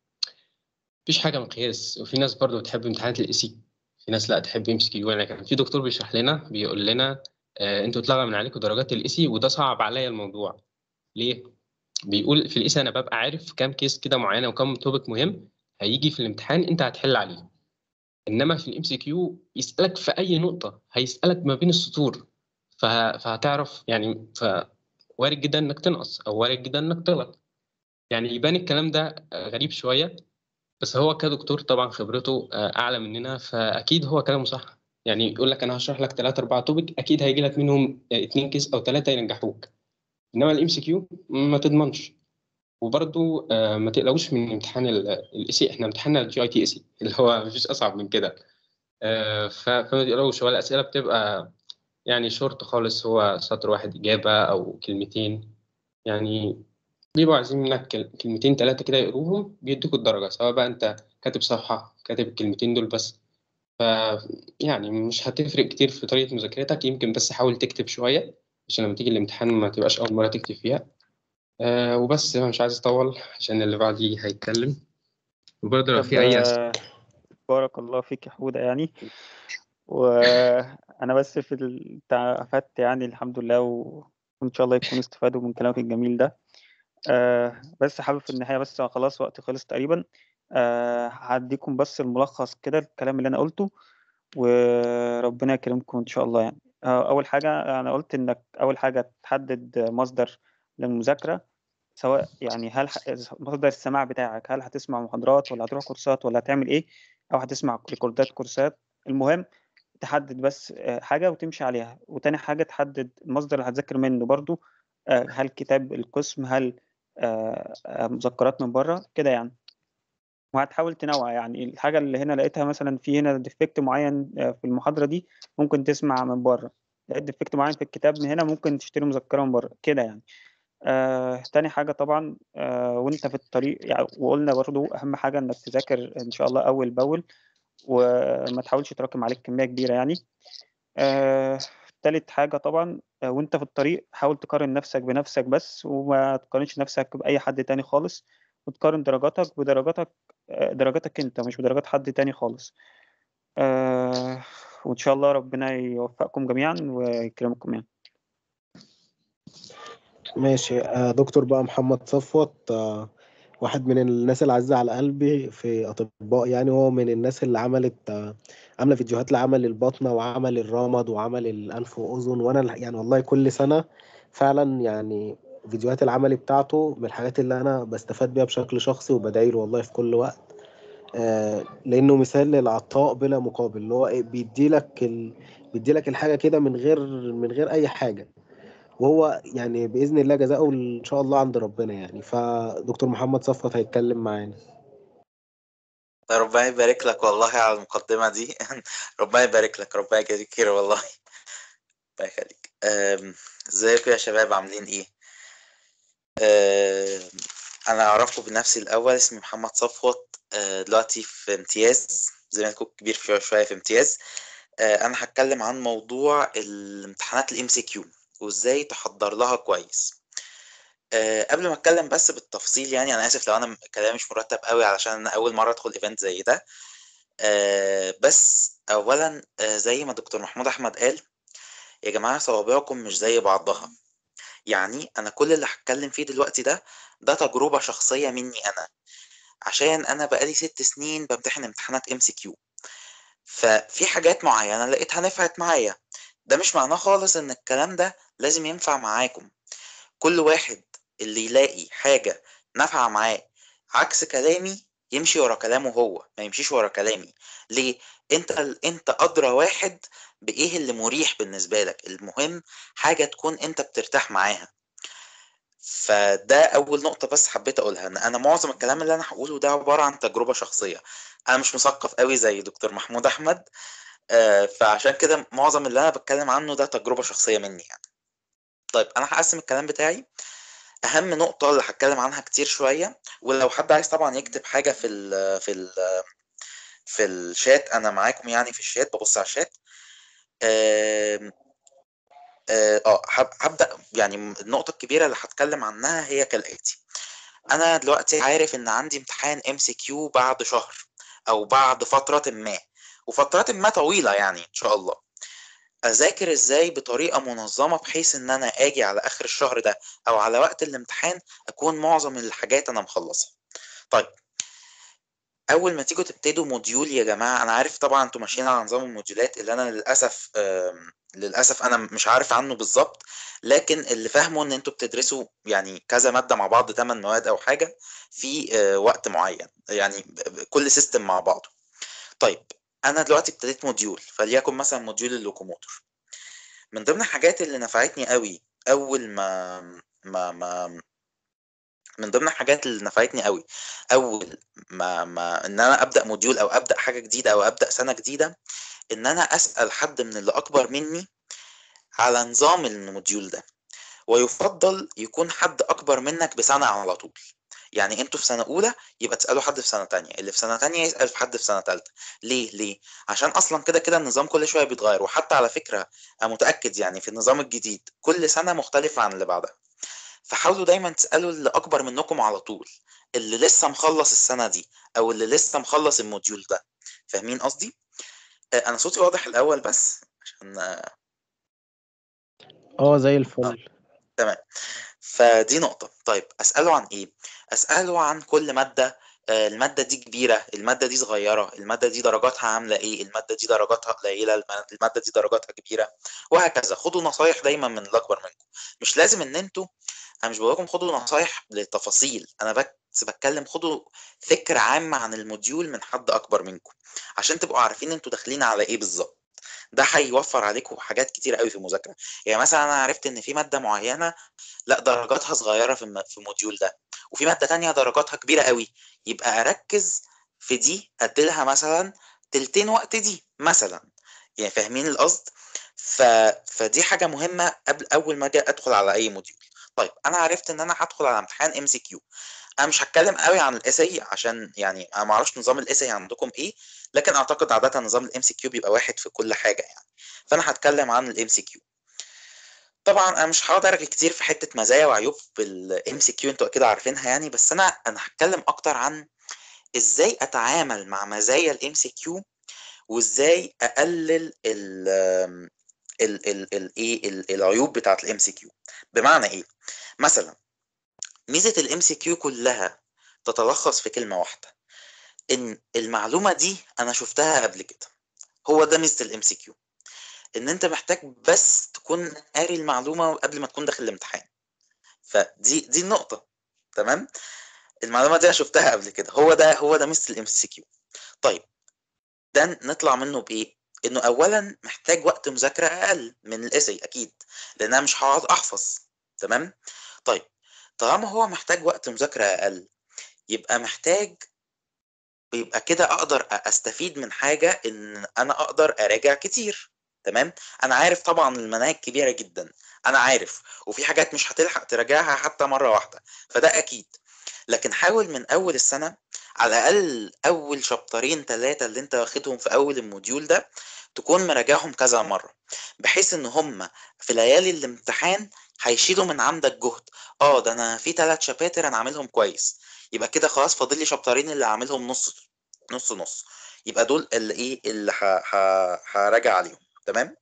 مفيش حاجة مقياس. وفي ناس برضو بتحب امتحانات الاي سي، في ناس لا تحب ام سي كيو. يعني كان في دكتور بيشرح لنا بيقول لنا آه انتوا اتلغى من عليكم درجات الاي سي، وده صعب عليا الموضوع. ليه؟ بيقول في الاي سي انا ببقى عارف كام كيس كده معينه وكام توبك مهم هيجي في الامتحان انت هتحل عليه. انما في الام سي كيو يسالك في اي نقطه، هيسالك ما بين السطور. فه- فهتعرف يعني، فوارد جدا انك تنقص او وارد جدا انك تغلط. يعني يبان الكلام ده آه، غريب شويه، بس هو كدكتور طبعا خبرته آه، اعلى مننا، فاكيد هو كلامه صح. يعني يقول لك انا هشرح لك ثلاثة أربعة توبك اكيد هيجي لك منهم آه، اتنين كيس او ثلاثه ينجحوك. انما الام سي كيو ما تضمنش. وبرضو آه، ما تقلقوش من امتحان الاي سي. احنا امتحاننا الجي اي تي اي سي اللي هو مفيش اصعب من كده. آه، ف- فما تقلقوش. هو الاسئله بتبقى يعني شورت خالص، هو سطر واحد اجابه او كلمتين يعني. بيبقوا عايزين منك كل- كلمتين ثلاثه كده يقروهم بيدوك الدرجه، سواء بقى انت كاتب صفحه كاتب الكلمتين دول بس. ف يعني مش هتفرق كتير في طريقة مذاكرتك. يمكن بس حاول تكتب شوية عشان لما تيجي الامتحان ما تبقاش أول مرة تكتب فيها. أه وبس، أنا مش عايز أطول عشان اللي بعدي هيتكلم. وبرضه لو طب في أي أسئلة. آه، بارك الله فيك يا حودة يعني. وأنا بس في التع- أفدت يعني الحمد لله، وإن شاء الله يكونوا استفادوا من كلامك الجميل ده. آه بس حابب في النهاية، بس خلاص وقتي خلص تقريبا. آه هديكم بس الملخص كده الكلام اللي أنا قلته، وربنا يكرمكم إن شاء الله يعني. آه أول حاجة أنا قلت إنك أول حاجة تحدد مصدر للمذاكرة، سواء يعني هل ح- مصدر السماع بتاعك، هل هتسمع محاضرات ولا هتروح كورسات ولا هتعمل إيه، أو هتسمع ريكوردات كورسات. المهم تحدد بس آه، حاجة وتمشي عليها. وتاني حاجة تحدد المصدر اللي هتذاكر منه برضو، آه، هل كتاب القسم، هل آه، آه، مذكرات من بره كده يعني. وهتحاول تنوع، يعني الحاجة اللي هنا لقيتها مثلا في هنا ديفكت معين آه، في المحاضرة دي ممكن تسمع من بره، لقيت ديفكت معين في الكتاب من هنا ممكن تشتري مذكرة من بره كده يعني. آه، تاني حاجة طبعا آه، وانت في الطريق يعني، وقلنا برضو أهم حاجة إنك تذاكر إن شاء الله أول بأول، وما تحاولش تراكم عليك كمية كبيرة يعني. آه، تالت حاجة طبعا آه، وانت في الطريق حاول تقارن نفسك بنفسك بس، وما تقارنش نفسك بأي حد تاني خالص، وتقارن درجاتك بدرجاتك آه، درجاتك انت مش بدرجات حد تاني خالص. آه، وإن شاء الله ربنا يوفقكم جميعا ويكرمكم يعني. ماشي. آه، دكتور بقى محمد صفوت، آه، واحد من الناس العزيزة على قلبي في أطباء، يعني هو من الناس اللي عملت آه، عاملة فيديوهات لعمل البطنة وعمل الرمد وعمل الأنف وأذن. وأنا الح- يعني والله كل سنة فعلا يعني فيديوهات العملي بتاعته من الحاجات اللي أنا بستفاد بيها بشكل شخصي وبدعي له والله في كل وقت. آه، لأنه مثال للعطاء بلا مقابل، اللي هو إيه، بيديلك ال... بيديلك الحاجة كده من غير من غير أي حاجة. وهو يعني بإذن الله جزاؤه إن شاء الله عند ربنا يعني. فدكتور محمد صفوت هيتكلم معانا. ربنا يبارك لك والله على المقدمة دي. ربنا يبارك لك، ربنا يجزيك خير والله. ربنا يخليك. أم، ازيكم يا شباب، عاملين ايه؟ أم، انا اعرفكم بنفسي الاول، اسمي محمد صفوت. أه، دلوقتي في امتياز، زي ما تكون كبير شويه شويه في امتياز. أه، انا هتكلم عن موضوع الامتحانات الام سي كيو وازاي تحضر لها كويس. أه، قبل ما اتكلم بس بالتفصيل، يعني انا اسف لو انا كلامي مش مرتب قوي علشان انا اول مره ادخل ايفنت زي ده. أه، بس اولا، أه، زي ما دكتور محمود احمد قال، يا جماعه صوابعكم مش زي بعضها. يعني انا كل اللي هتكلم فيه دلوقتي ده ده تجربة شخصية مني انا، عشان انا بقالي ست سنين بمتحن امتحانات ام سي كيو. ففي حاجات معينة لقيتها نفعت معايا. ده مش معناه خالص ان الكلام ده لازم ينفع معاكم. كل واحد اللي يلاقي حاجة نافعة معاه عكس كلامي يمشي ورا كلامه هو، ما يمشيش ورا كلامي. ليه؟ انت انت ادرى واحد بايه اللي مريح بالنسبة لك. المهم حاجة تكون انت بترتاح معاها. فده اول نقطة بس حبيت اقولها، ان انا معظم الكلام اللي انا هقوله ده عبارة عن تجربة شخصية. انا مش مثقف قوي زي دكتور محمود احمد. آه، فعشان كده معظم اللي انا بتكلم عنه ده تجربة شخصية مني يعني. طيب انا هقسم الكلام بتاعي. اهم نقطة اللي هتكلم عنها كتير شوية، ولو حد عايز طبعا يكتب حاجة في ال في ال في الشات، انا معاكم يعني في الشات، ببص على الشات. آم، اه آه، هب- هبدأ يعني. النقطة الكبيرة اللي هتكلم عنها هي كالآتي. انا دلوقتي عارف ان عندي امتحان ام سي كيو بعد شهر او بعد فترة ما، وفترات ما طويلة يعني ان شاء الله. اذاكر ازاي بطريقة منظمة بحيث ان انا اجي على اخر الشهر ده او على وقت الامتحان اكون معظم الحاجات انا مخلصها. طيب، اول ما تيجوا تبتدوا موديول يا جماعة، انا عارف طبعا انتوا ماشيين على نظام الموديولات اللي انا للاسف آم، للاسف انا مش عارف عنه بالظبط. لكن اللي فاهمه ان انتوا بتدرسوا يعني كذا مادة مع بعض، ثمان مواد او حاجة في آه، وقت معين، يعني ب- ب- كل سيستم مع بعضه. طيب، انا دلوقتي ابتديت موديول، فليكن مثلا موديول اللوكوموتور. من ضمن الحاجات اللي نفعتني قوي اول ما ما ما من ضمن الحاجات اللي نفعتني قوي اول ما ما ان انا ابدا موديول او ابدا حاجه جديده او ابدا سنه جديده، ان انا اسال حد من اللي اكبر مني على نظام الموديول ده. ويفضل يكون حد اكبر منك بسنه على طول. يعني انتوا في سنه اولى يبقى تسالوا حد في سنه تانية، اللي في سنه تانية يسال في حد في سنه تالتة. ليه ليه عشان اصلا كده كده النظام كل شويه بيتغير. وحتى على فكره انا متاكد يعني في النظام الجديد كل سنه مختلفه عن اللي بعدها. فحاولوا دايما تسالوا اللي اكبر منكم على طول، اللي لسه مخلص السنه دي او اللي لسه مخلص الموديول ده. فاهمين قصدي؟ آه، انا صوتي واضح الاول بس عشان اه اه زي آه، الفل. تمام. فدي نقطة. طيب أسأله عن إيه؟ أسأله عن كل مادة. آه، المادة دي كبيرة، المادة دي صغيرة، المادة دي درجاتها عاملة إيه، المادة دي درجاتها قليلة، الم- المادة دي درجاتها كبيرة، وهكذا. خدوا نصايح دايما من الأكبر منكم. مش لازم إن أنتوا، أنا مش بقولكم خدوا نصايح للتفاصيل، أنا بس بتكلم خدوا فكرة عامة عن الموديول من حد أكبر منكم، عشان تبقوا عارفين أنتوا داخلين على إيه بالظبط. ده هيوفر عليكم حاجات كتير قوي في المذاكرة. يعني مثلا أنا عرفت إن في مادة معينة لا درجاتها صغيرة في الم- في الموديول ده، وفي مادة تانية درجاتها كبيرة قوي، يبقى أركز في دي أديلها مثلا تلتين وقت دي مثلا. يعني فاهمين القصد؟ ف... فدي حاجة مهمة قبل أول ما أجي أدخل على أي موديول. طيب أنا عرفت إن أنا هدخل على امتحان ام سي كيو. أنا مش هتكلم قوي عن الاساي عشان يعني أنا معرفش نظام الاساي عندكم إيه، لكن أعتقد عادة نظام الام سي كيو بيبقى واحد في كل حاجة يعني. فأنا هتكلم عن الام سي كيو. طبعا انا مش هقعد ارغي كتير في حته مزايا وعيوب بالام سي كيو، انتوا اكيد عارفينها يعني. بس انا انا هتكلم اكتر عن ازاي اتعامل مع مزايا الام سي كيو، وازاي اقلل ال ال ال ال ايه ال- العيوب بتاعه الام سي كيو. بمعنى ايه؟ مثلا ميزه الام سي كيو كلها تتلخص في كلمة واحدة، ان المعلومة دي انا شفتها قبل كده. هو ده ميزة الام سي كيو، ان انت محتاج بس تكون قاري المعلومة قبل ما تكون داخل الامتحان. فدي دي النقطة. تمام، المعلومة دي انا شفتها قبل كده، هو ده هو ده ميزة الام سي كيو. طيب ده نطلع منه بايه؟ انه اولا محتاج وقت مذاكرة اقل من الاسي اكيد، لان انا مش هقعد احفظ. تمام. طيب طالما هو محتاج وقت مذاكرة اقل، يبقى محتاج يبقى كده اقدر استفيد من حاجة، ان انا اقدر اراجع كتير. تمام. انا عارف طبعا المناهج كبيرة جدا، انا عارف، وفي حاجات مش هتلحق تراجعها حتى مرة واحدة، فده اكيد. لكن حاول من اول السنة على الاقل اول شابترين ثلاثة اللي انت واخدهم في اول الموديول ده تكون مراجعهم كذا مرة، بحيث ان هم في ليالي الامتحان هيشيلوا من عندك جهد. اه ده انا في ثلاث شباتر انا عاملهم كويس، يبقى كده خلاص فاضل لي شابترين اللي عاملهم نص نص نص، يبقى دول اللي ايه اللي هراجع عليهم. تمام.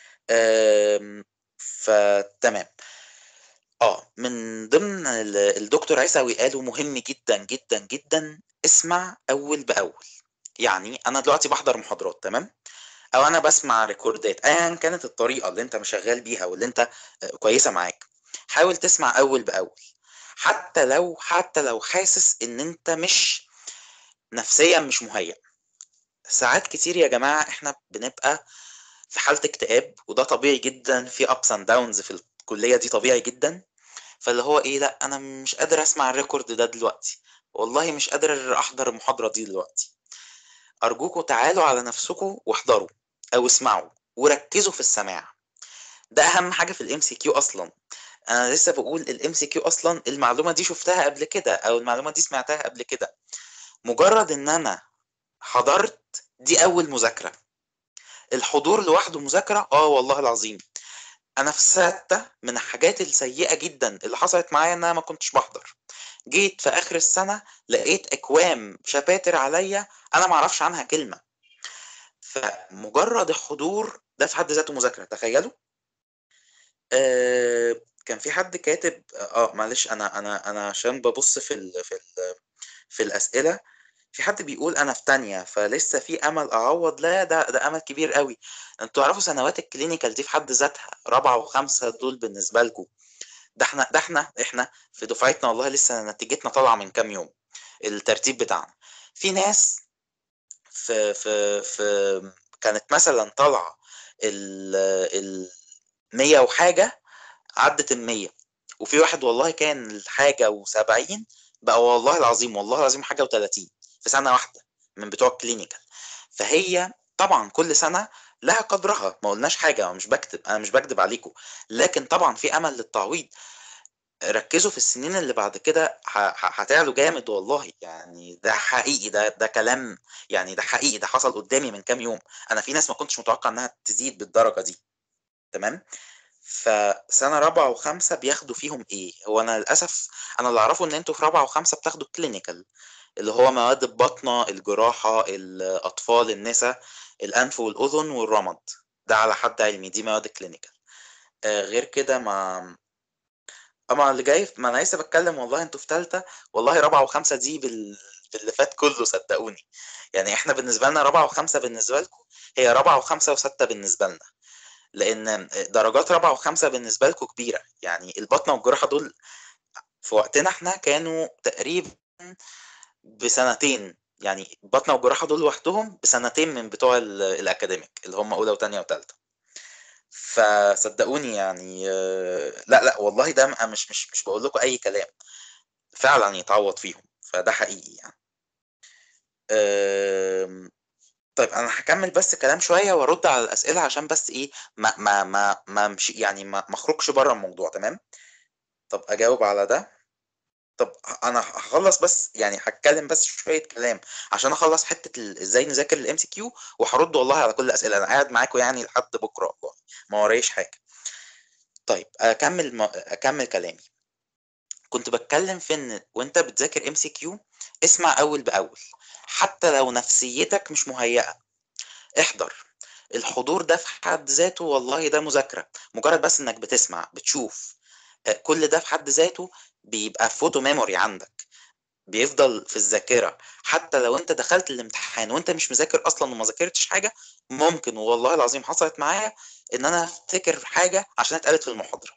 فتمام. اه من ضمن الدكتور عيسوي قالوا مهم جدا جدا جدا، اسمع اول باول. يعني انا دلوقتي بحضر محاضرات، تمام، او انا بسمع ريكوردات، ايا كانت الطريقه اللي انت مشغل بيها واللي انت كويسه معاك، حاول تسمع اول باول. حتى لو حتى لو حاسس ان انت مش نفسيا مش مهيأ. ساعات كتير يا جماعه احنا بنبقى في حاله اكتئاب، وده طبيعي جدا، في ups and downs في الكليه دي طبيعي جدا. فاللي هو ايه، لا انا مش قادر اسمع الريكورد ده دلوقتي، والله مش قادر احضر المحاضره دي دلوقتي. ارجوكوا تعالوا على نفسكوا واحضروا او اسمعوا وركزوا في السماع. ده اهم حاجه في الام سي كيو اصلا. انا لسه بقول الام سي كيو اصلا المعلومه دي شفتها قبل كده او المعلومه دي سمعتها قبل كده، مجرد ان انا حضرت دي اول مذاكره. الحضور لوحده مذاكره، اه والله العظيم. انا في ستة من الحاجات السيئه جدا اللي حصلت معايا ان انا ما كنتش بحضر. جيت في اخر السنه لقيت اكوام شباتر عليا انا ما اعرفش عنها كلمه. فمجرد الحضور ده في حد ذاته مذاكره، تخيلوا. آه كان في حد كاتب، اه معلش انا انا انا عشان ببص في ال في ال في الاسئله، في حد بيقول انا في تانية فلسه في امل اعوض. لا ده ده امل كبير قوي. انتوا تعرفوا سنوات الكلينيكال دي في حد ذاتها رابعه وخمسه دول بالنسبه لكم، ده احنا ده احنا احنا في دفعتنا والله لسه نتيجتنا طالعه من كام يوم، الترتيب بتاعنا. في ناس في في في كانت مثلا طالعه ال ال مية وحاجه، عدت ال مية. وفي واحد والله كان الحاجه وسبعين بقى، والله العظيم والله العظيم حاجه وتلاتين في سنه واحده من بتوع الكلينيكال. فهي طبعا كل سنه لها قدرها، ما قلناش حاجه، مش بكتب، انا مش بكدب عليكم، لكن طبعا في امل للتعويض. ركزوا في السنين اللي بعد كده هتعلوا جامد والله، يعني ده حقيقي، ده ده كلام، يعني ده حقيقي، ده حصل قدامي من كام يوم. انا في ناس ما كنتش متوقع انها تزيد بالدرجه دي. تمام. فسنه رابعه وخمسه بياخدوا فيهم ايه؟ هو انا للاسف انا اللي اعرفه ان انتوا في رابعه وخمسه بتاخدوا كلينيكال، اللي هو مواد الباطنه، الجراحه، الاطفال، النساء، الانف والاذن والرمد. ده على حد علمي دي مواد كلينيكال. آه غير كده ما اما اللي جاي، ما انا لسه بتكلم والله انتوا في ثالثه، والله رابعه وخمسه دي بال... باللي فات كله صدقوني. يعني احنا بالنسبه لنا رابعه وخمسه بالنسبه لكم هي رابعه وخمسه وسته بالنسبه لنا، لان درجات رابعه وخمسه بالنسبه لكم كبيره. يعني البطنه والجراحه دول في وقتنا احنا كانوا تقريبا بسنتين، يعني البطنه والجراحه دول لوحدهم بسنتين من بتوع ال- الاكاديميك اللي هم اولى وثانيه وثالثه. فصدقوني يعني آه، لا لا والله ده مش مش مش بقول لكم اي كلام، فعلا يتعوض فيهم، فده حقيقي يعني. أم... طيب انا هكمل بس كلام شويه وارد على الاسئله، عشان بس ايه ما ما ما ما مش يعني ما ما اخرجش بره الموضوع. تمام. طب اجاوب على ده. طب انا هخلص بس، يعني هتكلم بس شويه كلام عشان اخلص حته ال- ازاي نذاكر الام سي كيو، وهرد والله على كل الاسئله. انا قاعد معاكم يعني لحد بكره والله، ما ورايش حاجه. طيب اكمل ما... اكمل كلامي. كنت بتكلم في ان وانت بتذاكر ام سي كيو اسمع اول باول، حتى لو نفسيتك مش مهيئة احضر. الحضور ده في حد ذاته والله ده مذاكرة، مجرد بس انك بتسمع بتشوف، كل ده في حد ذاته بيبقى فوتو ميموري عندك. بيفضل في الذاكرة حتى لو انت دخلت الامتحان وانت مش مذاكر اصلا وما ذاكرتش حاجة. ممكن والله العظيم حصلت معايا ان انا افتكر حاجة عشان اتقالت في المحاضرة.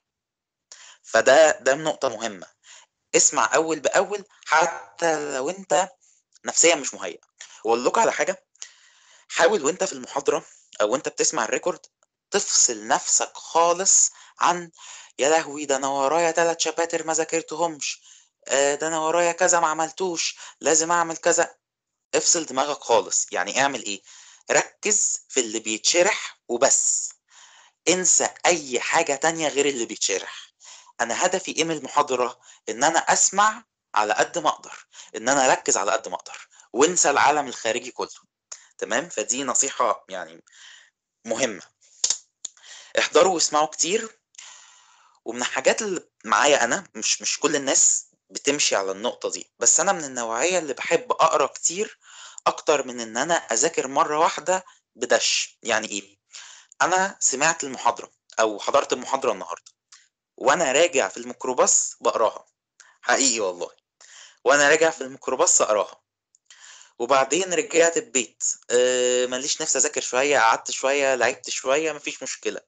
فده ده نقطة مهمة، اسمع اول باول حتى لو انت نفسيا مش مهيأ. واقول لكم على حاجة، حاول وانت في المحاضرة او وانت بتسمع الريكورد تفصل نفسك خالص عن يا لهوي ده انا ورايا ثلاث شباتر ما ذاكرتهمش، آه، ده انا ورايا كذا ما عملتوش، لازم اعمل كذا. افصل دماغك خالص. يعني اعمل ايه؟ ركز في اللي بيتشرح وبس، انسى اي حاجة تانية غير اللي بيتشرح. انا هدفي ايه من المحاضرة؟ ان انا اسمع على قد ما اقدر، ان انا اركز على قد ما اقدر، وانسى العالم الخارجي كله. تمام؟ فدي نصيحة يعني مهمة. احضروا واسمعوا كتير. ومن الحاجات اللي معايا انا، مش مش كل الناس بتمشي على النقطة دي، بس انا من النوعية اللي بحب اقرا كتير اكتر من ان انا اذاكر مرة واحدة بدش. يعني ايه؟ انا سمعت المحاضرة او حضرت المحاضرة النهاردة، وانا راجع في الميكروباص بقراها، حقيقي والله، وانا راجع في الميكروباص اقراها. وبعدين رجعت البيت، أه ماليش نفسي اذاكر شوية، قعدت شوية، لعبت شوية، مفيش مشكلة.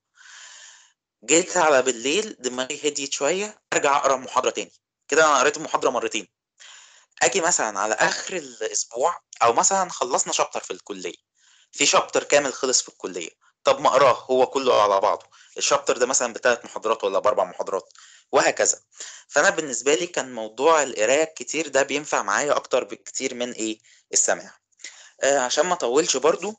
جيت على بالليل دماغي هديت شوية، ارجع اقرا المحاضرة تاني. كده انا قريت المحاضرة مرتين. اجي مثلا على اخر الاسبوع او مثلا خلصنا شابتر في الكلية، في شابتر كامل خلص في الكلية، طب ما اقراه هو كله على بعضه. الشابتر ده مثلا بثلاث محاضرات ولا باربع محاضرات وهكذا. فانا بالنسبة لي كان موضوع القراية الكتير ده بينفع معايا اكتر بكتير من ايه السماع. آه عشان ما اطولش برضو،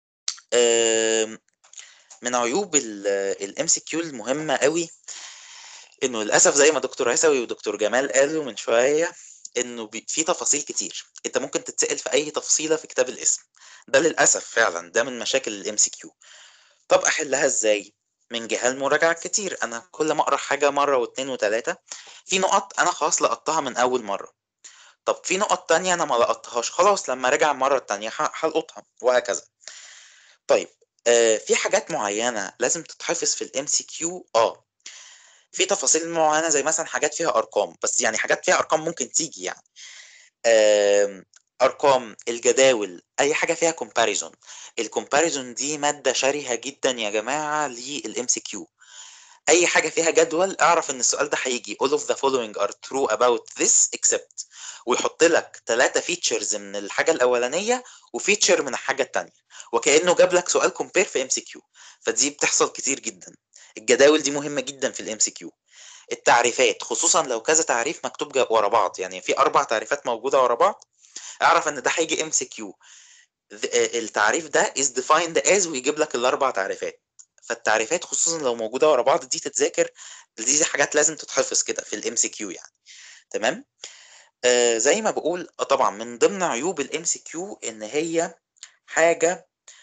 آه من عيوب الام سي كيو المهمة قوي انه للاسف زي ما دكتور عيسوي ودكتور جمال قالوا من شوية، انه بي- في تفاصيل كتير، انت ممكن تتسأل في اي تفصيلة في كتاب الاسم. ده للاسف فعلا ده من مشاكل الام سي كيو. طب احلها ازاي؟ من جهة المراجعة كتير. انا كل ما اقرا حاجة مرة واثنين وثلاثة، في نقط انا خلاص لقطتها من اول مرة. طب في نقط تانية انا ما لقطتهاش، خلاص لما راجع المرة التانية ه- هلقطها وهكذا. طيب، آه في حاجات معينة لازم تتحفظ في الام سي كيو. اه في تفاصيل معينة زي مثلا حاجات فيها ارقام، بس يعني حاجات فيها ارقام ممكن تيجي يعني، آم، ارقام، الجداول، اي حاجه فيها كومباريزون. الكومباريزون دي ماده شرهه جدا يا جماعه للام سي كيو. اي حاجه فيها جدول اعرف ان السؤال ده هيجي all of the following are true about this except، ويحط لك ثلاثه فيتشرز من الحاجه الاولانيه وفيتشر من الحاجه الثانيه، وكانه جاب لك سؤال كومبير في ام سي كيو. فدي بتحصل كتير جدا. الجداول دي مهمه جدا في الام سي كيو. التعريفات خصوصا لو كذا تعريف مكتوب جا- ورا بعض، يعني في اربع تعريفات موجوده ورا بعض، اعرف ان ده هيجي ام سي كيو. التعريف ده is defined as ويجيب لك الاربع تعريفات. فالتعريفات خصوصا لو موجوده ورا بعض دي تتذاكر، دي حاجات لازم تتحفظ كده في الام سي كيو يعني. تمام؟ آه زي ما بقول، آه طبعا من ضمن عيوب الام سي كيو ان هي حاجه،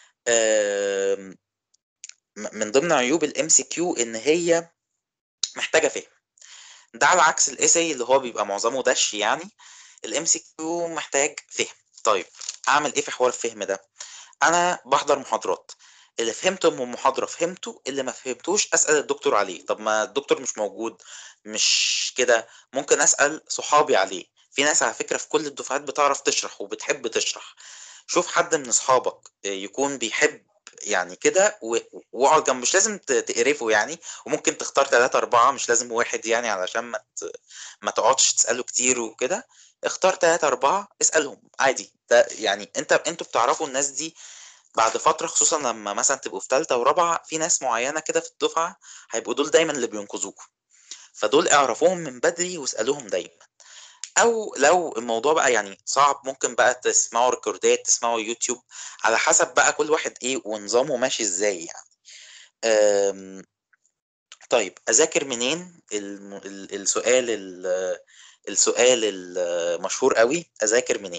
آه من ضمن عيوب الام سي كيو ان هي محتاجه فهم. ده على عكس الايساي اللي هو بيبقى معظمه دش يعني. الام سي كيو محتاج فهم. طيب اعمل ايه في حوار الفهم ده؟ انا بحضر محاضرات، اللي فهمته من المحاضرة فهمته، اللي ما فهمتوش اسأل الدكتور عليه. طب ما الدكتور مش موجود، مش كده، ممكن اسأل صحابي عليه. في ناس على فكرة في كل الدفعات بتعرف تشرح وبتحب تشرح. شوف حد من اصحابك يكون بيحب يعني كده و- واقعد جنبه، مش لازم ت- تقرفه يعني، وممكن تختار ثلاثة أربعة مش لازم واحد يعني، علشان ما ت- ما تقعدش تسأله كتير وكده. اختار ثلاثة أربعة اسألهم عادي. ده يعني انت انتوا بتعرفوا الناس دي بعد فترة، خصوصا لما مثلا تبقوا في ثالثة ورابعة، في ناس معينة كده في الدفعة هيبقوا دول دايما اللي بينقذوكوا. فدول اعرفوهم من بدري واسألوهم دايما. او لو الموضوع بقى يعني صعب، ممكن بقى تسمعوا ريكوردات، تسمعوا يوتيوب، على حسب بقى كل واحد ايه ونظامه ماشي ازاي يعني. أم، طيب اذاكر منين؟ الم- ال- السؤال ال- السؤال المشهور قوي، اذاكر منين؟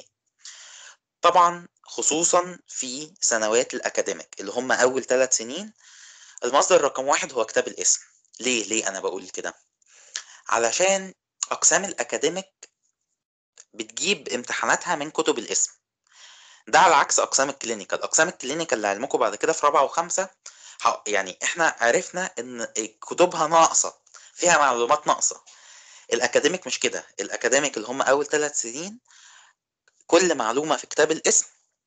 طبعا خصوصا في سنوات الاكاديميك اللي هم اول ثلاث سنين، المصدر رقم واحد هو كتاب الاسم. ليه ليه انا بقول كده؟ علشان اقسام الاكاديميك بتجيب امتحاناتها من كتب الاسم. ده على عكس اقسام الكلينيكال. اقسام الكلينيكال لعلمكم بعد كده في رابعه وخمسه، ح- يعني احنا عرفنا ان كتبها ناقصه، فيها معلومات ناقصه. الاكاديميك مش كده، الاكاديميك اللي هم اول ثلاث سنين كل معلومه في كتاب الاسم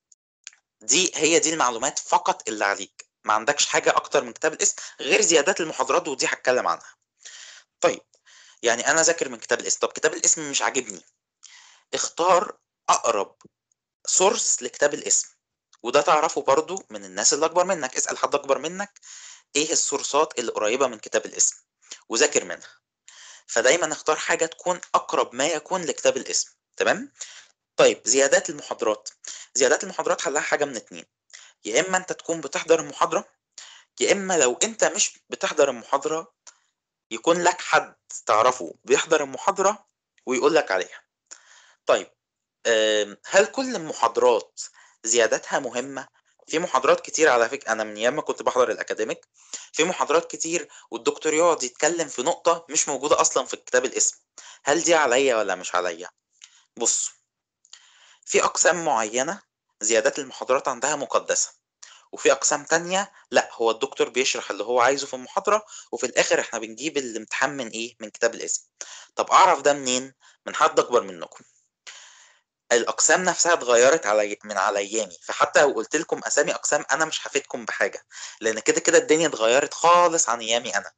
دي هي دي المعلومات فقط اللي عليك، ما عندكش حاجه اكتر من كتاب الاسم غير زيادات المحاضرات، ودي هتكلم عنها. طيب يعني انا ذاكر من كتاب الاسم، طب كتاب الاسم مش عاجبني، اختار اقرب سورس لكتاب الاسم، وده تعرفه برضو من الناس اللي اكبر منك، اسال حد اكبر منك ايه السورسات اللي قريبه من كتاب الاسم وذاكر منها. فدايما اختار حاجه تكون اقرب ما يكون لكتاب الاسم. تمام. طيب زيادات المحاضرات، زيادات المحاضرات حلها حاجه من اتنين، يا اما انت تكون بتحضر المحاضره، يا اما لو انت مش بتحضر المحاضره يكون لك حد تعرفه بيحضر المحاضره ويقول لك عليها. طيب هل كل المحاضرات زياداتها مهمه؟ في محاضرات كتير على فكره، انا من ايام ما كنت بحضر الاكاديميك في محاضرات كتير والدكتور يقعد يتكلم في نقطه مش موجوده اصلا في كتاب الاسم، هل دي عليا ولا مش عليا؟ بص، في اقسام معينه زيادات المحاضرات عندها مقدسه، وفي اقسام تانية لا، هو الدكتور بيشرح اللي هو عايزه في المحاضره وفي الاخر احنا بنجيب الامتحان من ايه؟ من كتاب الاسم. طب اعرف ده منين؟ من حد اكبر منكم. الاقسام نفسها اتغيرت علي من على ايامي، فحتى لو قلت لكم اسامي اقسام انا مش هفيدكم بحاجه، لان كده كده الدنيا اتغيرت خالص عن ايامي انا.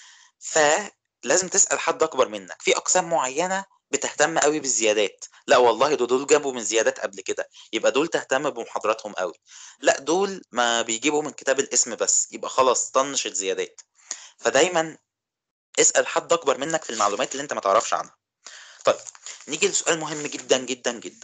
فلازم تسال حد اكبر منك. في اقسام معينه بتهتم قوي بالزيادات، لا والله دول, دول جابوا من زيادات قبل كده يبقى دول تهتم بمحاضراتهم قوي، لا دول ما بيجيبوا من كتاب الاسم بس يبقى خلاص طنش الزيادات. فدايما اسال حد اكبر منك في المعلومات اللي انت ما تعرفش عنها. طيب نيجي لسؤال مهم جدا جدا جدا،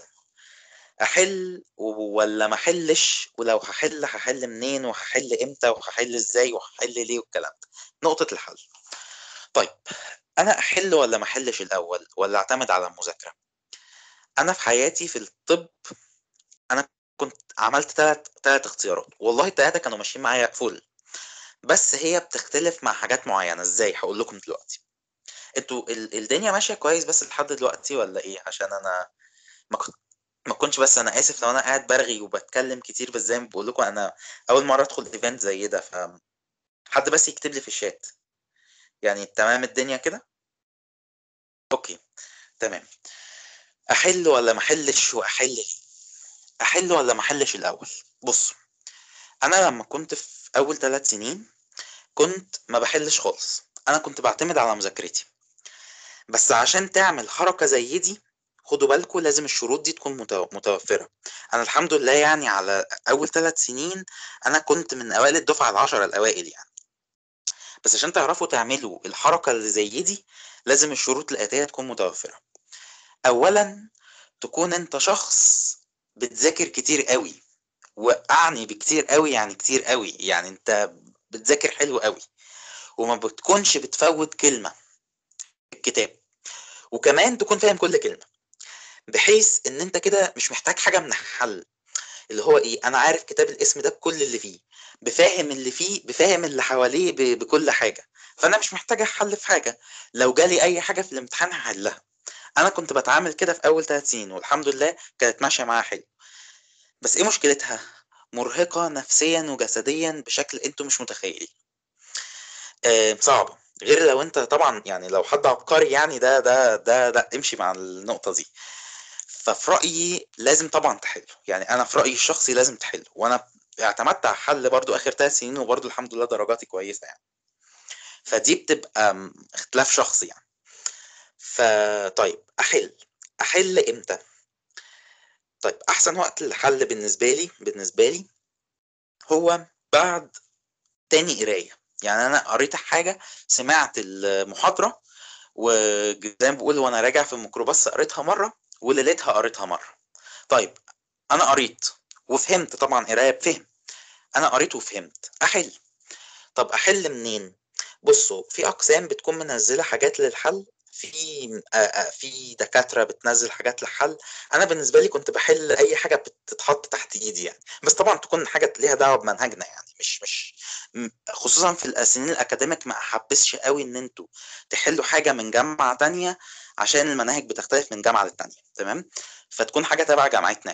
احل ولا ما احلش؟ ولو هحل هحل منين وهحل امتى وهحل ازاي وهحل ليه والكلام ده، نقطة الحل. طيب انا احل ولا ما احلش الاول ولا اعتمد على المذاكرة؟ انا في حياتي في الطب انا كنت عملت ثلاث ثلاث اختيارات، والله الثلاثه كانوا ماشيين معايا فل، بس هي بتختلف مع حاجات معينة. ازاي؟ هقول لكم دلوقتي. انتوا الدنيا ماشية كويس بس لحد دلوقتي ولا ايه؟ عشان انا ما كنت ما كنتش، بس انا اسف لو انا قاعد برغي وبتكلم كتير، بس زي ما بقول لكم انا اول مره ادخل ايفنت زي ده، فحد بس يكتب لي في الشات يعني تمام الدنيا كده. اوكي تمام. احل ولا ما احلش واحل ليه؟ احل ولا ما احلش الاول؟ بص، انا لما كنت في اول ثلاث سنين كنت ما بحلش خالص، انا كنت بعتمد على مذاكرتي، بس عشان تعمل حركه زي دي خدوا بالكم لازم الشروط دي تكون متوفرة. أنا الحمد لله يعني على أول ثلاث سنين أنا كنت من أوائل الدفعة العشرة الأوائل يعني، بس عشان تعرفوا تعملوا الحركة اللي زي دي لازم الشروط الآتية تكون متوفرة. أولا تكون أنت شخص بتذاكر كتير قوي، وأعني بكتير قوي يعني كتير قوي، يعني أنت بتذاكر حلو قوي وما بتكونش بتفوت كلمة في الكتاب، وكمان تكون فاهم كل كلمة، بحيث ان انت كده مش محتاج حاجة من الحل. اللي هو ايه؟ انا عارف كتاب الاسم ده بكل اللي فيه، بفاهم اللي فيه، بفاهم اللي حواليه، ب- بكل حاجة، فانا مش محتاج حل في حاجة، لو جالي اي حاجة في الامتحان هحلها. انا كنت بتعامل كده في اول ثلاث سنين والحمد لله كانت ماشية معايا حلو. بس ايه مشكلتها؟ مرهقة نفسيا وجسديا بشكل انتوا مش متخيلين. آه صعبة، غير لو انت طبعا يعني لو حد عبقري يعني ده ده ده ده امشي مع النقطة دي. ففي رأيي لازم طبعا تحله، يعني انا في رأيي الشخصي لازم تحله، وانا اعتمدت على حل برضو اخر ثلاث سنين وبرضو الحمد لله درجاتي كويسة يعني، فدي بتبقى اختلاف شخصي يعني. فطيب احل احل امتى؟ طيب احسن وقت للحل بالنسبة لي بالنسبة لي هو بعد تاني قراية. يعني انا قريت حاجة، سمعت المحاضرة وزي ما بقول وانا راجع في الميكروباص قريتها مرة وليلتها قريتها مرة. طيب انا قريت وفهمت، طبعا قرايه بفهم، انا قريت وفهمت، احل. طب احل منين؟ بصوا، في اقسام بتكون منزله حاجات للحل، في في دكاتره بتنزل حاجات للحل. انا بالنسبه لي كنت بحل اي حاجه بتتحط تحت ايدي يعني، بس طبعا تكون حاجه ليها دعوه بمنهجنا يعني، مش مش خصوصا في السنين الاكاديميك ما احبسش قوي ان انتوا تحلوا حاجه من جامعه تانية عشان المناهج بتختلف من جامعه للتانية. تمام، فتكون حاجه تبع جامعتنا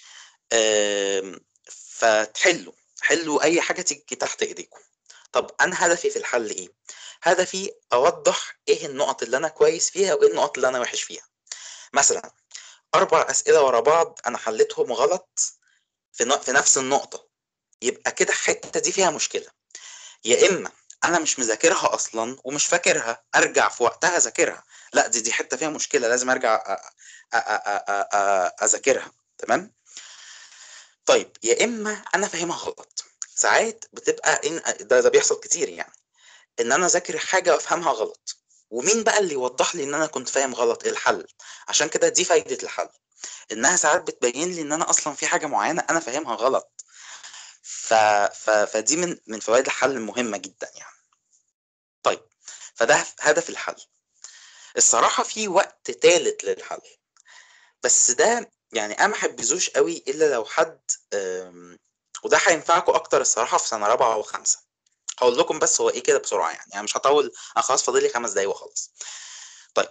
يعني. فتحلوا حلوا اي حاجه تيجي تحت ايديكم. طب انا هدفي في الحل ايه؟ هدفي اوضح ايه النقط اللي انا كويس فيها وايه النقط اللي انا وحش فيها. مثلا اربع اسئله ورا بعض انا حليتهم غلط في في نفس النقطه، يبقى كده الحته دي فيها مشكله. يا اما انا مش مذاكرها اصلا ومش فاكرها، ارجع في وقتها اذاكرها، لا دي دي حته فيها مشكله لازم ارجع اذاكرها. تمام. طيب يا اما انا فاهمها غلط. ساعات بتبقى إن ده, ده بيحصل كتير يعني، ان انا اذاكر حاجه وافهمها غلط، ومين بقى اللي يوضح لي ان انا كنت فاهم غلط؟ الحل. عشان كده دي فايده الحل، انها ساعات بتبين لي ان انا اصلا في حاجه معينه انا فاهمها غلط. ف... ف... فدي من من فوائد الحل المهمه جدا يعني. طيب فده هدف الحل. الصراحه في وقت ثالث للحل، بس ده يعني انا ما حبذوش قوي الا لو حد وده هينفعكم اكتر الصراحه في سنه رابعه وخمسه. هقول لكم بس هو ايه كده بسرعه يعني، يعني مش هطول، انا خلاص فاضل لي خمس دقايق وخلاص. طيب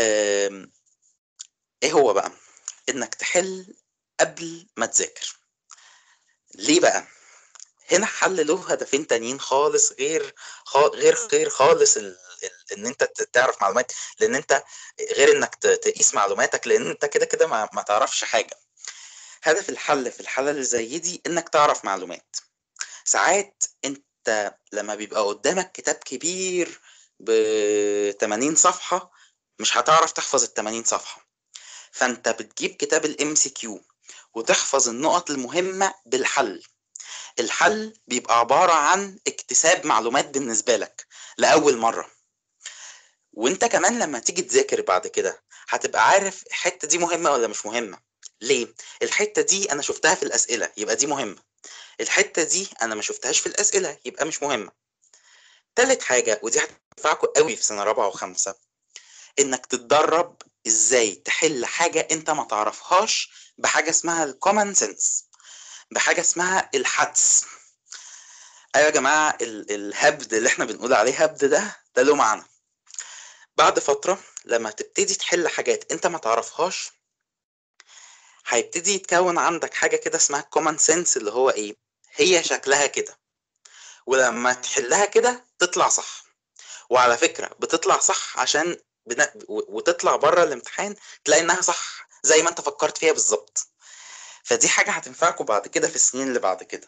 ايه هو بقى؟ انك تحل قبل ما تذاكر. ليه بقى؟ هنا حل له هدفين تانيين خالص، غير غير غير خالص ال... ال... ان انت تعرف معلومات، لان انت غير انك تقيس معلوماتك، لان انت كده كده ما... ما تعرفش حاجه. هدف الحل في الحاله اللي زي دي انك تعرف معلومات. ساعات انت لما بيبقى قدامك كتاب كبير ب ثمانين صفحه مش هتعرف تحفظ ال ثمانين صفحه، فانت بتجيب كتاب الام سي كيو وتحفظ النقط المهمه بالحل. الحل بيبقى عبارة عن اكتساب معلومات بالنسبة لك لأول مرة، وانت كمان لما تيجي تذاكر بعد كده هتبقى عارف الحتة دي مهمة ولا مش مهمة. ليه؟ الحتة دي انا شفتها في الأسئلة يبقى دي مهمة، الحتة دي انا ما شفتهاش في الأسئلة يبقى مش مهمة. تالت حاجة ودي هتنفعكم قوي في سنة رابعة وخمسة، انك تتدرب ازاي تحل حاجة انت ما تعرفهاش بحاجة اسمها الكومن سنس، بحاجة اسمها الحدس. ايوه يا جماعه، الهبد اللي احنا بنقول عليه هبد ده ده له معنى. بعد فتره لما تبتدي تحل حاجات انت ما تعرفهاش هيبتدي يتكون عندك حاجه كده اسمها كومن سنس، اللي هو ايه؟ هي شكلها كده، ولما تحلها كده تطلع صح. وعلى فكره بتطلع صح عشان بنا... وتطلع بره الامتحان تلاقي انها صح زي ما انت فكرت فيها بالظبط. فدي حاجه هتنفعكم بعد كده في السنين اللي بعد كده.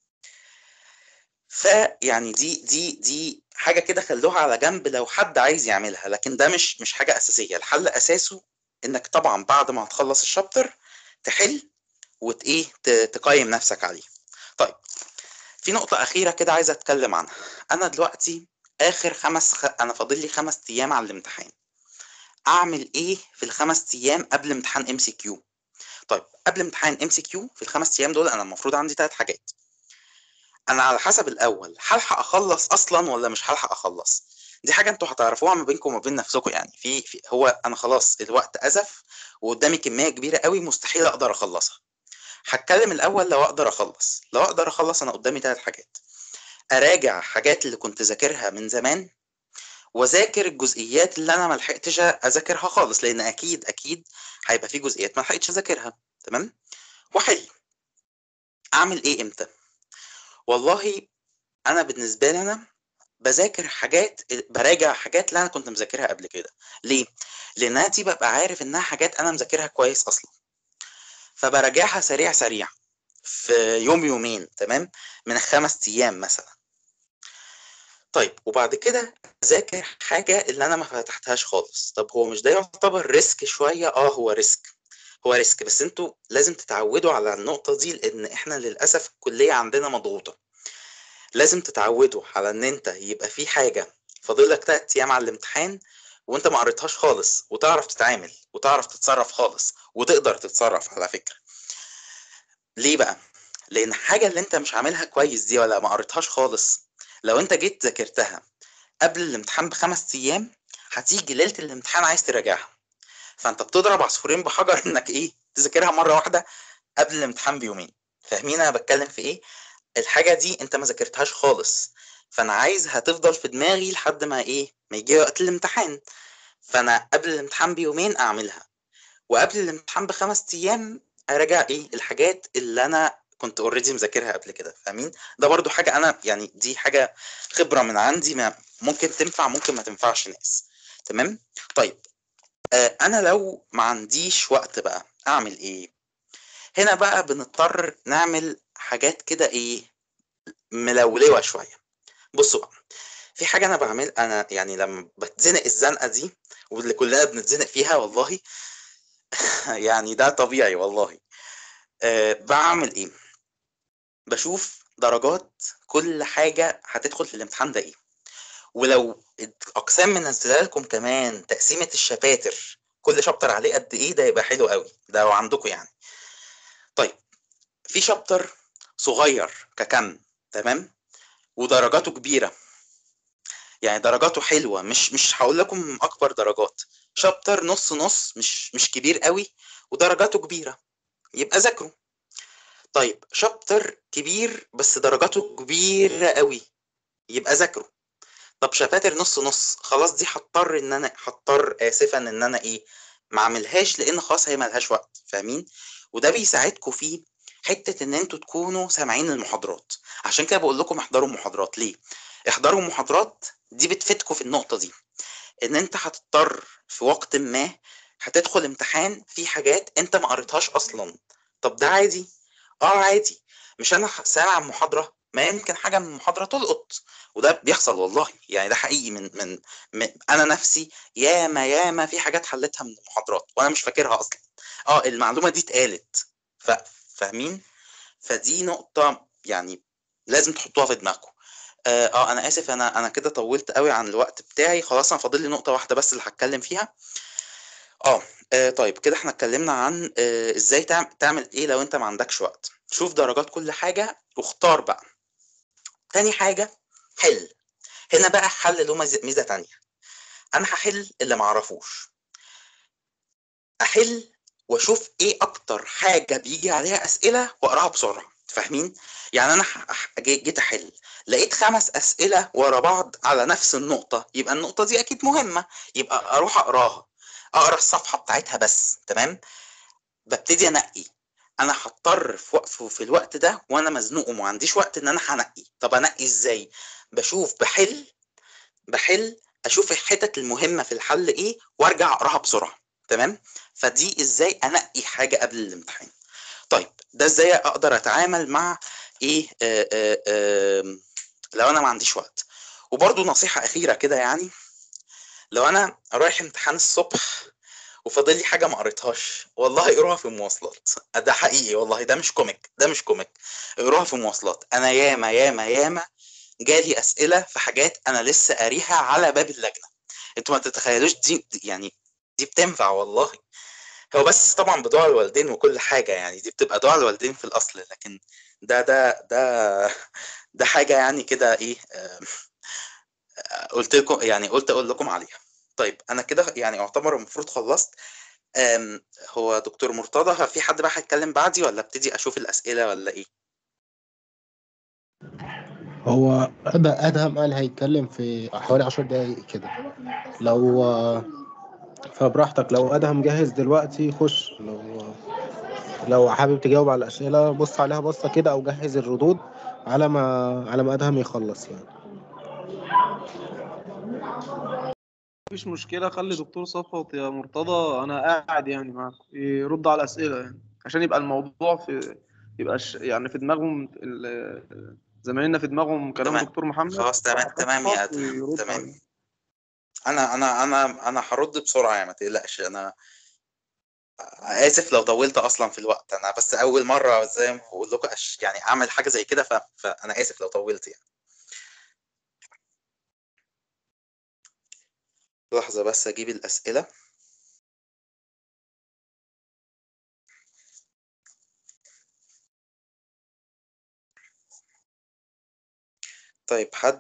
فيعني دي دي دي حاجه كده خلوها على جنب لو حد عايز يعملها، لكن ده مش مش حاجه اساسيه. الحل اساسه انك طبعا بعد ما هتخلص الشابتر تحل وت ايه تقيم نفسك عليه. طيب في نقطه اخيره كده عايز اتكلم عنها. انا دلوقتي اخر خمس خ... انا فاضل لي خمس ايام على الامتحان. اعمل ايه في الخمس ايام قبل امتحان ام سي كيو؟ طيب قبل امتحان ام سي كيو في الخمس ايام دول انا المفروض عندي ثلاث حاجات. انا على حسب الاول هلحق اخلص اصلا ولا مش هلحق اخلص. دي حاجه انتوا هتعرفوها ما بينكم وما بين نفسكم يعني. في, في هو انا خلاص الوقت ازف وقدامي كميه كبيره قوي مستحيل اقدر اخلصها. هتكلم الاول لو اقدر اخلص. لو اقدر اخلص انا قدامي ثلاث حاجات: اراجع حاجات اللي كنت ذاكرها من زمان، واذاكر الجزئيات اللي انا ما لحقتش اذاكرها خالص، لان اكيد اكيد هيبقى في جزئيات ما لحقتش اذاكرها. تمام. واحل. اعمل ايه امتى؟ والله انا بالنسبه لي انا بذاكر حاجات، براجع حاجات اللي انا كنت مذاكرها قبل كده. ليه؟ لانها دي ببقى عارف انها حاجات انا مذاكرها كويس اصلا، فبراجعها سريع سريع في يوم يومين. تمام، من الخمس ايام مثلا. طيب وبعد كده اذاكر حاجه اللي انا ما فتحتهاش خالص. طب هو مش ده يعتبر ريسك شويه؟ اه هو ريسك، هو ريسك، بس انتوا لازم تتعودوا على النقطه دي، لان احنا للاسف الكليه عندنا مضغوطه. لازم تتعودوا على ان انت يبقى في حاجه فاضل لك تلات ايام على الامتحان وانت ما قريتهاش خالص، وتعرف تتعامل وتعرف تتصرف خالص، وتقدر تتصرف على فكره. ليه بقى؟ لان حاجه اللي انت مش عاملها كويس دي ولا ما قريتهاش خالص، لو انت جيت ذاكرتها قبل الامتحان بخمس ايام هتيجي ليله الامتحان عايز تراجعها. فانت بتضرب عصفورين بحجر انك ايه؟ تذاكرها مره واحده قبل الامتحان بيومين. فاهمين انا بتكلم في ايه؟ الحاجه دي انت ما ذاكرتهاش خالص، فانا عايز هتفضل في دماغي لحد ما ايه؟ ما يجي وقت الامتحان. فانا قبل الامتحان بيومين اعملها، وقبل الامتحان بخمس ايام اراجع ايه؟ الحاجات اللي انا كنت اوريدي مذاكرها قبل كده، فاهمين؟ ده برضو حاجه انا يعني دي حاجه خبره من عندي، ما ممكن تنفع ممكن ما تنفعش ناس. تمام. طيب آه انا لو ما عنديش وقت بقى اعمل ايه؟ هنا بقى بنضطر نعمل حاجات كده ايه ملولوه شويه. بصوا بقى، في حاجه انا بعمل انا يعني لما بتزنق الزنقه دي واللي كلنا بنتزنق فيها والله يعني ده طبيعي والله. أه بعمل ايه؟ بشوف درجات كل حاجه هتدخل في الامتحان ده ايه، ولو اقسام منزله لكم كمان تقسيمه الشباتر كل شابتر عليه قد ايه، ده يبقى حلو قوي ده لو عندكم يعني. طيب في شابتر صغير ككم، تمام، ودرجاته كبيره، يعني درجاته حلوه، مش مش هقول لكم اكبر درجات، شابتر نص نص، مش مش كبير قوي ودرجاته كبيره، يبقى ذاكروا. طيب شابتر كبير بس درجاته كبيره قوي، يبقى ذاكروا. طب شباتر نص نص، خلاص دي هضطر ان انا هضطر اسفا ان انا ايه ما اعملهاش، لان خلاص هي ملهاش وقت، فاهمين؟ وده بيساعدكم في حته ان انتوا تكونوا سامعين المحاضرات. عشان كده بقول لكم احضروا محاضرات. ليه احضروا محاضرات؟ دي بتفيدكم في النقطه دي، ان انت هتضطر في وقت ما هتدخل امتحان في حاجات انت ما قريتهاش اصلا. طب ده عادي، اه عادي. مش انا سامع محاضره ما يمكن حاجه من المحاضره تلقط، وده بيحصل والله، يعني ده حقيقي. من من, من انا نفسي ياما ياما في حاجات حلتها من المحاضرات وانا مش فاكرها اصلا. اه المعلومه دي اتقالت، فاهمين؟ فدي نقطه يعني لازم تحطوها في دماغكم. اه آه، انا اسف، انا انا كده طولت قوي عن الوقت بتاعي، خلاص انا فاضل لي نقطه واحده بس اللي هتكلم فيها. اه آه، طيب كده احنا اتكلمنا عن آه ازاي تعمل, تعمل ايه لو انت ما عندكش وقت. شوف درجات كل حاجه واختار بقى. تاني حاجه حل. هنا بقى حل له ميزه ميزة تانية. انا هحل اللي ما اعرفوش، احل واشوف ايه اكتر حاجه بيجي عليها اسئله واقراها بسرعه، فاهمين؟ يعني انا ح- ح- جي- جيت احل لقيت خمس اسئله ورا بعض على نفس النقطه، يبقى النقطه دي اكيد مهمه، يبقى اروح اقراها، اقرا الصفحه بتاعتها بس، تمام. ببتدي انقي. انا هضطر في وقت في الوقت ده وانا مزنوق وما عنديش وقت ان انا هنقي. طب انقي ازاي؟ بشوف بحل بحل اشوف الحتت المهمه في الحل ايه وارجع اقراها بسرعه، تمام. فدي ازاي انقي حاجه قبل الامتحان. طيب ده ازاي اقدر اتعامل مع ايه آآ آآ لو انا ما عنديش وقت. وبرضو نصيحه اخيره كده، يعني لو انا رايح امتحان الصبح وفاضل لي حاجه ما قريتهاش، والله اقروها في المواصلات. ده حقيقي والله، ده مش كوميك، ده مش كوميك. اقروها في المواصلات. انا ياما ياما ياما جالي اسئله في حاجات انا لسه قاريها على باب اللجنه. انتوا ما تتخيلوش دي يعني دي بتنفع والله. هو بس طبعا بدعاء الوالدين وكل حاجه، يعني دي بتبقى دعاء الوالدين في الاصل، لكن ده ده ده ده حاجه يعني كده ايه آه، قلت لكم يعني قلت اقول لكم عليها. طيب انا كده يعني اعتبر المفروض خلصت. آم، هو دكتور مرتضى في حد بقى هيتكلم بعدي ولا ابتدي اشوف الاسئله ولا ايه؟ هو أد- ادهم قال هيتكلم في حوالي عشر دقايق كده. لو فبراحتك، لو ادهم جاهز دلوقتي خش، لو لو حابب تجاوب على الاسئله بص عليها بصه كده، او جهز الردود على ما على ما ادهم يخلص يعني. مفيش مشكلة، خلي دكتور صفوت يا مرتضى أنا قاعد يعني معاكم يرد على الأسئلة، يعني عشان يبقى الموضوع في يبقى ش... يعني في دماغهم ال- زمايلنا في دماغهم كلام تمام دكتور محمد خلاص، تمام تمام يا ادهم، ويرد تمام. عليه. انا انا انا انا هرد بسرعه يعني ما تقلقش. انا اسف لو طولت اصلا في الوقت، انا بس اول مره زي ما بقول لكم أش... يعني اعمل حاجه زي كده، ف... فانا اسف لو طولت يعني. لحظه بس اجيب الاسئله. طيب حد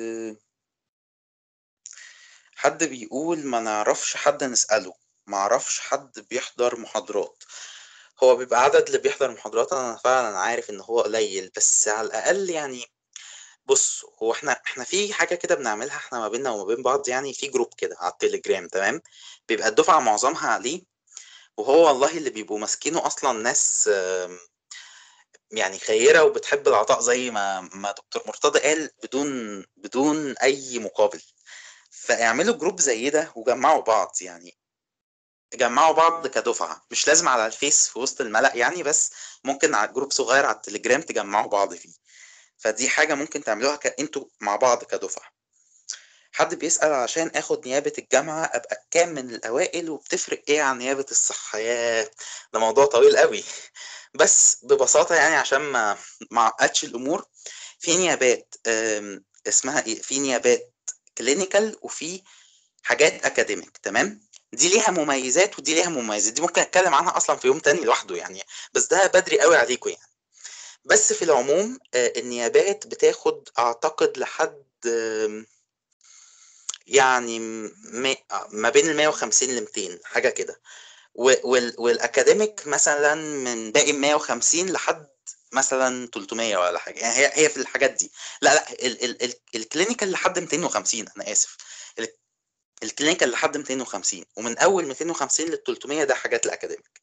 حد بيقول ما نعرفش حد نسأله، ما اعرفش حد بيحضر محاضرات. هو بيبقى عدد اللي بيحضر محاضرات انا فعلا عارف ان هو قليل، بس على الاقل يعني بص، هو احنا احنا في حاجه كده بنعملها احنا ما بيننا وما بين بعض، يعني في جروب كده على التليجرام، تمام. بيبقى الدفعه معظمها عليه، وهو والله اللي بيبقوا ماسكينه اصلا ناس آم، يعني خيرة وبتحب العطاء زي ما ما دكتور مرتضى قال، بدون بدون أي مقابل. فاعملوا جروب زي ده وجمعوا بعض، يعني جمعوا بعض كدفعة، مش لازم على الفيس في وسط الملأ يعني، بس ممكن على جروب صغير على التليجرام تجمعوا بعض فيه. فدي حاجة ممكن تعملوها ك... انتوا مع بعض كدفعة. حد بيسأل عشان اخد نيابة الجامعة ابقى كام من الاوائل وبتفرق ايه عن نيابة الصحة؟ ياه، ده موضوع طويل قوي. بس ببساطة يعني عشان ما ما اعقدش الامور، في نيابات أم، اسمها ايه، في نيابات كلينيكال وفي حاجات اكاديميك، تمام؟ دي ليها مميزات ودي ليها مميزات، دي ممكن اتكلم عنها اصلا في يوم تاني لوحده يعني، بس ده بدري قوي عليكم يعني. بس في العموم آه، النيابات بتاخد اعتقد لحد آم، يعني م- ما بين ال مية وخمسين ل ميتين حاجه كده، و- وال- والاكاديميك مثلا من باقي مية وخمسين لحد مثلا تلتمية ولا حاجه يعني، هي هي في الحاجات دي. لا لا ال ال ال الكلينيكال لحد ميتين وخمسين، انا اسف، ال- الكلينيكال لحد ميتين وخمسين، ومن اول ميتين وخمسين لل تلتمية ده حاجات الاكاديميك.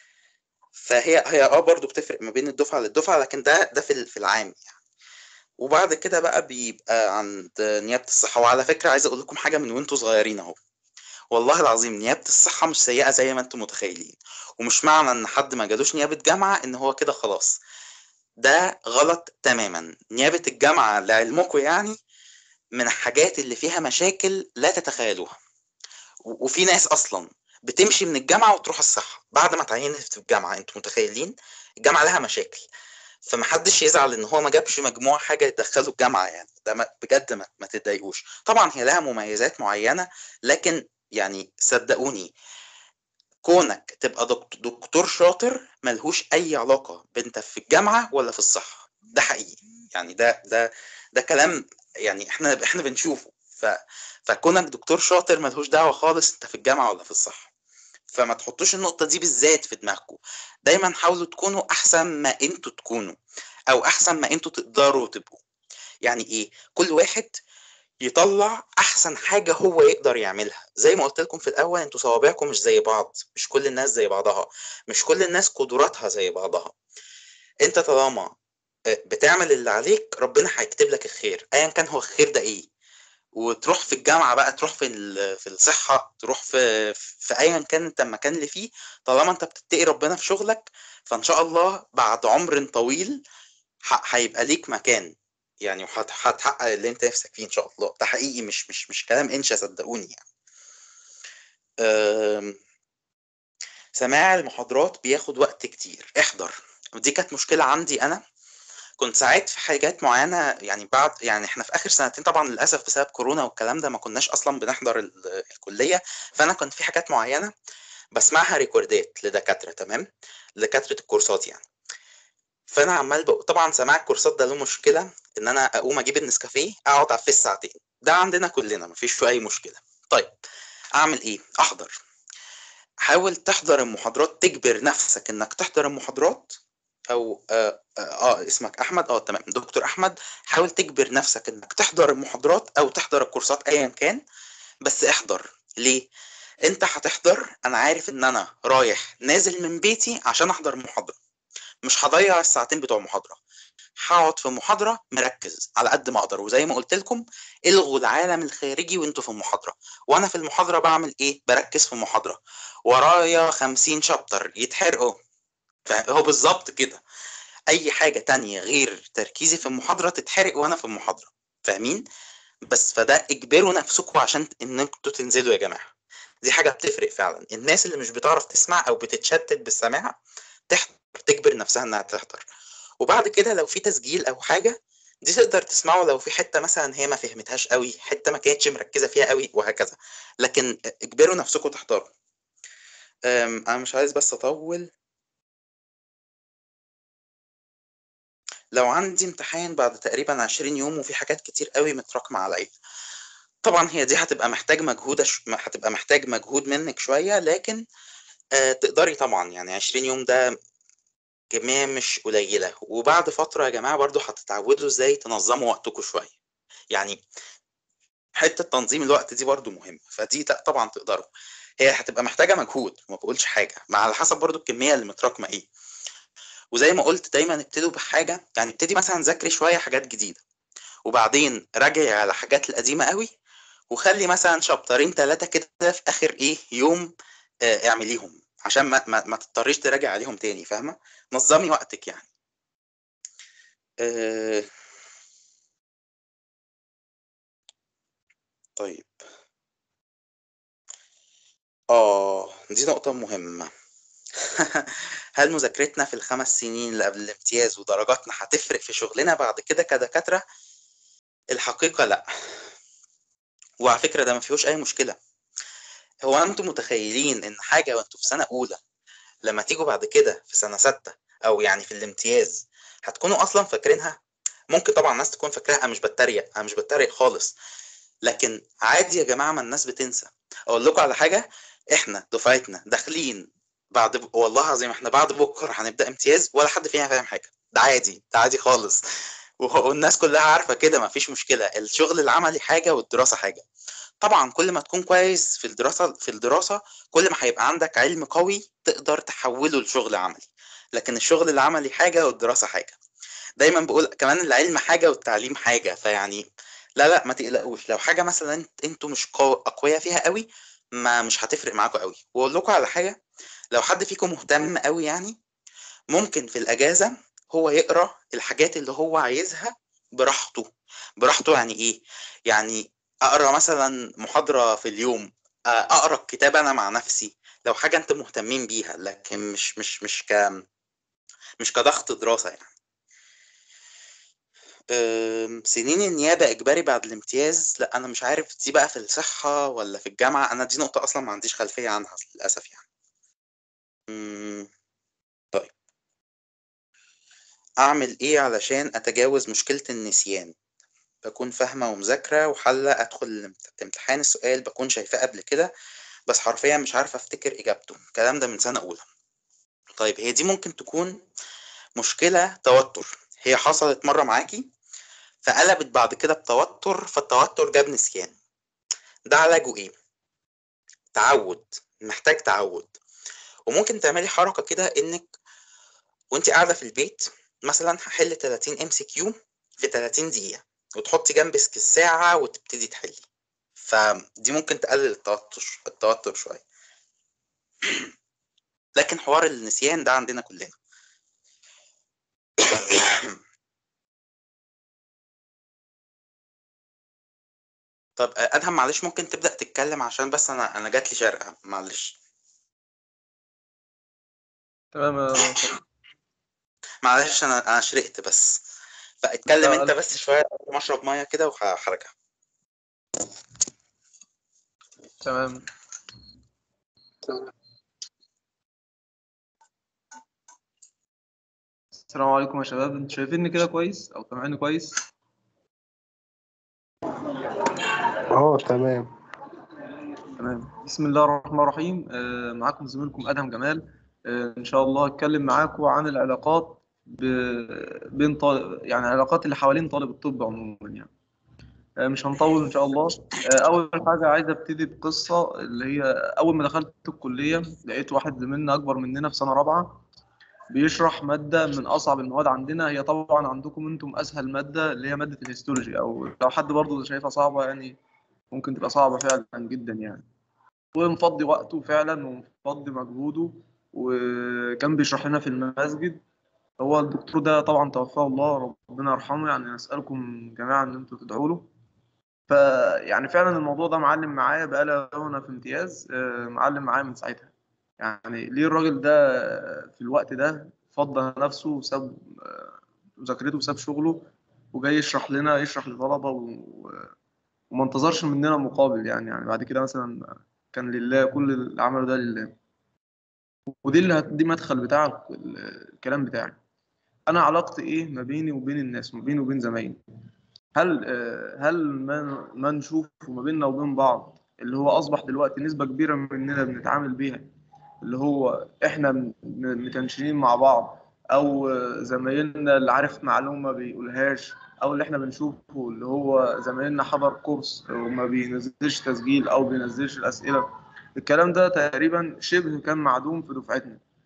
فهي هي اه برضو بتفرق ما بين الدفعه للدفعه، لكن ده ده في ال- في العام يعني. وبعد كده بقى بيبقى عند نيابه الصحه. وعلى فكره عايز اقول لكم حاجه من وانتوا صغيرين اهو، والله العظيم نيابه الصحه مش سيئه زي ما انتم متخيلين، ومش معنى ان حد ما جالوش نيابه جامعه ان هو كده خلاص، ده غلط تماما. نيابه الجامعه لعلمكم يعني من الحاجات اللي فيها مشاكل لا تتخيلوها، و- وفي ناس اصلا بتمشي من الجامعه وتروح الصحه بعد ما تعينت في الجامعه، انتوا متخيلين؟ الجامعه لها مشاكل، فمحدش يزعل ان هو ما جابش مجموع حاجه يدخله الجامعه يعني، ده ما- بجد ما, ما تتضايقوش. طبعا هي لها مميزات معينه، لكن يعني صدقوني كونك تبقى دكت- دكتور شاطر ملهوش اي علاقه بانت في الجامعه ولا في الصحه، ده حقيقي يعني، ده ده ده كلام يعني احنا احنا بنشوفه. ف فكونك دكتور شاطر ملهوش دعوه خالص انت في الجامعه ولا في الصحه. فما تحطوش النقطة دي بالذات في دماغكم، دايما حاولوا تكونوا أحسن ما أنتوا تكونوا، أو أحسن ما أنتوا تقدروا تبقوا. يعني إيه؟ كل واحد يطلع أحسن حاجة هو يقدر يعملها. زي ما قلت لكم في الأول، أنتوا صوابعكم مش زي بعض، مش كل الناس زي بعضها، مش كل الناس قدراتها زي بعضها. أنت طالما بتعمل اللي عليك ربنا هيكتب لك الخير، أيا كان هو الخير ده إيه. وتروح في الجامعه بقى، تروح في ال- في الصحه، تروح في في ايا كان انت المكان اللي فيه، طالما انت بتتقي ربنا في شغلك فان شاء الله بعد عمر طويل ح- هيبقى ليك مكان يعني، وهتحقق اللي انت نفسك فيه ان شاء الله. ده حقيقي، مش مش مش كلام انشا، صدقوني يعني. أم، سماع المحاضرات بياخد وقت كتير، احضر. ودي كانت مشكله عندي انا، كنت ساعات في حاجات معينة يعني، بعد يعني احنا في اخر سنتين طبعا للاسف بسبب كورونا والكلام ده ما كناش اصلا بنحضر ال- الكلية. فانا كنت في حاجات معينة بسمعها ريكوردات لدكاترة، تمام، لدكاترة الكورسات يعني. فانا عمال بق... طبعا سماع الكورسات ده له مشكلة، ان انا اقوم اجيب النسكافيه اقعد على الفيس ساعتين، ده عندنا كلنا مفيش فيه اي مشكلة. طيب اعمل ايه؟ احضر. حاول تحضر المحاضرات، تجبر نفسك انك تحضر المحاضرات. او اه, آه, آه اسمك احمد، اه تمام، دكتور احمد. حاول تجبر نفسك انك تحضر المحاضرات او تحضر الكورسات ايا كان، بس احضر. ليه؟ انت هتحضر، انا عارف ان انا رايح نازل من بيتي عشان احضر محاضرة، مش هضيع الساعتين بتوع المحاضرة، هقعد في محاضرة مركز على قد ما اقدر. وزي ما قلت لكم الغوا العالم الخارجي وانتوا في المحاضرة، وانا في المحاضرة بعمل ايه؟ بركز في المحاضرة، ورايا خمسين شابتر يتحرقوا. هو بالظبط كده، اي حاجة تانية غير تركيزي في المحاضرة تتحرق وانا في المحاضرة، فاهمين؟ بس فده اجبروا نفسكم عشان انكم تنزلوا يا جماعة، دي حاجة بتفرق فعلا. الناس اللي مش بتعرف تسمع او بتتشتت بالسماع تحضر، تجبر نفسها انها تحضر. وبعد كده لو في تسجيل او حاجة دي تقدر تسمعه، لو في حتة مثلا هي ما فهمتهاش قوي، حتة ما كانتش مركزة فيها قوي، وهكذا. لكن اجبروا نفسكم تحضروا. أم، انا مش عايز بس اطول. لو عندي امتحان بعد تقريبا عشرين يوم وفي حاجات كتير قوي متراكمة عليا، طبعا هي دي هتبقى محتاج مجهود ش... هتبقى محتاج مجهود منك شوية، لكن آه تقدري طبعا يعني. عشرين يوم ده كمية مش قليلة، وبعد فترة يا جماعة برضو هتتعودوا ازاي تنظموا وقتكم شوية يعني. حتة تنظيم الوقت دي برضو مهمة، فدي لا طبعا تقدروا. هي هتبقى محتاجة مجهود، ما بقولش حاجة، مع على حسب برضو الكمية اللي متراكمة ايه. وزي ما قلت دايما ابتدوا بحاجه، يعني ابتدي مثلا ذاكري شويه حاجات جديده، وبعدين راجعي على الحاجات القديمه قوي، وخلي مثلا شابترين ثلاثه كده في اخر ايه يوم آه اعمليهم، عشان ما ما, ما تضطريش تراجع عليهم تاني، فاهمه؟ نظمي وقتك يعني. آه طيب اه دي نقطه مهمه. هل مذاكرتنا في الخمس سنين اللي قبل الامتياز ودرجاتنا هتفرق في شغلنا بعد كده كدكاتره؟ الحقيقه لا، وعلى فكره ده ما فيهوش اي مشكله. هو انتم متخيلين ان حاجه وانتم في سنه اولى لما تيجوا بعد كده في سنه سته او يعني في الامتياز هتكونوا اصلا فاكرينها؟ ممكن طبعا الناس تكون فاكراها، انا مش بتريق، انا مش بتريق خالص، لكن عادي يا جماعه، ما الناس بتنسى. اقول لكم على حاجه، احنا دفعتنا داخلين بعد ب... والله العظيم احنا بعد بكره هنبدا امتياز، ولا حد فينا فاهم حاجه، ده عادي، ده عادي خالص، والناس كلها عارفه كده، ما فيش مشكله. الشغل العملي حاجه والدراسه حاجه. طبعا كل ما تكون كويس في الدراسة في الدراسة كل ما هيبقى عندك علم قوي تقدر تحوله لشغل عملي، لكن الشغل العملي حاجة والدراسة حاجة. دايما بقول كمان العلم حاجة والتعليم حاجة، فيعني لا لا ما تقلقوش، لو حاجة مثلا انتوا مش قو... أقوياء فيها قوي ما مش هتفرق معاكم قوي. واقول لكم على حاجة، لو حد فيكم مهتم قوي يعني ممكن في الأجازة هو يقرأ الحاجات اللي هو عايزها براحته. براحته يعني إيه؟ يعني أقرأ مثلا محاضرة في اليوم، أقرأ كتاب أنا مع نفسي، لو حاجة أنت مهتمين بيها، لكن مش مش مش ك مش كضغط دراسة يعني. أم، سنين النيابة إجباري بعد الامتياز؟ لا أنا مش عارف دي بقى في الصحة ولا في الجامعة، أنا دي نقطة أصلا ما عنديش خلفية عنها للأسف يعني. أم، طيب أعمل إيه علشان أتجاوز مشكلة النسيان؟ بكون فاهمة ومذاكرة وحلة، أدخل الامت- امتحان السؤال بكون شايفاه قبل كده بس حرفيا مش عارفة أفتكر إجابته. الكلام ده من سنة أولى. طيب هي دي ممكن تكون مشكلة توتر، هي حصلت مرة معاكي فقلبت بعد كده بتوتر، فالتوتر جاب نسيان. ده علاجه إيه؟ تعود، محتاج تعود. وممكن تعملي حركة كده إنك وإنت قاعدة في البيت مثلا هحل ثلاثين ام سي كيو في ثلاثين دقيقة، وتحطي جنبك الساعة وتبتدي تحلي، فدي ممكن تقلل التوتر التوتر شوية. لكن حوار النسيان ده عندنا كلنا. طب ادهم معلش ممكن تبدأ تتكلم عشان بس انا انا جات لي شرقة، معلش. تمام يا صاحبي. معلش انا انا شرقت بس، فاتكلم لا انت ألف. بس شوية قبل ما اشرب ميه كده وهرجع. تمام. السلام عليكم يا شباب، انتوا شايفيني كده كويس او سامعيني كويس؟ اه تمام. تمام. بسم الله الرحمن الرحيم. آه، معاكم زميلكم ادهم جمال. آه، ان شاء الله هتكلم معاكم عن العلاقات ب... بين طالب، يعني العلاقات اللي حوالين طالب الطب عموما يعني. آه، مش هنطول ان شاء الله. آه، اول حاجه عايز ابتدي بقصه، اللي هي اول ما دخلت الكليه لقيت واحد زميلنا اكبر مننا في سنه رابعه بيشرح ماده من اصعب المواد عندنا. هي طبعا عندكم انتم اسهل ماده اللي هي ماده الهيستولوجي، او لو حد برضه شايفها صعبه يعني ممكن تبقى صعبه فعلا جدا يعني. ومفضي وقته فعلا ومفضي مجهوده، وكان بيشرح لنا في المسجد. هو الدكتور ده طبعا توفاه الله، ربنا يرحمه يعني. نسألكم جميعا ان انتوا تدعوا له. فيعني فعلا الموضوع ده معلم معايا بقاله وانا في امتياز. آه، معلم معايا من ساعتها. يعني ليه الراجل ده في الوقت ده فضل نفسه وساب آه، مذاكرته وساب شغله وجاي يشرح لنا، يشرح لطلبة و- وما انتظرش مننا مقابل يعني. يعني بعد كده مثلا كان لله، كل اللي عمله ده لله. ودي اللي هت- دي مدخل بتاع ال- الكلام بتاعي. انا علاقتي ايه ما بيني وبين الناس، ما بيني وبين زمايلي؟ هل آه، هل ما ما نشوفه ما بيننا وبين بعض اللي هو اصبح دلوقتي نسبة كبيرة مننا بنتعامل بيها، اللي هو احنا م- م- متنشنين مع بعض، او آه، زمايلنا اللي عارف معلومة ما بيقولهاش، او اللي احنا بنشوفه اللي هو زمايلنا حضر كورس وما بينزلش تسجيل او بينزلش الأسئلة. الكلام ده تقريبا شبه كان معدوم في دفعتنا.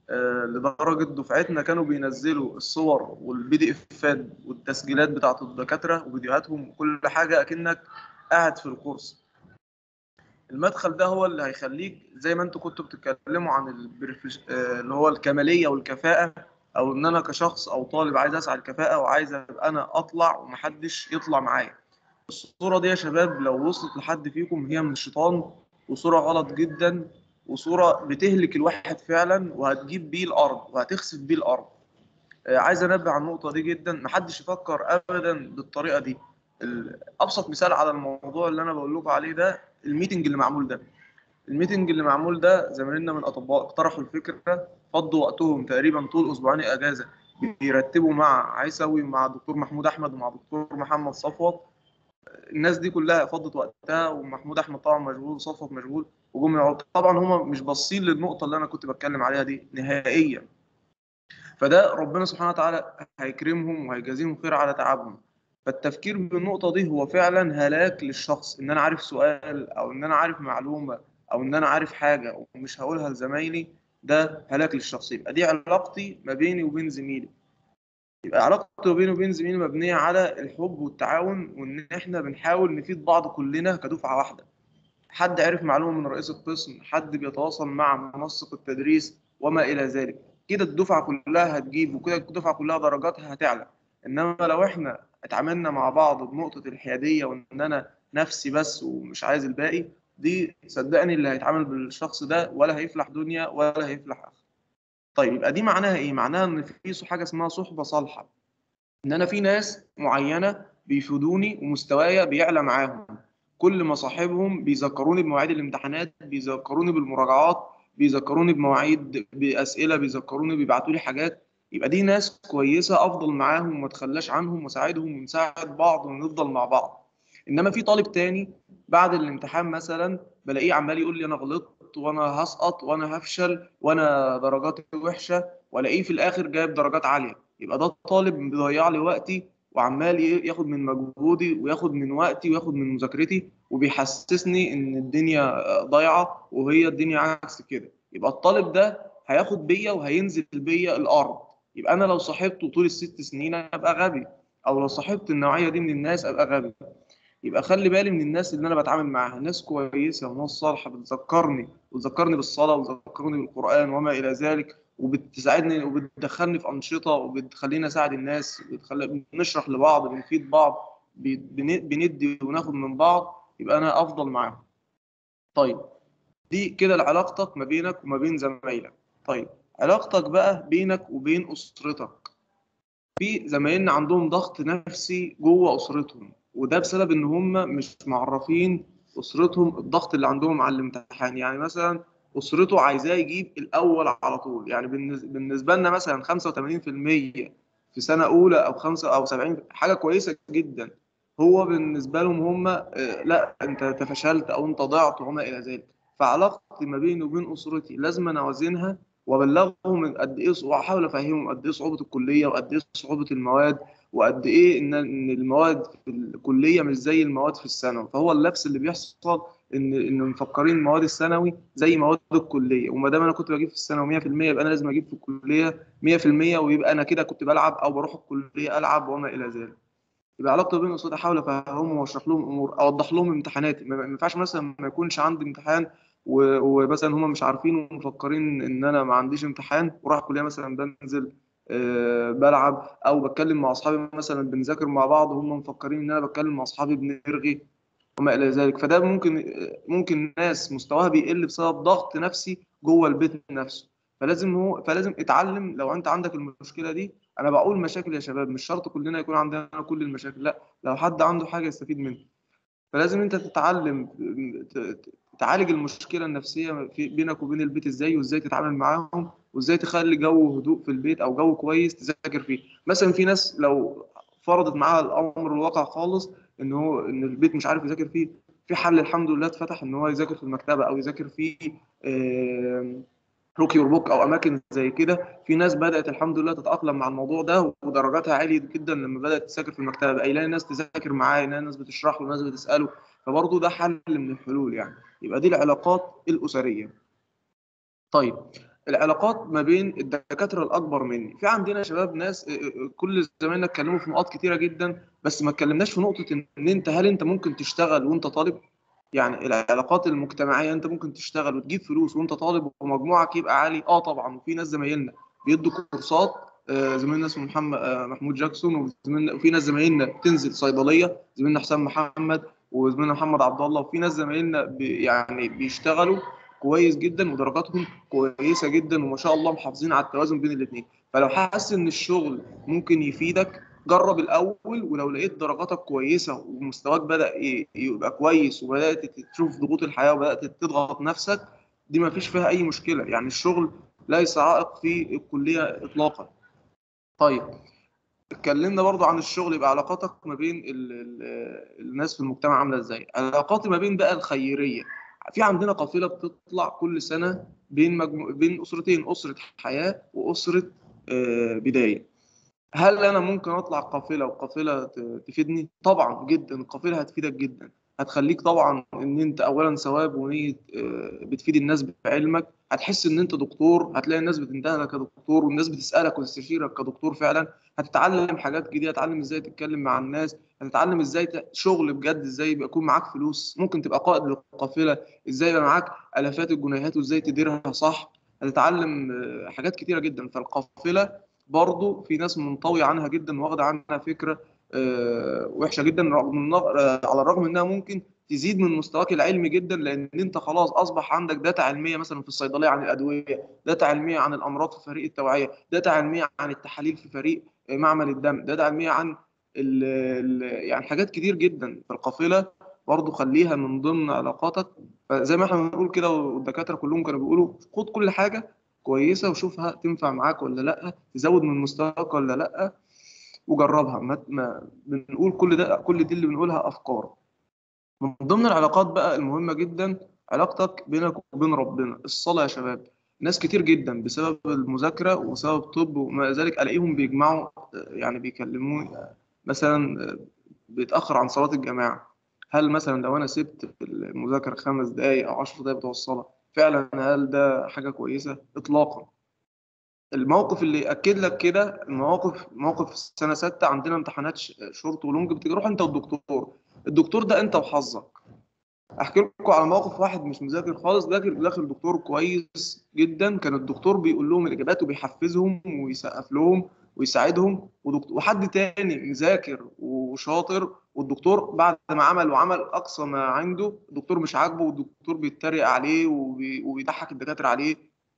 آه، لدرجة دفعتنا كانوا بينزلوا الصور والبي دي افات والتسجيلات بتاعت الدكاترة وفيديوهاتهم وكل حاجة أكنك قاعد في الكورس. المدخل ده هو اللي هيخليك زي ما انتوا كنتوا بتتكلموا عن البرفش... آه، اللي هو الكمالية والكفاءة، او ان انا كشخص او طالب عايز اسعى الكفاءة وعايز ابقى انا اطلع ومحدش يطلع معايا. الصورة دي يا شباب لو وصلت لحد فيكم هي من الشيطان، وصورة غلط جدا، وصورة بتهلك الواحد فعلا وهتجيب بيه الارض وهتخسف بيه الارض. آه، عايز انبه على النقطة دي جدا، محدش يفكر ابدا بالطريقة دي. ال- ابسط مثال على الموضوع اللي انا بقول لكم عليه ده الميتنج اللي معمول ده. الميتنج اللي معمول ده زمايلنا من الاطباء اقترحوا الفكره، فضوا وقتهم تقريبا طول اسبوعين اجازه بيرتبوا مع عيسوي ومع الدكتور محمود احمد ومع الدكتور محمد صفوت. الناس دي كلها فضت وقتها، ومحمود احمد طبعا مشغول وصفوت مشغول، وجم يقعدوا. طبعا هم مش باصين للنقطه اللي انا كنت بتكلم عليها دي نهائيا. فده ربنا سبحانه وتعالى هيكرمهم وهيجازيهم خير على تعبهم. فالتفكير بالنقطة دي هو فعلا هلاك للشخص. إن أنا عارف سؤال أو إن أنا عارف معلومة أو إن أنا عارف حاجة ومش هقولها لزمايلي، ده هلاك للشخص. يبقى دي علاقتي ما بيني وبين زميلي. يبقى علاقتي ما بيني وبين زميلي مبنية على الحب والتعاون، وإن إحنا بنحاول نفيد بعض كلنا كدفعة واحدة. حد عرف معلومة من رئيس القسم، حد بيتواصل مع منسق التدريس وما إلى ذلك، كده الدفعة كلها هتجيب، وكده الدفعة كلها درجاتها هتعلى. إنما لو إحنا اتعاملنا مع بعض بنقطة الحيادية وإن أنا نفسي بس ومش عايز الباقي، دي صدقني اللي هيتعامل بالشخص ده ولا هيفلح دنيا ولا هيفلح آخرة. طيب يبقى دي معناها إيه؟ معناها إن في حاجة اسمها صحبة صالحة، إن أنا في ناس معينة بيفيدوني ومستوايا بيعلى معاهم. كل ما صاحبهم بيذكروني بمواعيد الامتحانات، بيذكروني بالمراجعات، بيذكروني بمواعيد بأسئلة، بيذكروني بيبعتوا لي حاجات. يبقى دي ناس كويسة أفضل معاهم وما اتخلاش عنهم وساعدهم ونساعد بعض ونفضل مع بعض. إنما في طالب تاني بعد الامتحان مثلا بلاقيه عمال يقول لي أنا غلطت وأنا هسقط وأنا هفشل وأنا درجاتي وحشة، وألاقيه في الآخر جايب درجات عالية. يبقى ده طالب بيضيع لي وقتي وعمال ياخد من مجهودي وياخد من وقتي وياخد من مذاكرتي، وبيحسسني ان الدنيا ضايعه وهي الدنيا عكس كده. يبقى الطالب ده هياخد بيا وهينزل بيا الارض. يبقى انا لو صاحبته طول الست سنين ابقى غبي، او لو صاحبت النوعيه دي من الناس ابقى غبي. يبقى خلي بالي من الناس اللي انا بتعامل معاها، ناس كويسه وناس صالحه بتذكرني وتذكرني بالصلاه وتذكرني بالقران وما الى ذلك، وبتساعدني وبتدخلني في انشطه وبتخليني اساعد الناس، وبتخلي بنشرح لبعض بنفيد بعض، بن- بندي وناخد من بعض، يبقى انا افضل معاهم. طيب دي كده علاقتك ما بينك وما بين زمايلك. طيب علاقتك بقى بينك وبين اسرتك. في زمايلنا عندهم ضغط نفسي جوه اسرتهم، وده بسبب ان هم مش معرفين اسرتهم الضغط اللي عندهم على الامتحان. يعني مثلا اسرته عايزاه يجيب الاول على طول، يعني بالنس- بالنسبه لنا مثلا خمسة وثمانين في المية في سنه اولى او خمسة او سبعين حاجه كويسه جدا. هو بالنسبه لهم هم آه، لا انت أنت فشلت او انت ضعت وما الى ذلك. فعلاقتي ما بيني وبين اسرتي لازم أنا اوازنها وابلغهم من قد ايه، واحاول افهمهم قد ايه صعوبه الكليه وقد ايه صعوبه المواد، وقد ايه ان ان المواد في الكليه مش زي المواد في الثانوي. فهو اللبس اللي بيحصل ان ان مفكرين مواد الثانوي زي مواد الكليه، وما دام انا كنت بجيب في الثانوي مية في المية يبقى انا لازم اجيب في الكليه مية في المية، ويبقى انا كده كنت بلعب او بروح الكليه العب وما الى ذلك. يبقى علاقتي بين الاسود احاول افهمهم واشرح لهم امور، اوضح لهم امتحاناتي. ما ينفعش مثلا ما يكونش عندي امتحان و- ومثلا هم مش عارفين ومفكرين ان انا ما عنديش امتحان وراح الكليه مثلا بنزل آه، بلعب او بتكلم مع اصحابي مثلا بنذاكر مع بعض وهم مفكرين ان انا بتكلم مع اصحابي بنرغي وما الى ذلك. فده ممكن ممكن ناس مستواها بيقل بسبب ضغط نفسي جوه البيت نفسه. فلازم هو فلازم اتعلم. لو انت عندك المشكله دي، انا بقول مشاكل يا شباب، مش شرط كلنا يكون عندنا كل المشاكل، لا، لو حد عنده حاجه يستفيد منها. فلازم انت تتعلم ت- ت- تعالج المشكله النفسيه في بينك وبين البيت ازاي، وازاي تتعامل معاهم، وازاي تخلي جو هدوء في البيت او جو كويس تذاكر فيه. مثلا في ناس لو فرضت معاها الامر الواقع خالص ان هو ان البيت مش عارف يذاكر فيه، في حل الحمد لله اتفتح ان هو يذاكر في المكتبه او يذاكر في آم، روكي وبوك او اماكن زي كده. في ناس بدات الحمد لله تتاقلم مع الموضوع ده ودرجاتها عاليه جدا لما بدات تذاكر في المكتبه، بقى يلاقي ناس تذاكر معاه، يلاقي ناس بتشرح له، ناس بتساله. فبرضه ده حل من الحلول يعني. يبقى دي العلاقات الاسريه. طيب العلاقات ما بين الدكاتره الاكبر مني. في عندنا شباب ناس، كل زمايلنا اتكلموا في نقاط كتيره جدا، بس ما اتكلمناش في نقطه ان انت هل انت ممكن تشتغل وانت طالب؟ يعني العلاقات المجتمعيه، انت ممكن تشتغل وتجيب فلوس وانت طالب ومجموعك يبقى عالي. اه طبعا. وفي ناس زمايلنا بيدوا كورسات، آه، زميلنا اسمه محمد آه، محمود جاكسون، وزميلنا، وفي ناس زمايلنا بتنزل صيدليه، زميلنا حسام محمد وزميلنا محمد عبد الله، وفي ناس زمايلنا بي يعني بيشتغلوا كويس جدا ودرجاتهم كويسه جدا وما شاء الله محافظين على التوازن بين الاثنين. فلو حاسس ان الشغل ممكن يفيدك جرب الاول، ولو لقيت درجاتك كويسه ومستواك بدا يبقى كويس وبدات تشوف ضغوط الحياه وبدات تضغط نفسك، دي ما فيش فيها اي مشكله. يعني الشغل ليس عائق في الكليه اطلاقا. طيب، اتكلمنا برضو عن الشغل، يبقى علاقاتك ما بين ال ال الناس في المجتمع عامله ازاي؟ علاقاتي ما بين بقى الخيريه. في عندنا قافله بتطلع كل سنه بين مجمو... بين اسرتين، اسره حياه واسره آه بدايه. هل انا ممكن اطلع قافله وقافله تفيدني؟ طبعا جدا. القافله هتفيدك جدا، هتخليك طبعا ان انت اولا ثواب ونيه، بتفيد الناس بعلمك، هتحس ان انت دكتور، هتلاقي الناس بتنتهلك كدكتور والناس بتسالك وتستشيرك كدكتور فعلا. هتتعلم حاجات جديده، هتتعلم ازاي تتكلم مع الناس، هتتعلم ازاي شغل بجد، ازاي يبقى يكون معاك فلوس، ممكن تبقى قائد للقافله، ازاي يبقى معاك الافات الجنيهات وازاي تديرها صح. هتتعلم حاجات كتيره جدا. فالقافله برضه في ناس منطوية عنها جدا واخدة عنها فكرة آه، وحشة جدا، رغم آه، على الرغم انها ممكن تزيد من مستواك العلمي جدا، لان انت خلاص اصبح عندك داتا علمية مثلا في الصيدلية عن الادوية، داتا علمية عن الامراض في فريق التوعية، داتا علمية عن التحاليل في فريق آه، معمل الدم، داتا علمية عن ال ال يعني حاجات كتير جدا. فالقافلة برضه خليها من ضمن علاقاتك. فزي ما احنا بنقول كده، والدكاترة كلهم كانوا بيقولوا خد كل حاجة كويسه وشوفها تنفع معاك ولا لا، تزود من مستواك ولا لا، وجربها. ما, ما بنقول كل ده، كل دي اللي بنقولها افكار. من ضمن العلاقات بقى المهمه جدا علاقتك بينك وبين ربنا، الصلاه يا شباب. ناس كتير جدا بسبب المذاكره وسبب طب وما ذلك الاقيهم بيجمعوا، يعني بيكلموني مثلا بيتاخر عن صلاه الجماعه. هل مثلا لو انا سبت المذاكره خمس دقائق او عشر دقائق بتوع الصلاه فعلا هل ده حاجه كويسه؟ اطلاقا. الموقف اللي ياكد لك كده، المواقف موقف في سنه سته عندنا امتحانات شورت ولونج، بتروح انت والدكتور، الدكتور ده انت وحظك. احكي لكم على موقف واحد مش مذاكر خالص، داخل داخل دكتور كويس جدا، كان الدكتور بيقول لهم الاجابات وبيحفزهم ويسقف لهم ويساعدهم، ودكتور وحد تاني مذاكر وشاطر، والدكتور بعد ما عمل وعمل اقصى ما عنده الدكتور مش عاجبه، والدكتور بيتريق عليه وبي... وبيضحك الدكاتره عليه.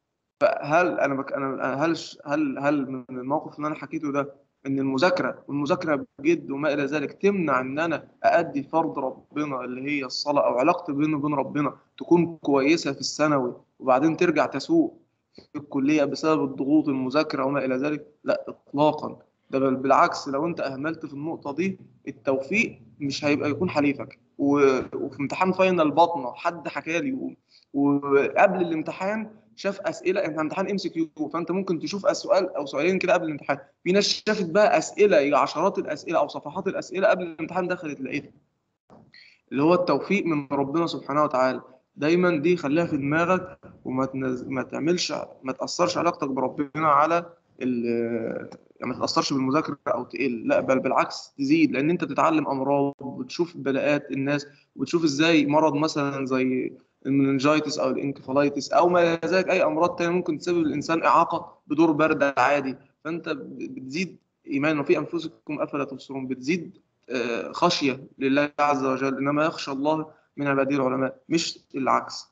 هل انا بك... انا هل هل هل من الموقف اللي انا حكيته ده ان المذاكره والمذاكره بجد وما الى ذلك تمنع ان انا اادي فرض ربنا اللي هي الصلاه، او علاقتي بيني وبين ربنا تكون كويسه في الثانوي وبعدين ترجع تسوء في الكليه بسبب الضغوط المذاكره وما الى ذلك؟ لا اطلاقا. ده بل بالعكس، لو انت اهملت في النقطه دي التوفيق مش هيبقى يكون حليفك. و... وفي امتحان فاينل بطنه حد حكى لي، وقبل الامتحان شاف اسئله، انت امتحان ام سي كيو، فانت ممكن تشوف سؤال او سؤالين كده قبل الامتحان، في ناس شافت بقى اسئله عشرات الاسئله او صفحات الاسئله قبل الامتحان دخلت لقيتها. اللي هو التوفيق من ربنا سبحانه وتعالى. دايما دي خليها في دماغك، وما تنز... ما تعملش ما تاثرش علاقتك بربنا على ال... يعني ما تاثرش بالمذاكره او تقل، لا بل بالعكس تزيد، لان انت بتتعلم امراض وبتشوف بلاءات الناس، وبتشوف ازاي مرض مثلا زي المننجايتس او الانكفالايتس او ما الى ذلك، اي امراض تانية ممكن تسبب الانسان اعاقه بدور برد عادي. فانت بتزيد ايمان، وفي انفسكم افلا تبصرون، بتزيد خشيه لله عز وجل. انما يخشى الله من عباده العلماء مش العكس.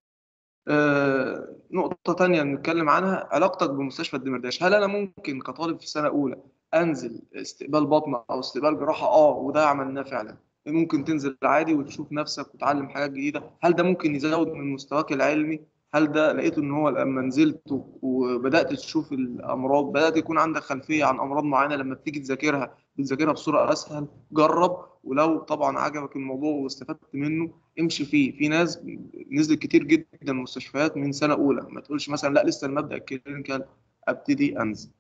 نقطة تانية نتكلم عنها، علاقتك بمستشفى الدمرداش. هل أنا ممكن كطالب في سنة أولى أنزل استقبال باطنة أو استقبال جراحة؟ آه وده عملناه فعلا. ممكن تنزل عادي وتشوف نفسك وتتعلم حاجات جديدة. هل ده ممكن يزود من مستواك العلمي؟ هل ده لقيته إن هو لما نزلت وبدأت تشوف الأمراض بدأت يكون عندك خلفية عن أمراض معينة لما بتيجي تذاكرها بتذاكرها بصورة أسهل؟ جرب، ولو طبعا عجبك الموضوع واستفدت منه امشي فيه. في ناس نزلت كتير جدا مستشفيات من سنه اولى، ما تقولش مثلا لا لسه المبدا الكلينيكال ابتدي انزل.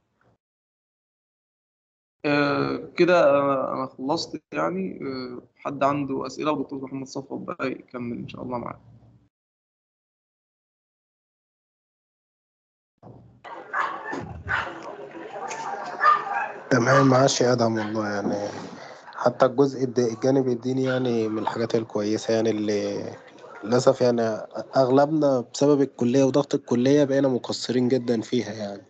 آه كده آه انا خلصت يعني. آه حد عنده اسئله؟ ودكتور محمد صفوت بقى يكمل ان شاء الله معاك. تمام ماشي ادهم والله يعني. حتى الجزء الد- الجانب الديني يعني من الحاجات الكويسة يعني اللي للأسف يعني أغلبنا بسبب الكلية وضغط الكلية بقينا مقصرين جدا فيها يعني.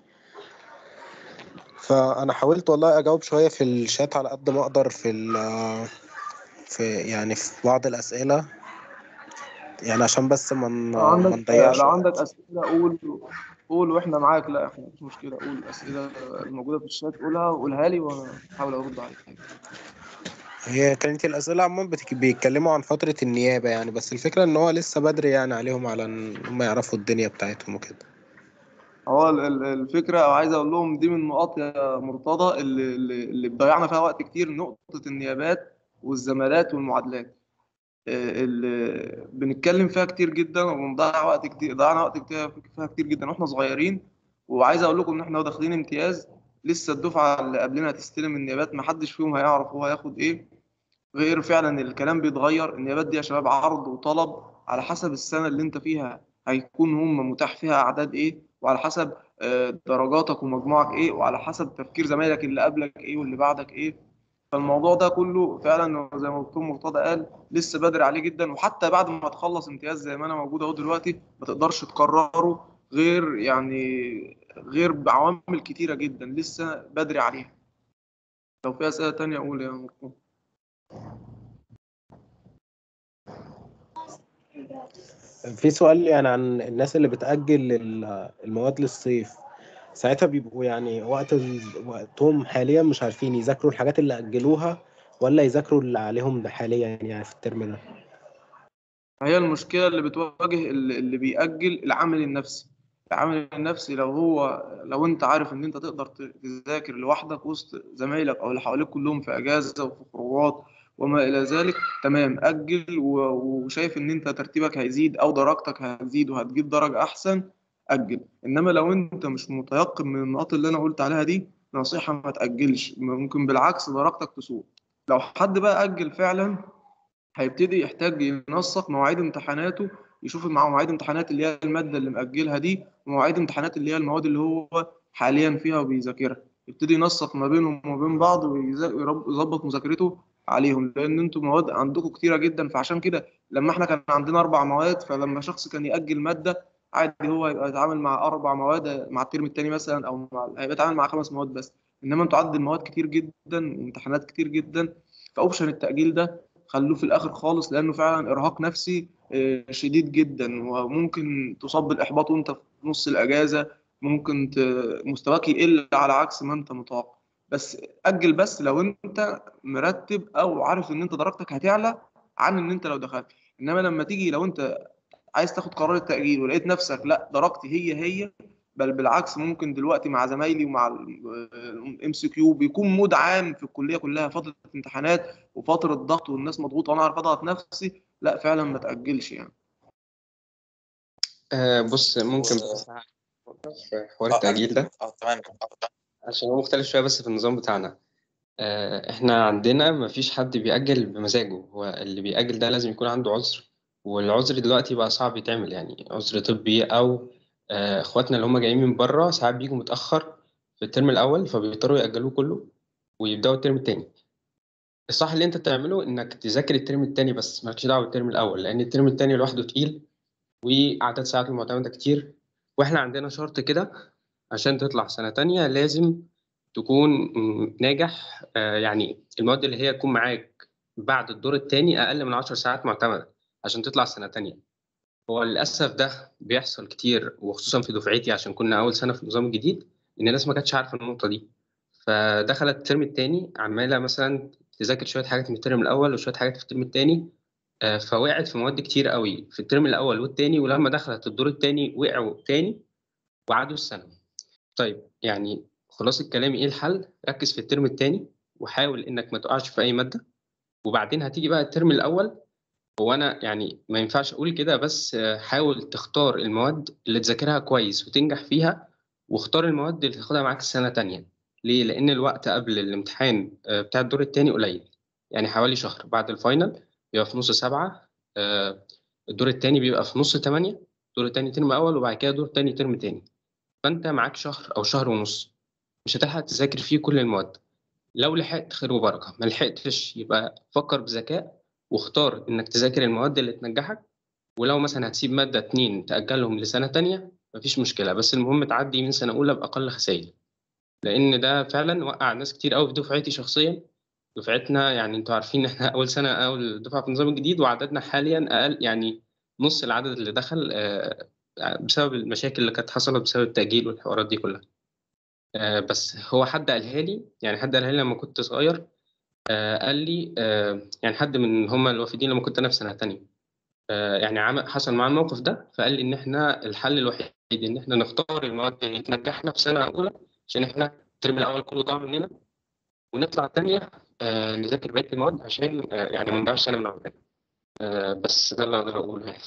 فأنا حاولت والله أجاوب شوية في الشات على قد ما أقدر في ال في يعني في بعض الأسئلة يعني عشان بس ما ن- لو ما عندك نضيعش لو عندك وقت. أسئلة قول، قول وإحنا معاك. لا إحنا مفيش مشكلة، قول الأسئلة الموجودة في الشات، قولها وقولها لي وأنا هحاول أرد عليك. هي كانت الأسئلة عموما بتك- بيتكلموا عن فترة النيابة يعني، بس الفكرة إن هو لسه بدري يعني عليهم على إن هم يعرفوا الدنيا بتاعتهم وكده. هو ال- ال- الفكرة، أو عايز أقول لهم دي من النقاط يا مرتضى اللي اللي اللي ضيعنا فيها وقت كتير، نقطة النيابات والزمالات والمعادلات. آه، اللي بنتكلم فيها كتير جدا وبنضيع وقت كتير، ضيعنا وقت كتير فيها كتير جدا واحنا صغيرين. وعايز اقول لكم ان احنا داخلين امتياز، لسه الدفعه اللي قبلنا هتستلم النيابات، ما حدش فيهم هيعرف هو هياخد ايه. غير فعلا الكلام بيتغير. النيابات دي يا شباب عرض وطلب، على حسب السنه اللي انت فيها هيكون هم متاح فيها اعداد ايه، وعلى حسب آه، درجاتك ومجموعك ايه، وعلى حسب تفكير زمايلك اللي قبلك ايه واللي بعدك ايه. فالموضوع ده كله فعلا زي ما الدكتور مرتضى قال لسه بدري عليه جدا. وحتى بعد ما تخلص امتياز زي ما انا موجود اهو دلوقتي، ما تقدرش تكرره غير يعني غير بعوامل كتيره جدا لسه بدري عليها. لو في اسئله تانية اقول يا مرتضى. في سؤال يعني عن الناس اللي بتأجل ال- المواد للصيف، ساعتها بيبقوا يعني وقت ال- وقتهم حاليا مش عارفين يذاكروا الحاجات اللي أجلوها ولا يذاكروا اللي عليهم ده حاليا يعني في الترم ده. هي المشكلة اللي بتواجه اللي اللي بيأجل العامل النفسي. العامل النفسي لو هو لو انت عارف ان انت تقدر ت- تذاكر لوحدك وسط زمايلك او اللي حواليك كلهم في اجازة وفي خروجات وما الى ذلك، تمام اجل. و- وشايف ان انت ترتيبك هيزيد او درجتك هتزيد وهتجيب درجة احسن، اجل. انما لو انت مش متيقن من النقاط اللي انا قلت عليها دي، نصيحة ما تأجلش، ممكن بالعكس درجتك تسوء. لو حد بقى أجل فعلا، هيبتدي يحتاج ينسق مواعيد امتحاناته، يشوف مع مواعيد امتحانات اللي هي المادة اللي مأجلها دي ومواعيد امتحانات اللي هي المواد اللي هو حاليا فيها وبيذاكرها، يبتدي ينسق ما بينهم وما بين بعض ويظبط مذاكرته عليهم. لأن انتوا مواد عندكم كتيرة جدا، فعشان كده لما احنا كان عندنا أربع مواد، فلما شخص كان يأجل مادة عادي هو يبقى يتعامل مع أربع مواد مع الترم التاني مثلا، أو مع... هيبقى يتعامل مع خمس مواد بس. إنما انتوا عدد المواد كتير جدا وامتحانات كتير جدا، فأوبشن التأجيل ده خلوه في الاخر خالص، لانه فعلا ارهاق نفسي آه، شديد جدا. وممكن تصاب بالاحباط وانت في نص الاجازه، ممكن ت... مستواك يقل على عكس ما انت متوقع. بس اجل بس لو انت مرتب او عارف ان انت درجتك هتعلى عن ان انت لو دخلت. انما لما تيجي لو انت عايز تاخد قرار التأجيل ولقيت نفسك لا درجتي هي هي، بل بالعكس ممكن دلوقتي مع زمايلي ومع الام سي كيو بيكون مود عام في الكليه كلها فتره امتحانات وفتره ضغط والناس مضغوطه وانا عارف اضغط نفسي، لا فعلا ما تأجلش يعني. آه بص و... ممكن بس في حوار اه انا التأجيل ده، اه تمام. عشان هو مختلف شوية بس في النظام بتاعنا. آه، احنا عندنا مفيش حد بيأجل بمزاجه، هو اللي بيأجل ده لازم يكون عنده عذر. والعذر دلوقتي بقى صعب يتعمل، يعني عذر طبي او آه، اخواتنا اللي هم جايين من بره ساعات بيجوا متأخر في الترم الاول فبيضطروا يأجلوه كله ويبدأوا الترم التاني. الصح اللي انت تعمله انك تذاكر الترم التاني بس مالكش دعوه بالترم الاول، لان الترم التاني لوحده تقيل وعدد ساعات المعتمده كتير. واحنا عندنا شرط كده، عشان تطلع سنه تانية لازم تكون م- ناجح. آه، يعني المواد اللي هي تكون معاك بعد الدور التاني أقل من عشر ساعات معتمدة عشان تطلع سنة تانية. هو للأسف ده بيحصل كتير، وخصوصا في دفعتي عشان كنا أول سنة في النظام الجديد، إن الناس ما كانتش عارفة النقطة دي. فدخلت الترم التاني عمالة مثلا تذاكر شوية حاجات من الترم الأول وشوية حاجات في الترم التاني. آه، فوقعت في مواد كتير قوي في الترم الأول والتاني، ولما دخلت الدور التاني وقعوا تاني وعادوا السنة. طيب يعني خلاص الكلام ايه الحل؟ ركز في الترم التاني وحاول انك ما تقعش في اي ماده، وبعدين هتيجي بقى الترم الاول. هو انا يعني ما ينفعش اقول كده، بس آه، حاول تختار المواد اللي تذاكرها كويس وتنجح فيها، واختار المواد اللي تاخدها معاك السنه تانية. ليه؟ لان الوقت قبل الامتحان آه، بتاع الدور التاني قليل، يعني حوالي شهر. بعد الفاينل بيبقى في نص سبعة، آه، الدور التاني بيبقى في نص تمانية، الدور التاني ترم اول وبعد كده دور تاني ترم تاني. فانت معاك شهر او شهر ونص مش هتلحق تذاكر فيه كل المواد. لو لحقت خير وبركة، ما لحقتش يبقى فكر بذكاء واختار إنك تذاكر المواد اللي تنجحك. ولو مثلا هتسيب مادة اتنين تأجلهم لسنة تانية مفيش مشكلة، بس المهم تعدي من سنة أولى بأقل خسائر، لأن ده فعلا وقع ناس كتير قوي في دفعتي شخصيا. دفعتنا يعني انتوا عارفين إن احنا أول سنة أول دفعة في النظام الجديد، وعددنا حاليا أقل، يعني نص العدد اللي دخل آه، بسبب المشاكل اللي كانت حصلت بسبب التأجيل والحوارات دي كلها. آه، بس هو حد قالها لي، يعني حد قالها لي لما كنت صغير. آه، قال لي آه، يعني حد من هم الوافدين لما كنت أنا في سنة تانية. آه، يعني عمل حصل معاه الموقف ده، فقال لي ان احنا الحل الوحيد ان احنا نختار المواد اللي تنجحنا في سنه اولى، عشان احنا الترم الاول كله ضاع مننا، ونطلع تانية آه، نذاكر بقيه المواد عشان آه، يعني ما نضيعش سنه من عمرنا. آه، بس ده اللي اقدر اقوله يعني.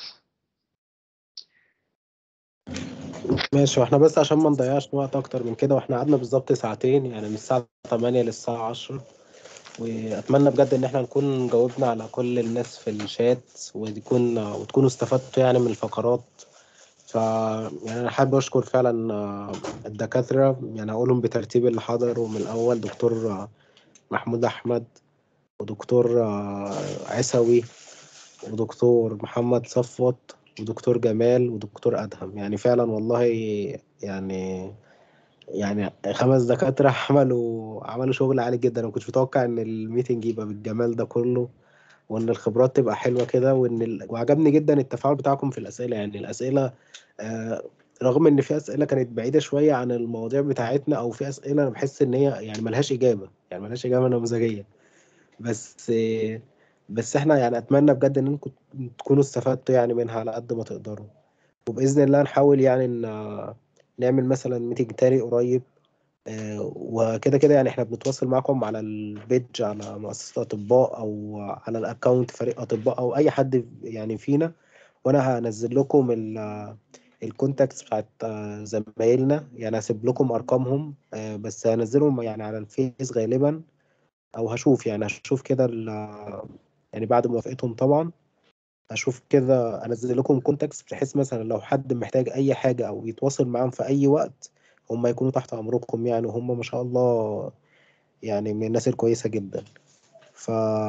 ماشي، واحنا بس عشان ما نضيعش وقت اكتر من كده، واحنا قعدنا بالظبط ساعتين يعني من الساعة تمانية للساعة عشرة، واتمنى بجد ان احنا نكون جاوبنا على كل الناس في الشات، ويكون وتكونوا استفدتوا يعني من الفقرات. ف يعني انا حابب اشكر فعلا آه، الدكاترة، يعني هقولهم بترتيب اللي حضروا من الاول: دكتور آه، محمود احمد، ودكتور آه، عيسوي، ودكتور محمد صفوت، ودكتور جمال، ودكتور ادهم. يعني فعلا والله يعني يعني خمس دكاترة عملوا عملوا شغل عالي جدا. انا ما كنتش متوقع ان الميتنج يبقى بالجمال ده كله، وان الخبرات تبقى حلوة كده، وان ال... وعجبني جدا التفاعل بتاعكم في الأسئلة. يعني الأسئلة آه رغم ان في أسئلة كانت بعيدة شوية عن المواضيع بتاعتنا، او في أسئلة انا بحس ان هي يعني ملهاش إجابة، يعني ملهاش إجابة نموذجية. بس آه بس احنا يعني اتمنى بجد ان انكم تكونوا استفدتوا يعني منها على قد ما تقدروا. وبإذن الله نحاول يعني ان آه، نعمل مثلا ميتنج تاني قريب. آه، وكده كده يعني احنا بنتواصل معكم على البيج، على مؤسسة أطباء، أو على الأكاونت فريق أطباء، أو أي حد يعني فينا. وأنا هنزل لكم الكونتاكتس بتاعت آه، زمايلنا، يعني هسيب لكم أرقامهم، آه، بس هنزلهم يعني على الفيس غالبا، أو هشوف يعني هشوف كده ال- يعني بعد موافقتهم طبعا. هشوف كده انزل لكم كونتاكتس، بحيث مثلا لو حد محتاج اي حاجه او يتواصل معاهم في اي وقت، هم يكونوا تحت امركم يعني. وهم ما شاء الله يعني من الناس الكويسه جدا. ف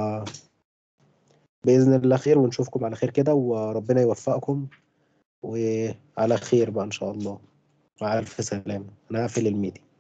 باذن الله خير، ونشوفكم على خير كده، وربنا يوفقكم، وعلى خير بقى ان شاء الله. مع الف سلامه، انا هقفل الميتنج.